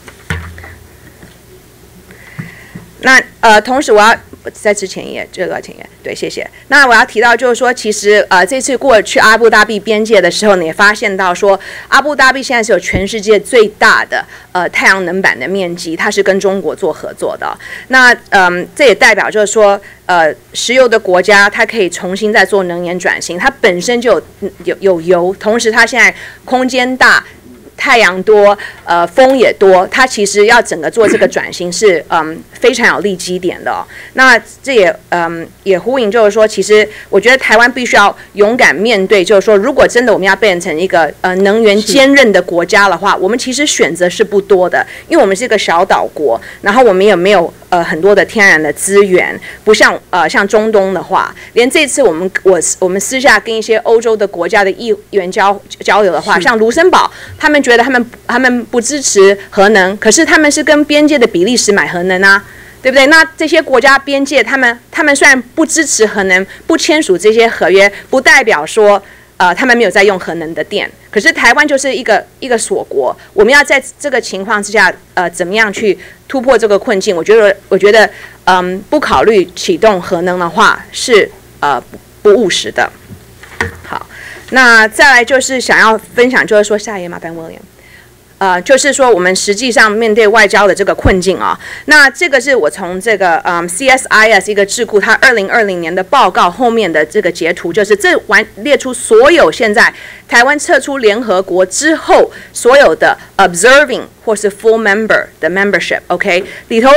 那呃，同时我要在之前一页，这个前页，对，谢谢。那我要提到就是说，其实呃，这次过去阿布达比边界的时候呢，也发现到说，阿布达比现在是有全世界最大的呃太阳能板的面积，它是跟中国做合作的。那嗯，这也代表就是说，呃，石油的国家它可以重新再做能源转型，它本身就有有有油，同时它现在空间大。太阳多，呃，风也多，它其实要整个做这个转型是嗯非常有利基点的、哦。那这也嗯也呼应，就是说，其实我觉得台湾必须要勇敢面对，就是说，如果真的我们要变成一个呃能源坚韧的国家的话，我们其实选择是不多的，因为我们是一个小岛国，然后我们也没有呃很多的天然的资源，不像呃像中东的话，连这次我们我我们私下跟一些欧洲的国家的议员交交流的话，像卢森堡，他们觉得他们他们不支持核能，可是他们是跟边界的比利时买核能啊，对不对？那这些国家边界，他们他们虽然不支持核能，不签署这些合约，不代表说呃他们没有在用核能的电。可是台湾就是一个一个锁国，我们要在这个情况之下，呃，怎么样去突破这个困境？我觉得我觉得嗯，不考虑启动核能的话是呃不务实的。好。那再来就是想要分享，就是说下一页麻烦 William， 呃，就是说我们实际上面对外交的这个困境啊、哦。那这个是我从这个嗯 C S I S 一个智库它二零二零年的报告后面的这个截图，就是这完列出所有现在台湾撤出联合国之后所有的 observing 或是 full member 的 membership，OK，、okay? 里头呢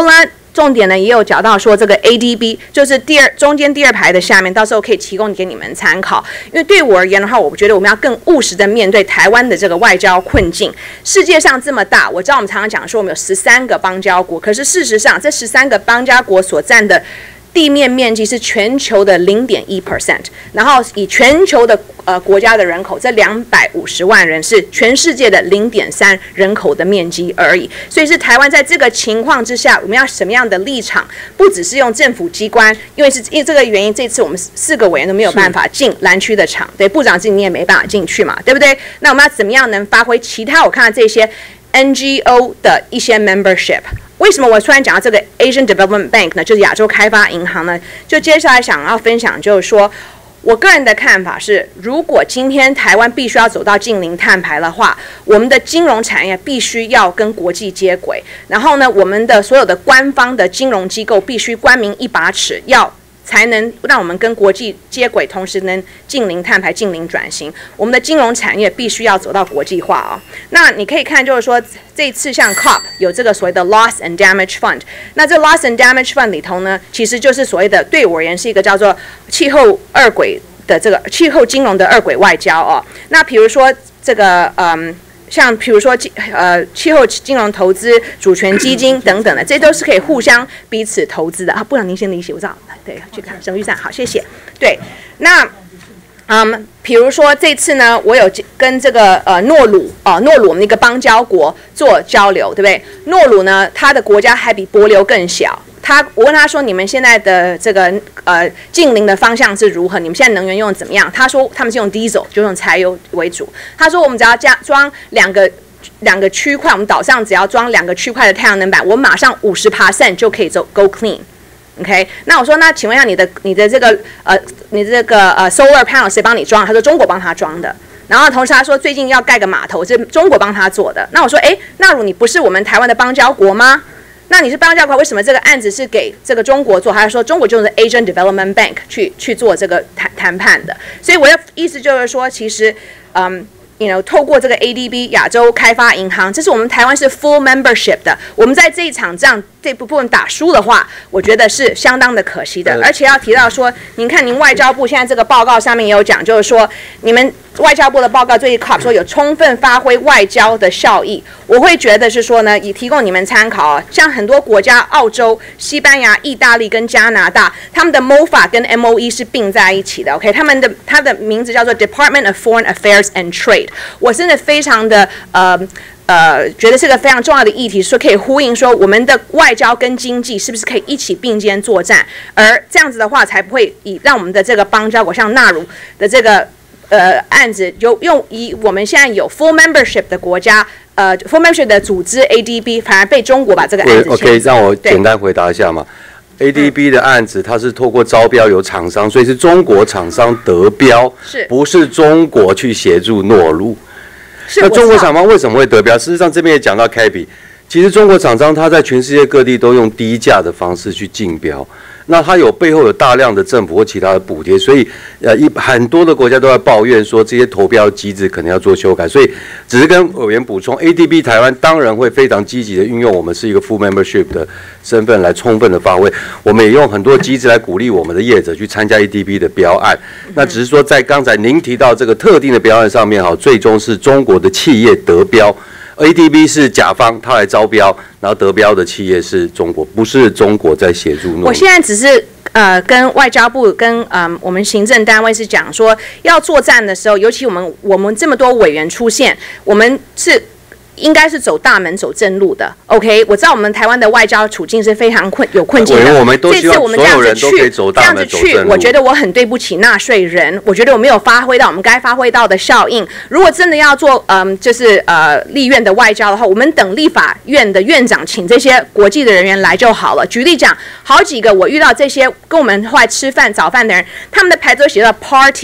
重点呢也有讲到说这个 A D B 就是第二中间第二排的下面，到时候可以提供给你们参考。因为对我而言的话，我觉得我们要更务实的面对台湾的这个外交困境。世界上这么大，我知道我们常常讲说我们有十三个邦交国，可是事实上这十三个邦交国所占的地面面积是全球的 零点一 percent， 然后以全球的呃国家的人口，这两百五十万人是全世界的 零点三 人口的面积而已。所以是台湾在这个情况之下，我们要什么样的立场？不只是用政府机关，因为是因为这个原因，这次我们四个委员都没有办法进蓝区的场，对，部长自己你也没办法进去嘛，对不对？那我们要怎么样能发挥其他我看到这些 N G O 的一些 membership？为什么我突然讲到这个 Asian Development Bank 呢？就是亚洲开发银行呢？就接下来想要分享，就是说，我个人的看法是，如果今天台湾必须要走到净零碳排的话，我们的金融产业必须要跟国际接轨，然后呢，我们的所有的官方的金融机构必须官民一把尺，要才能让我们跟国际接轨，同时能净零碳排、净零转型。我们的金融产业必须要走到国际化啊、哦。那你可以看，就是说这一次像 C O P 有这个所谓的 Loss and Damage Fund， 那这 Loss and Damage Fund 里头呢，其实就是所谓的对我而言是一个叫做气候二轨的这个气候金融的二轨外交哦。那比如说这个嗯。像比如说呃气候金融投资、主权基金等等的，这都是可以互相彼此投资的啊。部长您先理解，我知道，对，去看省预算，好，谢谢。对，那嗯，比如说这次呢，我有跟这个呃诺鲁哦、呃，诺鲁我们一个邦交国做交流，对不对？诺鲁呢，它的国家还比帛琉更小。他，我问他说：“你们现在的这个呃净零的方向是如何？你们现在能源用怎么样？”他说：“他们是用 diesel， 就用柴油为主。”他说：“我们只要加装两个两个区块，我们岛上只要装两个区块的太阳能板，我们马上五十 percent 就可以走 go clean。”OK， 那我说：“那请问一下你的你的这个呃你的这个呃 solar panel 谁帮你装？”他说：“中国帮他装的。”然后同时他说：“最近要盖个码头，是中国帮他做的。”那我说：“哎，那如你不是我们台湾的邦交国吗？”那你是邦交国，为什么这个案子是给这个中国做？还是说中国就是 Asian Development Bank 去去做这个谈谈判的？所以我的意思就是说，其实，嗯。You know, 透过这个 A D B 亚洲开发银行，这是我们台湾是 full membership 的。我们在这一场仗这部分打输的话，我觉得是相当的可惜的。而且要提到说，您看您外交部现在这个报告上面也有讲，就是说你们外交部的报告最近 C O P 说有充分发挥外交的效益。我会觉得是说呢，以提供你们参考啊，像很多国家，澳洲、西班牙、意大利跟加拿大，他们的 M O F A 跟 M O E 是并在一起的。OK， 他们的它的名字叫做 Department of Foreign Affairs and Trade。我真的非常的呃呃，觉得是个非常重要的议题，说可以呼应说我们的外交跟经济是不是可以一起并肩作战，而这样子的话才不会以让我们的这个邦交国像纳鲁的这个呃案子，有用以我们现在有 full membership 的国家呃 full membership 的组织 A D B 反而被中国把这个案子签。 OK， 让我简单回答一下嘛。A D B 的案子，它是透过招标有厂商，所以是中国厂商得标， 是不是中国去协助诺鲁？那中国厂商为什么会得标？事实上，这边也讲到开比，其实中国厂商它在全世界各地都用低价的方式去竞标。那它有背后有大量的政府或其他的补贴，所以呃一很多的国家都在抱怨说这些投标机制可能要做修改，所以只是跟委员补充 ，A D B 台湾当然会非常积极的运用我们是一个 full membership 的身份来充分的发挥，我们也用很多机制来鼓励我们的业者去参加 A D B 的标案。那只是说在刚才您提到这个特定的标案上面，哈，最终是中国的企业得标。A D B 是甲方，他来招标，然后得标的企业是中国，不是中国在协助诺鲁。 我现在只是呃跟外交部跟嗯、呃、我们行政单位是讲说，要作战的时候，尤其我们我们这么多委员出现，我们是。应该是走大门走正路的 ，OK？ 我知道我们台湾的外交处境是非常困有困境的。 我们都希望这次我们这样子去， 这样子去，我觉得我很对不起纳税人，我觉得我没有发挥到我们该发挥到的效应。如果真的要做嗯，就是呃立院的外交的话，我们等立法院的院长请这些国际的人员来就好了。举例讲，好几个我遇到这些跟我们后来吃饭早饭的人，他们的牌子都写到 Party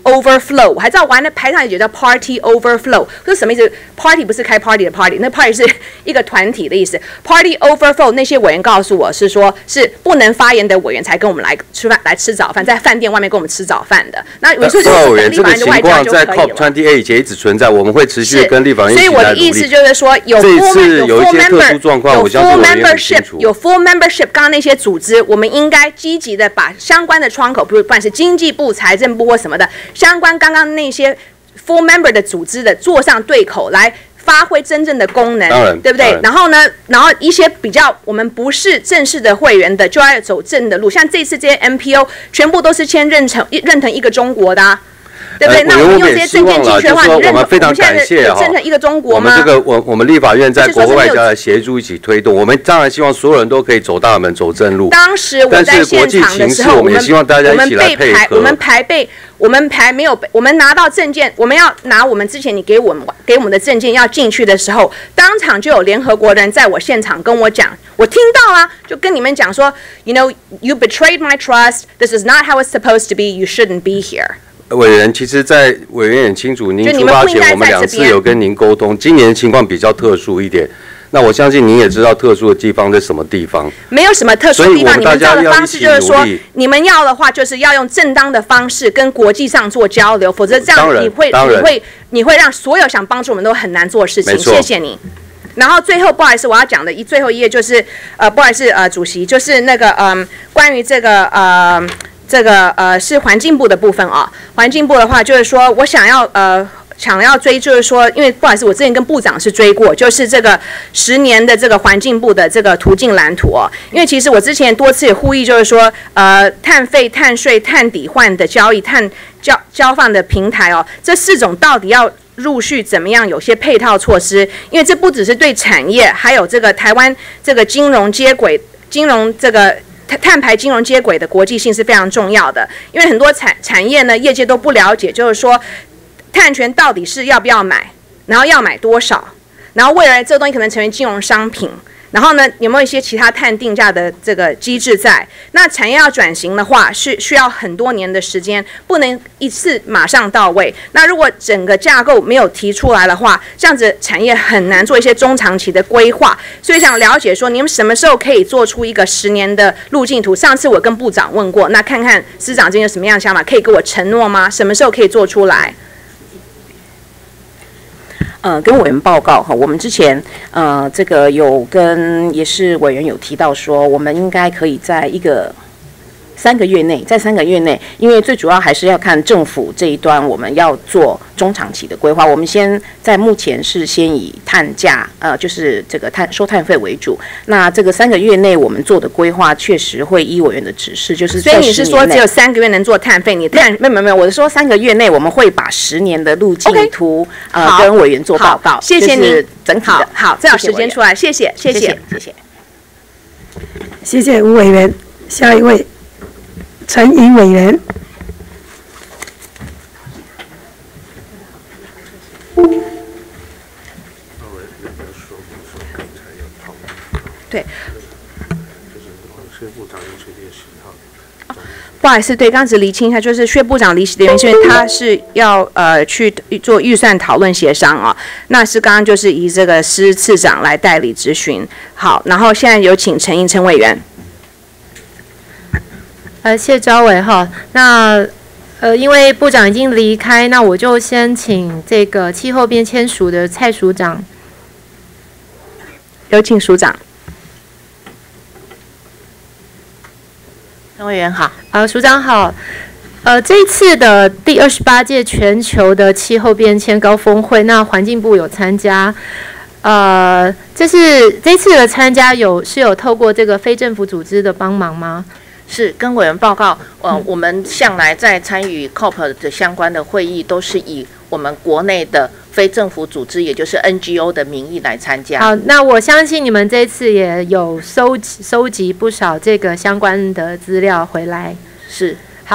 overflow， 我还知道玩的排上也叫 party overflow， 这是什么意思 ？party 不是开 party 的 party， 那 party 是一个团体的意思。party overflow 那些委员告诉我是说，是不能发言的委员才跟我们来吃饭来吃早饭，在饭店外面跟我们吃早饭的。那我说就是委员， 立法院的外交就可以了。 这个情况在 C O P 二十八 以前一直存在，我们会持续跟立法院一起来努力。 所以我的意思就是说，有 full 这次有一些特殊状况，我相信委员很清楚。 有 full membership， 刚刚那些组织，我们应该积极的把相关的窗口，不管是经济部、财政部或什么的，相关刚刚那些 full member 的组织的做上对口来。发挥真正的功能，对不对？然后呢，然后一些比较我们不是正式的会员的，就要走正的路。像这次这些 M P O 全部都是签认成认同一个中国的、啊，对不对？那我们用这些证件进去的话，你认同我们现在认成一个中国吗？ 我们这个我我们立法院在国会外交的协助一起推动，我们当然希望所有人都可以走大门走正路。 当时我在现场的时候， 我们也希望大家一起来配合。 我们排备。我们排没有，我们拿到证件，我们要拿我们之前你给我们给我们的证件要进去的时候，当场就有联合国人在我现场跟我讲，我听到啊，就跟你们讲说 ，You know, you betrayed my trust. This is not how it's supposed to be. You shouldn't be here. 委员，其实，在委员很清楚，您出发前我们两次有跟您沟通，今年情况比较特殊一点。那我相信您也知道特殊的地方在什么地方， 没有什么特殊的地方。你们照的方式就是说，你们要的话就是要用正当的方式跟国际上做交流，否则这样你会你会你会让所有想帮助我们都很难做事情。谢谢你。然后最后不好意思，我要讲的一最后一页就是呃，不好意思呃，主席就是那个嗯、呃，关于这个呃这个呃是环境部的部分啊。环境部的话就是说我想要呃。想要追就是说，因为不好意思，我之前跟部长是追过，就是这个十年的这个环境部的这个途径蓝图哦。因为其实我之前多次也呼吁，就是说，呃，碳费、碳税、碳抵换的交易、碳交交换的平台哦，这四种到底要陆续怎么样有些配套措施？因为这不只是对产业，还有这个台湾这个金融接轨、金融这个。碳排金融接轨的国际性是非常重要的，因为很多产产业呢，业界都不了解，就是说。碳权到底是要不要买，然后要买多少，然后未来这个东西可能成为金融商品，然后呢有没有一些其他碳定价的这个机制在？那产业要转型的话，是需要很多年的时间，不能一次马上到位。那如果整个架构没有提出来的话，这样子产业很难做一些中长期的规划。所以想了解说，你们什么时候可以做出一个十年的路径图？上次我跟部长问过，那看看司长这边有什么样的想法，可以给我承诺吗？什么时候可以做出来？ 呃，跟委员报告哈，我们之前呃这个有跟也是委员有提到说，我们应该可以在一个三个月内，在三个月内，因为最主要还是要看政府这一端，我们要做中长期的规划。我们先在目前是先以碳价，呃，就是这个碳收碳费为主。那这个三个月内我们做的规划，确实会依委员的指示，就是所以你是说只有三个月能做碳费？你碳没有没有没有，我是说三个月内我们会把十年的路径图、okay. 呃跟委员做报告。 谢谢你， 整体的好，再有时间出来，谢谢谢谢谢谢谢谢吴委员，下一位。陈颖委员， 对，不好意思，对，刚只厘清一下，就是薛部长离席的原因，是因为他是要呃去做预算讨论协商啊，那是刚刚就是以这个施次长来代理质询。好，然后现在有请陈颖陈委员。 呃，谢昭伟哈，那呃，因为部长已经离开，那我就先请这个气候变迁署的蔡署长， 有请署长。 陈委员好，呃，署长好，呃，这一次的第二十八届全球的气候变迁高峰会，那环境部有参加，呃，这是这次的参加有是有透过这个非政府组织的帮忙吗？ 是跟委员报告，呃，我们向来在参与 C O P 的相关的会议，都是以我们国内的非政府组织，也就是 N G O 的名义来参加。 好，那我相信你们这次也有收集收集不少这个相关的资料回来。 是， 好，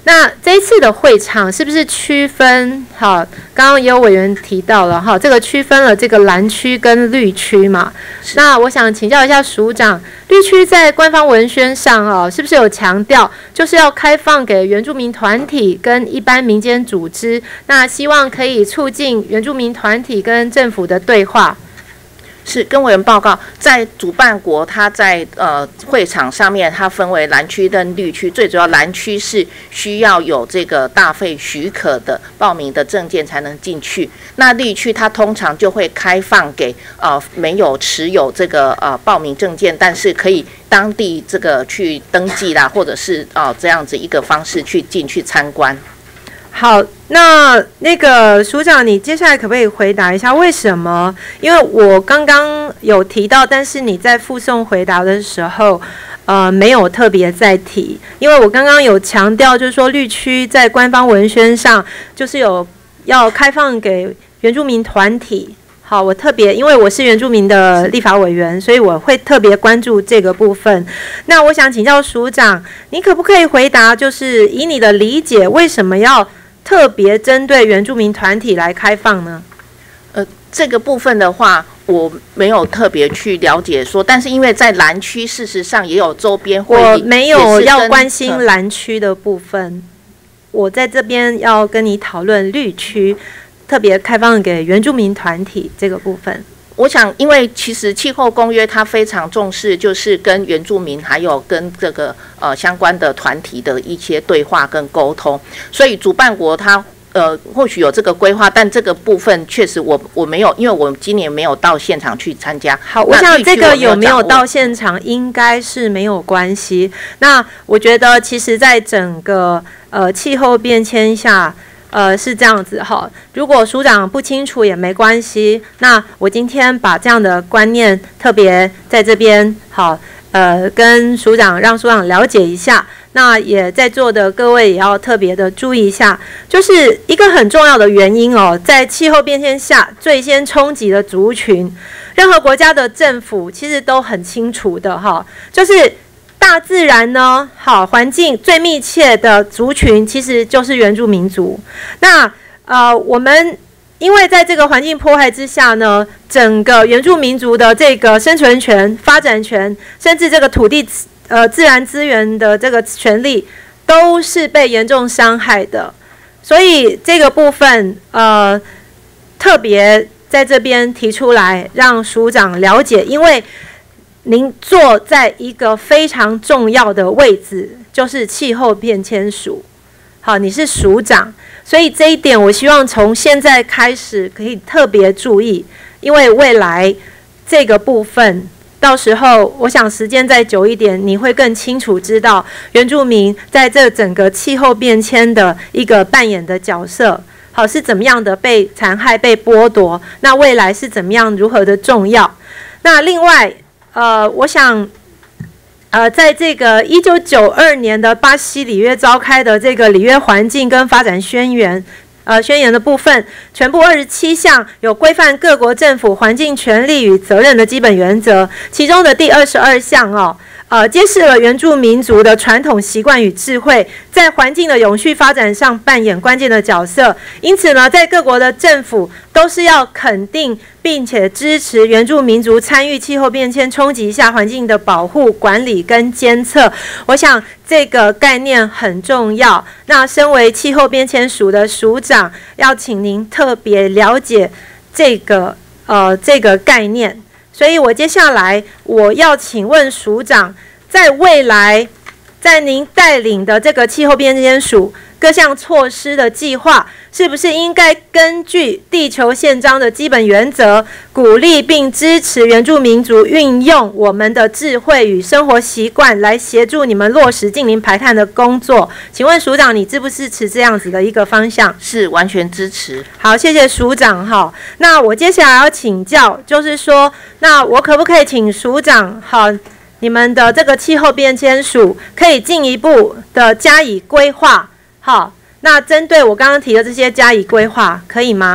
那这一次的会场是不是区分？好，刚刚也有委员提到了哈，这个区分了这个蓝区跟绿区嘛。那我想请教一下署长，绿区在官方文宣上哦，是不是有强调就是要开放给原住民团体跟一般民间组织？那希望可以促进原住民团体跟政府的对话。 是跟委员报告，在主办国，它在呃会场上面，它分为蓝区跟绿区。最主要蓝区是需要有这个大费许可的报名的证件才能进去。那绿区它通常就会开放给呃没有持有这个呃报名证件，但是可以当地这个去登记啦，或者是啊、呃、这样子一个方式去进去参观。 好，那那个署长，你接下来可不可以回答一下为什么？因为我刚刚有提到，但是你在附送回答的时候，呃，没有特别再提。因为我刚刚有强调，就是说绿区在官方文宣上就是有要开放给原住民团体。好，我特别因为我是原住民的立法委员，所以我会特别关注这个部分。那我想请教署长，你可不可以回答，就是以你的理解，为什么要特别针对原住民团体来开放呢？ 呃，这个部分的话，我没有特别去了解说，但是因为在蓝区，事实上也有周边会议， 我没有要关心蓝区的部分，我在这边要跟你讨论绿区，特别开放给原住民团体这个部分。 我想，因为其实气候公约它非常重视，就是跟原住民还有跟这个呃相关的团体的一些对话跟沟通，所以主办国它呃或许有这个规划，但这个部分确实我我没有，因为我今年没有到现场去参加。 好，我想这个有没有到现场应该是没有关系。那我觉得其实在整个呃气候变迁下。呃，是这样子哈。如果署长不清楚也没关系，那我今天把这样的观念特别在这边好，呃，跟署长让署长了解一下。那也在座的各位也要特别的注意一下，就是一个很重要的原因哦，在气候变迁下最先冲击的族群，任何国家的政府其实都很清楚的哈，就是。大自然呢，好环境最密切的族群其实就是原住民族。那呃，我们因为在这个环境破坏之下呢，整个原住民族的这个生存权、发展权，甚至这个土地呃自然资源的这个权利，都是被严重伤害的。所以这个部分呃，特别在这边提出来，让署长了解，因为。您坐在一个非常重要的位置，就是气候变迁署。好，你是署长，所以这一点我希望从现在开始可以特别注意，因为未来这个部分，到时候我想时间再久一点，你会更清楚知道原住民在这整个气候变迁的一个扮演的角色。好，是怎么样的被残害、被剥夺？那未来是怎么样、如何的重要？那另外。呃，我想，呃，在这个一九九二年的巴西里约召开的这个里约环境跟发展宣言，呃，宣言的部分，全部二十七项有规范各国政府环境权利与责任的基本原则，其中的第二十二项哦。呃，揭示了原住民族的传统习惯与智慧，在环境的永续发展上扮演关键的角色。因此呢，在各国的政府都是要肯定并且支持原住民族参与气候变迁冲击下环境的保护、管理跟监测。我想这个概念很重要。那身为气候变迁署的署长，要请您特别了解这个呃这个概念。所以我接下来我要请问署长，在未来，在您带领的这个气候变迁署各项措施的计划，是不是应该根据地球宪章的基本原则，鼓励并支持原住民族运用我们的智慧与生活习惯来协助你们落实净零排碳的工作？请问署长，你支不支持这样子的一个方向？ 是完全支持。 好，谢谢署长。好，那我接下来要请教，就是说，那我可不可以请署长，好，你们的这个气候变迁署可以进一步的加以规划？好，那针对我刚刚提的这些加以规划，可以吗？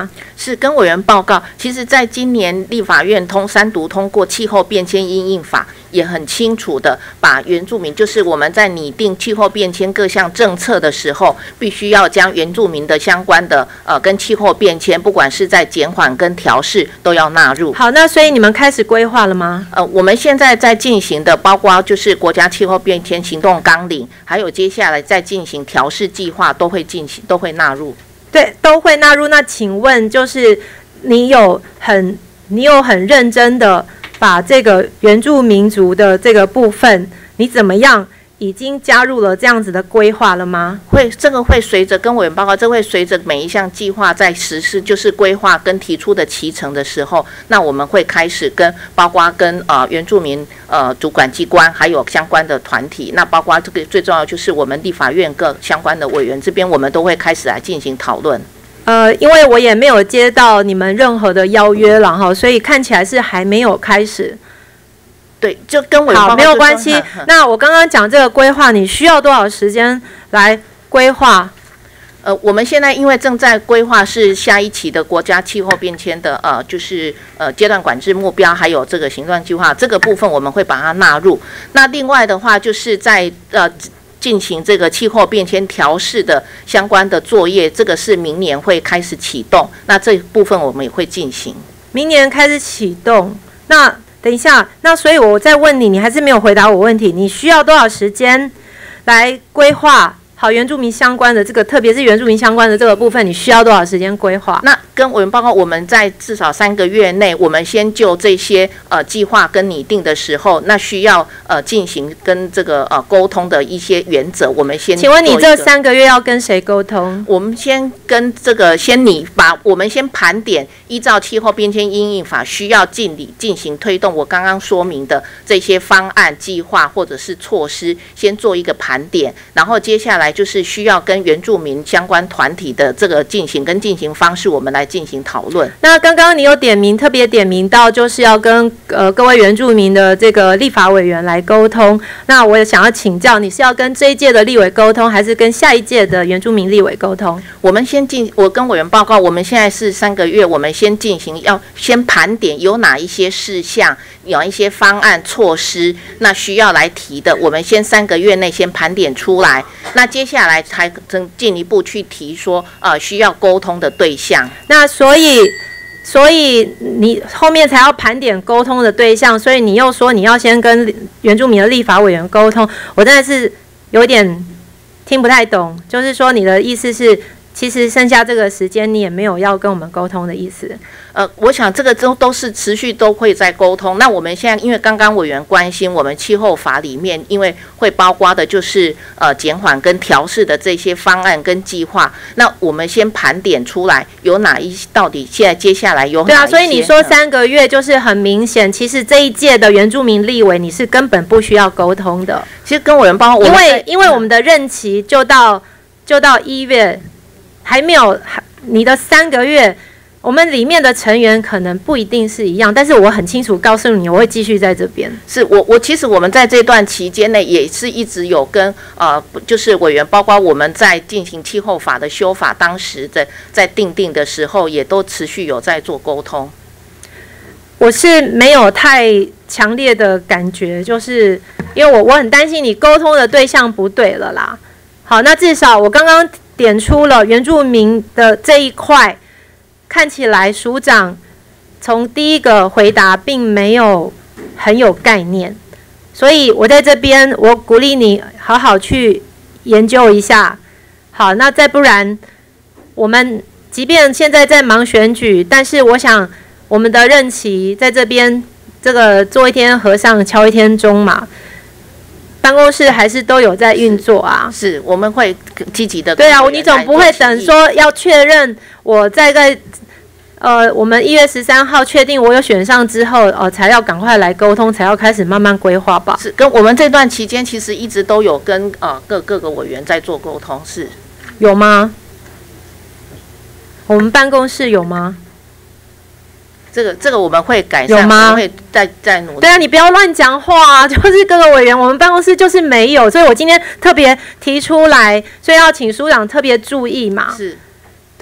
是跟委员报告，其实在今年立法院通三读通过气候变迁因应法，也很清楚的把原住民，就是我们在拟定气候变迁各项政策的时候，必须要将原住民的相关的呃跟气候变迁，不管是在减缓跟调试，都要纳入。 好，那所以你们开始规划了吗？ 呃，我们现在在进行的，包括就是国家气候变迁行动纲领，还有接下来在进行调试计划，都会进行，都会纳入。 对，都会纳入。那请问，就是你有很你有很认真的把这个原住民族的这个部分，你怎么样已经加入了这样子的规划了吗？ 会，这个会随着跟委员报告，这会随着每一项计划在实施，就是规划跟提出的期程的时候，那我们会开始跟包括跟呃原住民呃主管机关，还有相关的团体，那包括这个最重要就是我们立法院各相关的委员这边，我们都会开始来进行讨论。 呃，因为我也没有接到你们任何的邀约了哈，所以看起来是还没有开始。 对，就跟委员报告好，没有关系。那我刚刚讲这个规划，你需要多少时间来规划？ 呃，我们现在因为正在规划是下一期的国家气候变迁的呃，就是呃阶段管制目标，还有这个行动计划这个部分，我们会把它纳入。那另外的话，就是在呃进行这个气候变迁调试的相关的作业，这个是明年会开始启动。那这部分我们也会进行。 明年开始启动。那等一下，那所以我再问你，你还是没有回答我问题。你需要多少时间来规划好原住民相关的这个，特别是原住民相关的这个部分，你需要多少时间规划？ 那跟委员报告，我们在至少三个月内，我们先就这些呃计划跟拟定的时候，那需要呃进行跟这个呃沟通的一些原则，我们先。 请问你这三个月要跟谁沟通？ 我们先跟这个先拟把我们先盘点，依照气候变迁因应法需要尽力进行推动我刚刚说明的这些方案、计划或者是措施，先做一个盘点，然后接下来就是需要跟原住民相关团体的这个进行跟进行方式，我们来进行讨论。 那刚刚你有点名，特别点名到就是要跟呃各位原住民的这个立法委员来沟通。那我也想要请教，你是要跟这一届的立委沟通，还是跟下一届的原住民立委沟通？ 我们先进，我跟委员报告，我们现在是三个月，我们先进行，要先盘点有哪一些事项，有一些方案措施，那需要来提的，我们先三个月内先盘点出来。那接下来才进一步去提说，呃，需要沟通的对象。 那所以，所以你后面才要盘点沟通的对象，所以你又说你要先跟原住民的立法委员沟通，我真的是有点听不太懂。就是说你的意思是，其实剩下这个时间你也没有要跟我们沟通的意思。 呃，我想这个都都是持续都会在沟通。那我们现在因为刚刚委员关心我们气候法里面，因为会包括的就是呃减缓跟调试的这些方案跟计划。那我们先盘点出来有哪一到底现在接下来有哪一些？ 对啊，所以你说三个月就是很明显，其实这一届的原住民立委你是根本不需要沟通的。 其实跟委员包括， 因为因为我们的任期就到就到一月，还没有你的三个月。我们里面的成员可能不一定是一样，但是我很清楚告诉你，我会继续在这边。 是我我其实我们在这段期间内也是一直有跟呃，就是委员，包括我们在进行气候法的修法，当时在在定定的时候，也都持续有在做沟通。 我是没有太强烈的感觉，就是因为我我很担心你沟通的对象不对了啦。好，那至少我刚刚点出了原住民的这一块。看起来署长从第一个回答并没有很有概念，所以我在这边我鼓励你好好去研究一下。好，那再不然我们即便现在在忙选举，但是我想我们的任期在这边这个做一天和尚敲一天钟嘛，办公室还是都有在运作啊。 是，是我们会积极的。 对啊，你总不会等说要确认我在个呃，我们一月十三号确定我有选上之后，呃，才要赶快来沟通，才要开始慢慢规划吧。 是，跟我们这段期间其实一直都有跟呃各各个委员在做沟通，是有吗？我们办公室有吗？ 这个这个我们会改善， 有吗？ 我们会再再努力。 对啊，你不要乱讲话啊！就是各个委员，我们办公室就是没有，所以我今天特别提出来，所以要请署长特别注意嘛。 是。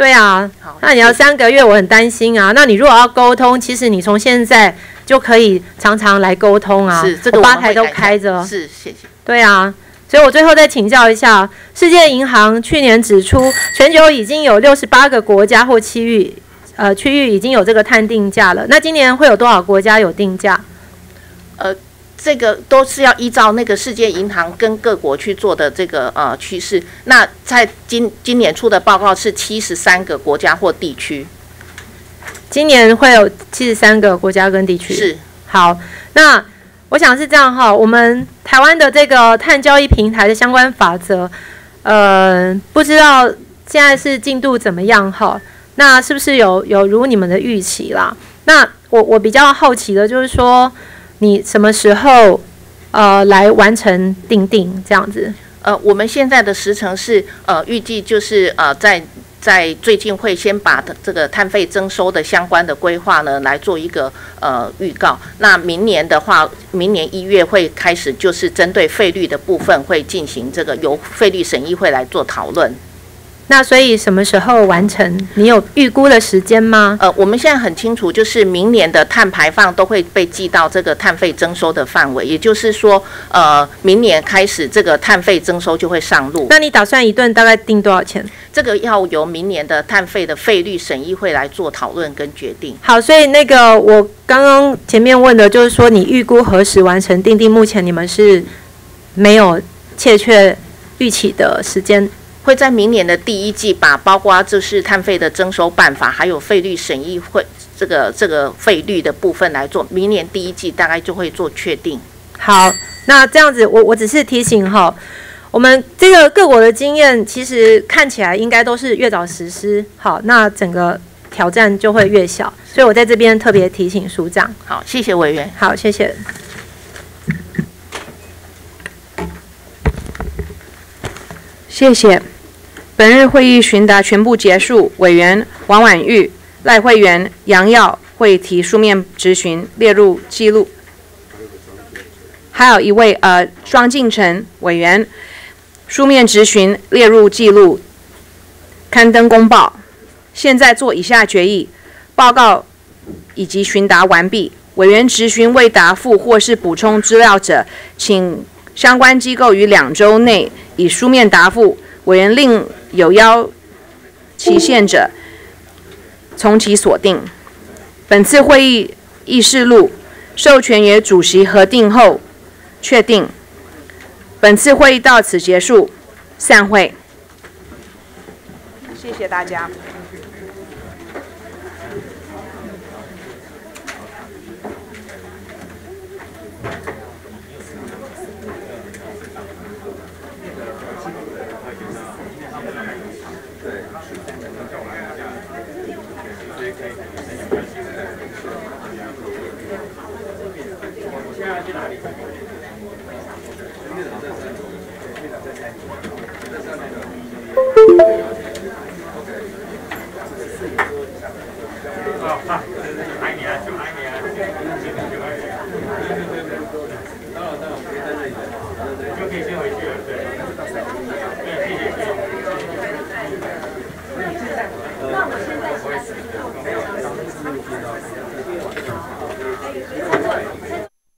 对啊，那你要三个月，我很担心啊。那你如果要沟通，其实你从现在就可以常常来沟通啊。 是，这个吧台都开着。 是，谢谢。 对啊。所以我最后再请教一下，世界银行去年指出，全球已经有六十八个国家或区域，呃，区域已经有这个碳定价了。那今年会有多少国家有定价？ 呃，这个都是要依照那个世界银行跟各国去做的这个呃趋势。那在今今年出的报告是七十三个国家或地区。 今年会有七十三个国家跟地区。 是。 好，那。我想是这样哈，我们台湾的这个碳交易平台的相关法则，呃，不知道现在是进度怎么样哈？那是不是有有如你们的预期啦？那我我比较好奇的就是说，你什么时候呃来完成订定这样子？ 呃，我们现在的时程是呃预计就是呃在。在最近会先把这个碳费征收的相关的规划呢来做一个呃预告。那明年的话，明年一月会开始就是针对费率的部分会进行这个由费率审议会来做讨论。 那所以什么时候完成？你有预估的时间吗？ 呃，我们现在很清楚，就是明年的碳排放都会被计到这个碳费征收的范围，也就是说，呃，明年开始这个碳费征收就会上路。 那你打算一顿大概定多少钱？ 这个要由明年的碳费的费率审议会来做讨论跟决定。 好，所以那个我刚刚前面问的就是说，你预估何时完成订定？目前你们是没有确切预期的时间。 会在明年的第一季把包括就是碳费的征收办法，还有费率审议会这个这个费率的部分来做，明年第一季大概就会做确定。 好，那这样子我我只是提醒哈，我们这个各国的经验其实看起来应该都是越早实施，好，那整个挑战就会越小，所以我在这边特别提醒署长。 好，谢谢委员。 好，谢谢。 谢谢。本日会议询答全部结束。委员王婉玉、赖慧媛、杨耀会提书面质询列入记录。还有一位呃庄敬成委员书面质询列入记录，刊登公报。现在做以下决议：报告以及询答完毕。委员质询未答复或是补充资料者，请相关机构于两周内以书面答复。委员另有要期限者，从其锁定。本次会议议事录授权由主席核定后确定。本次会议到此结束，散会。谢谢大家。 那我现在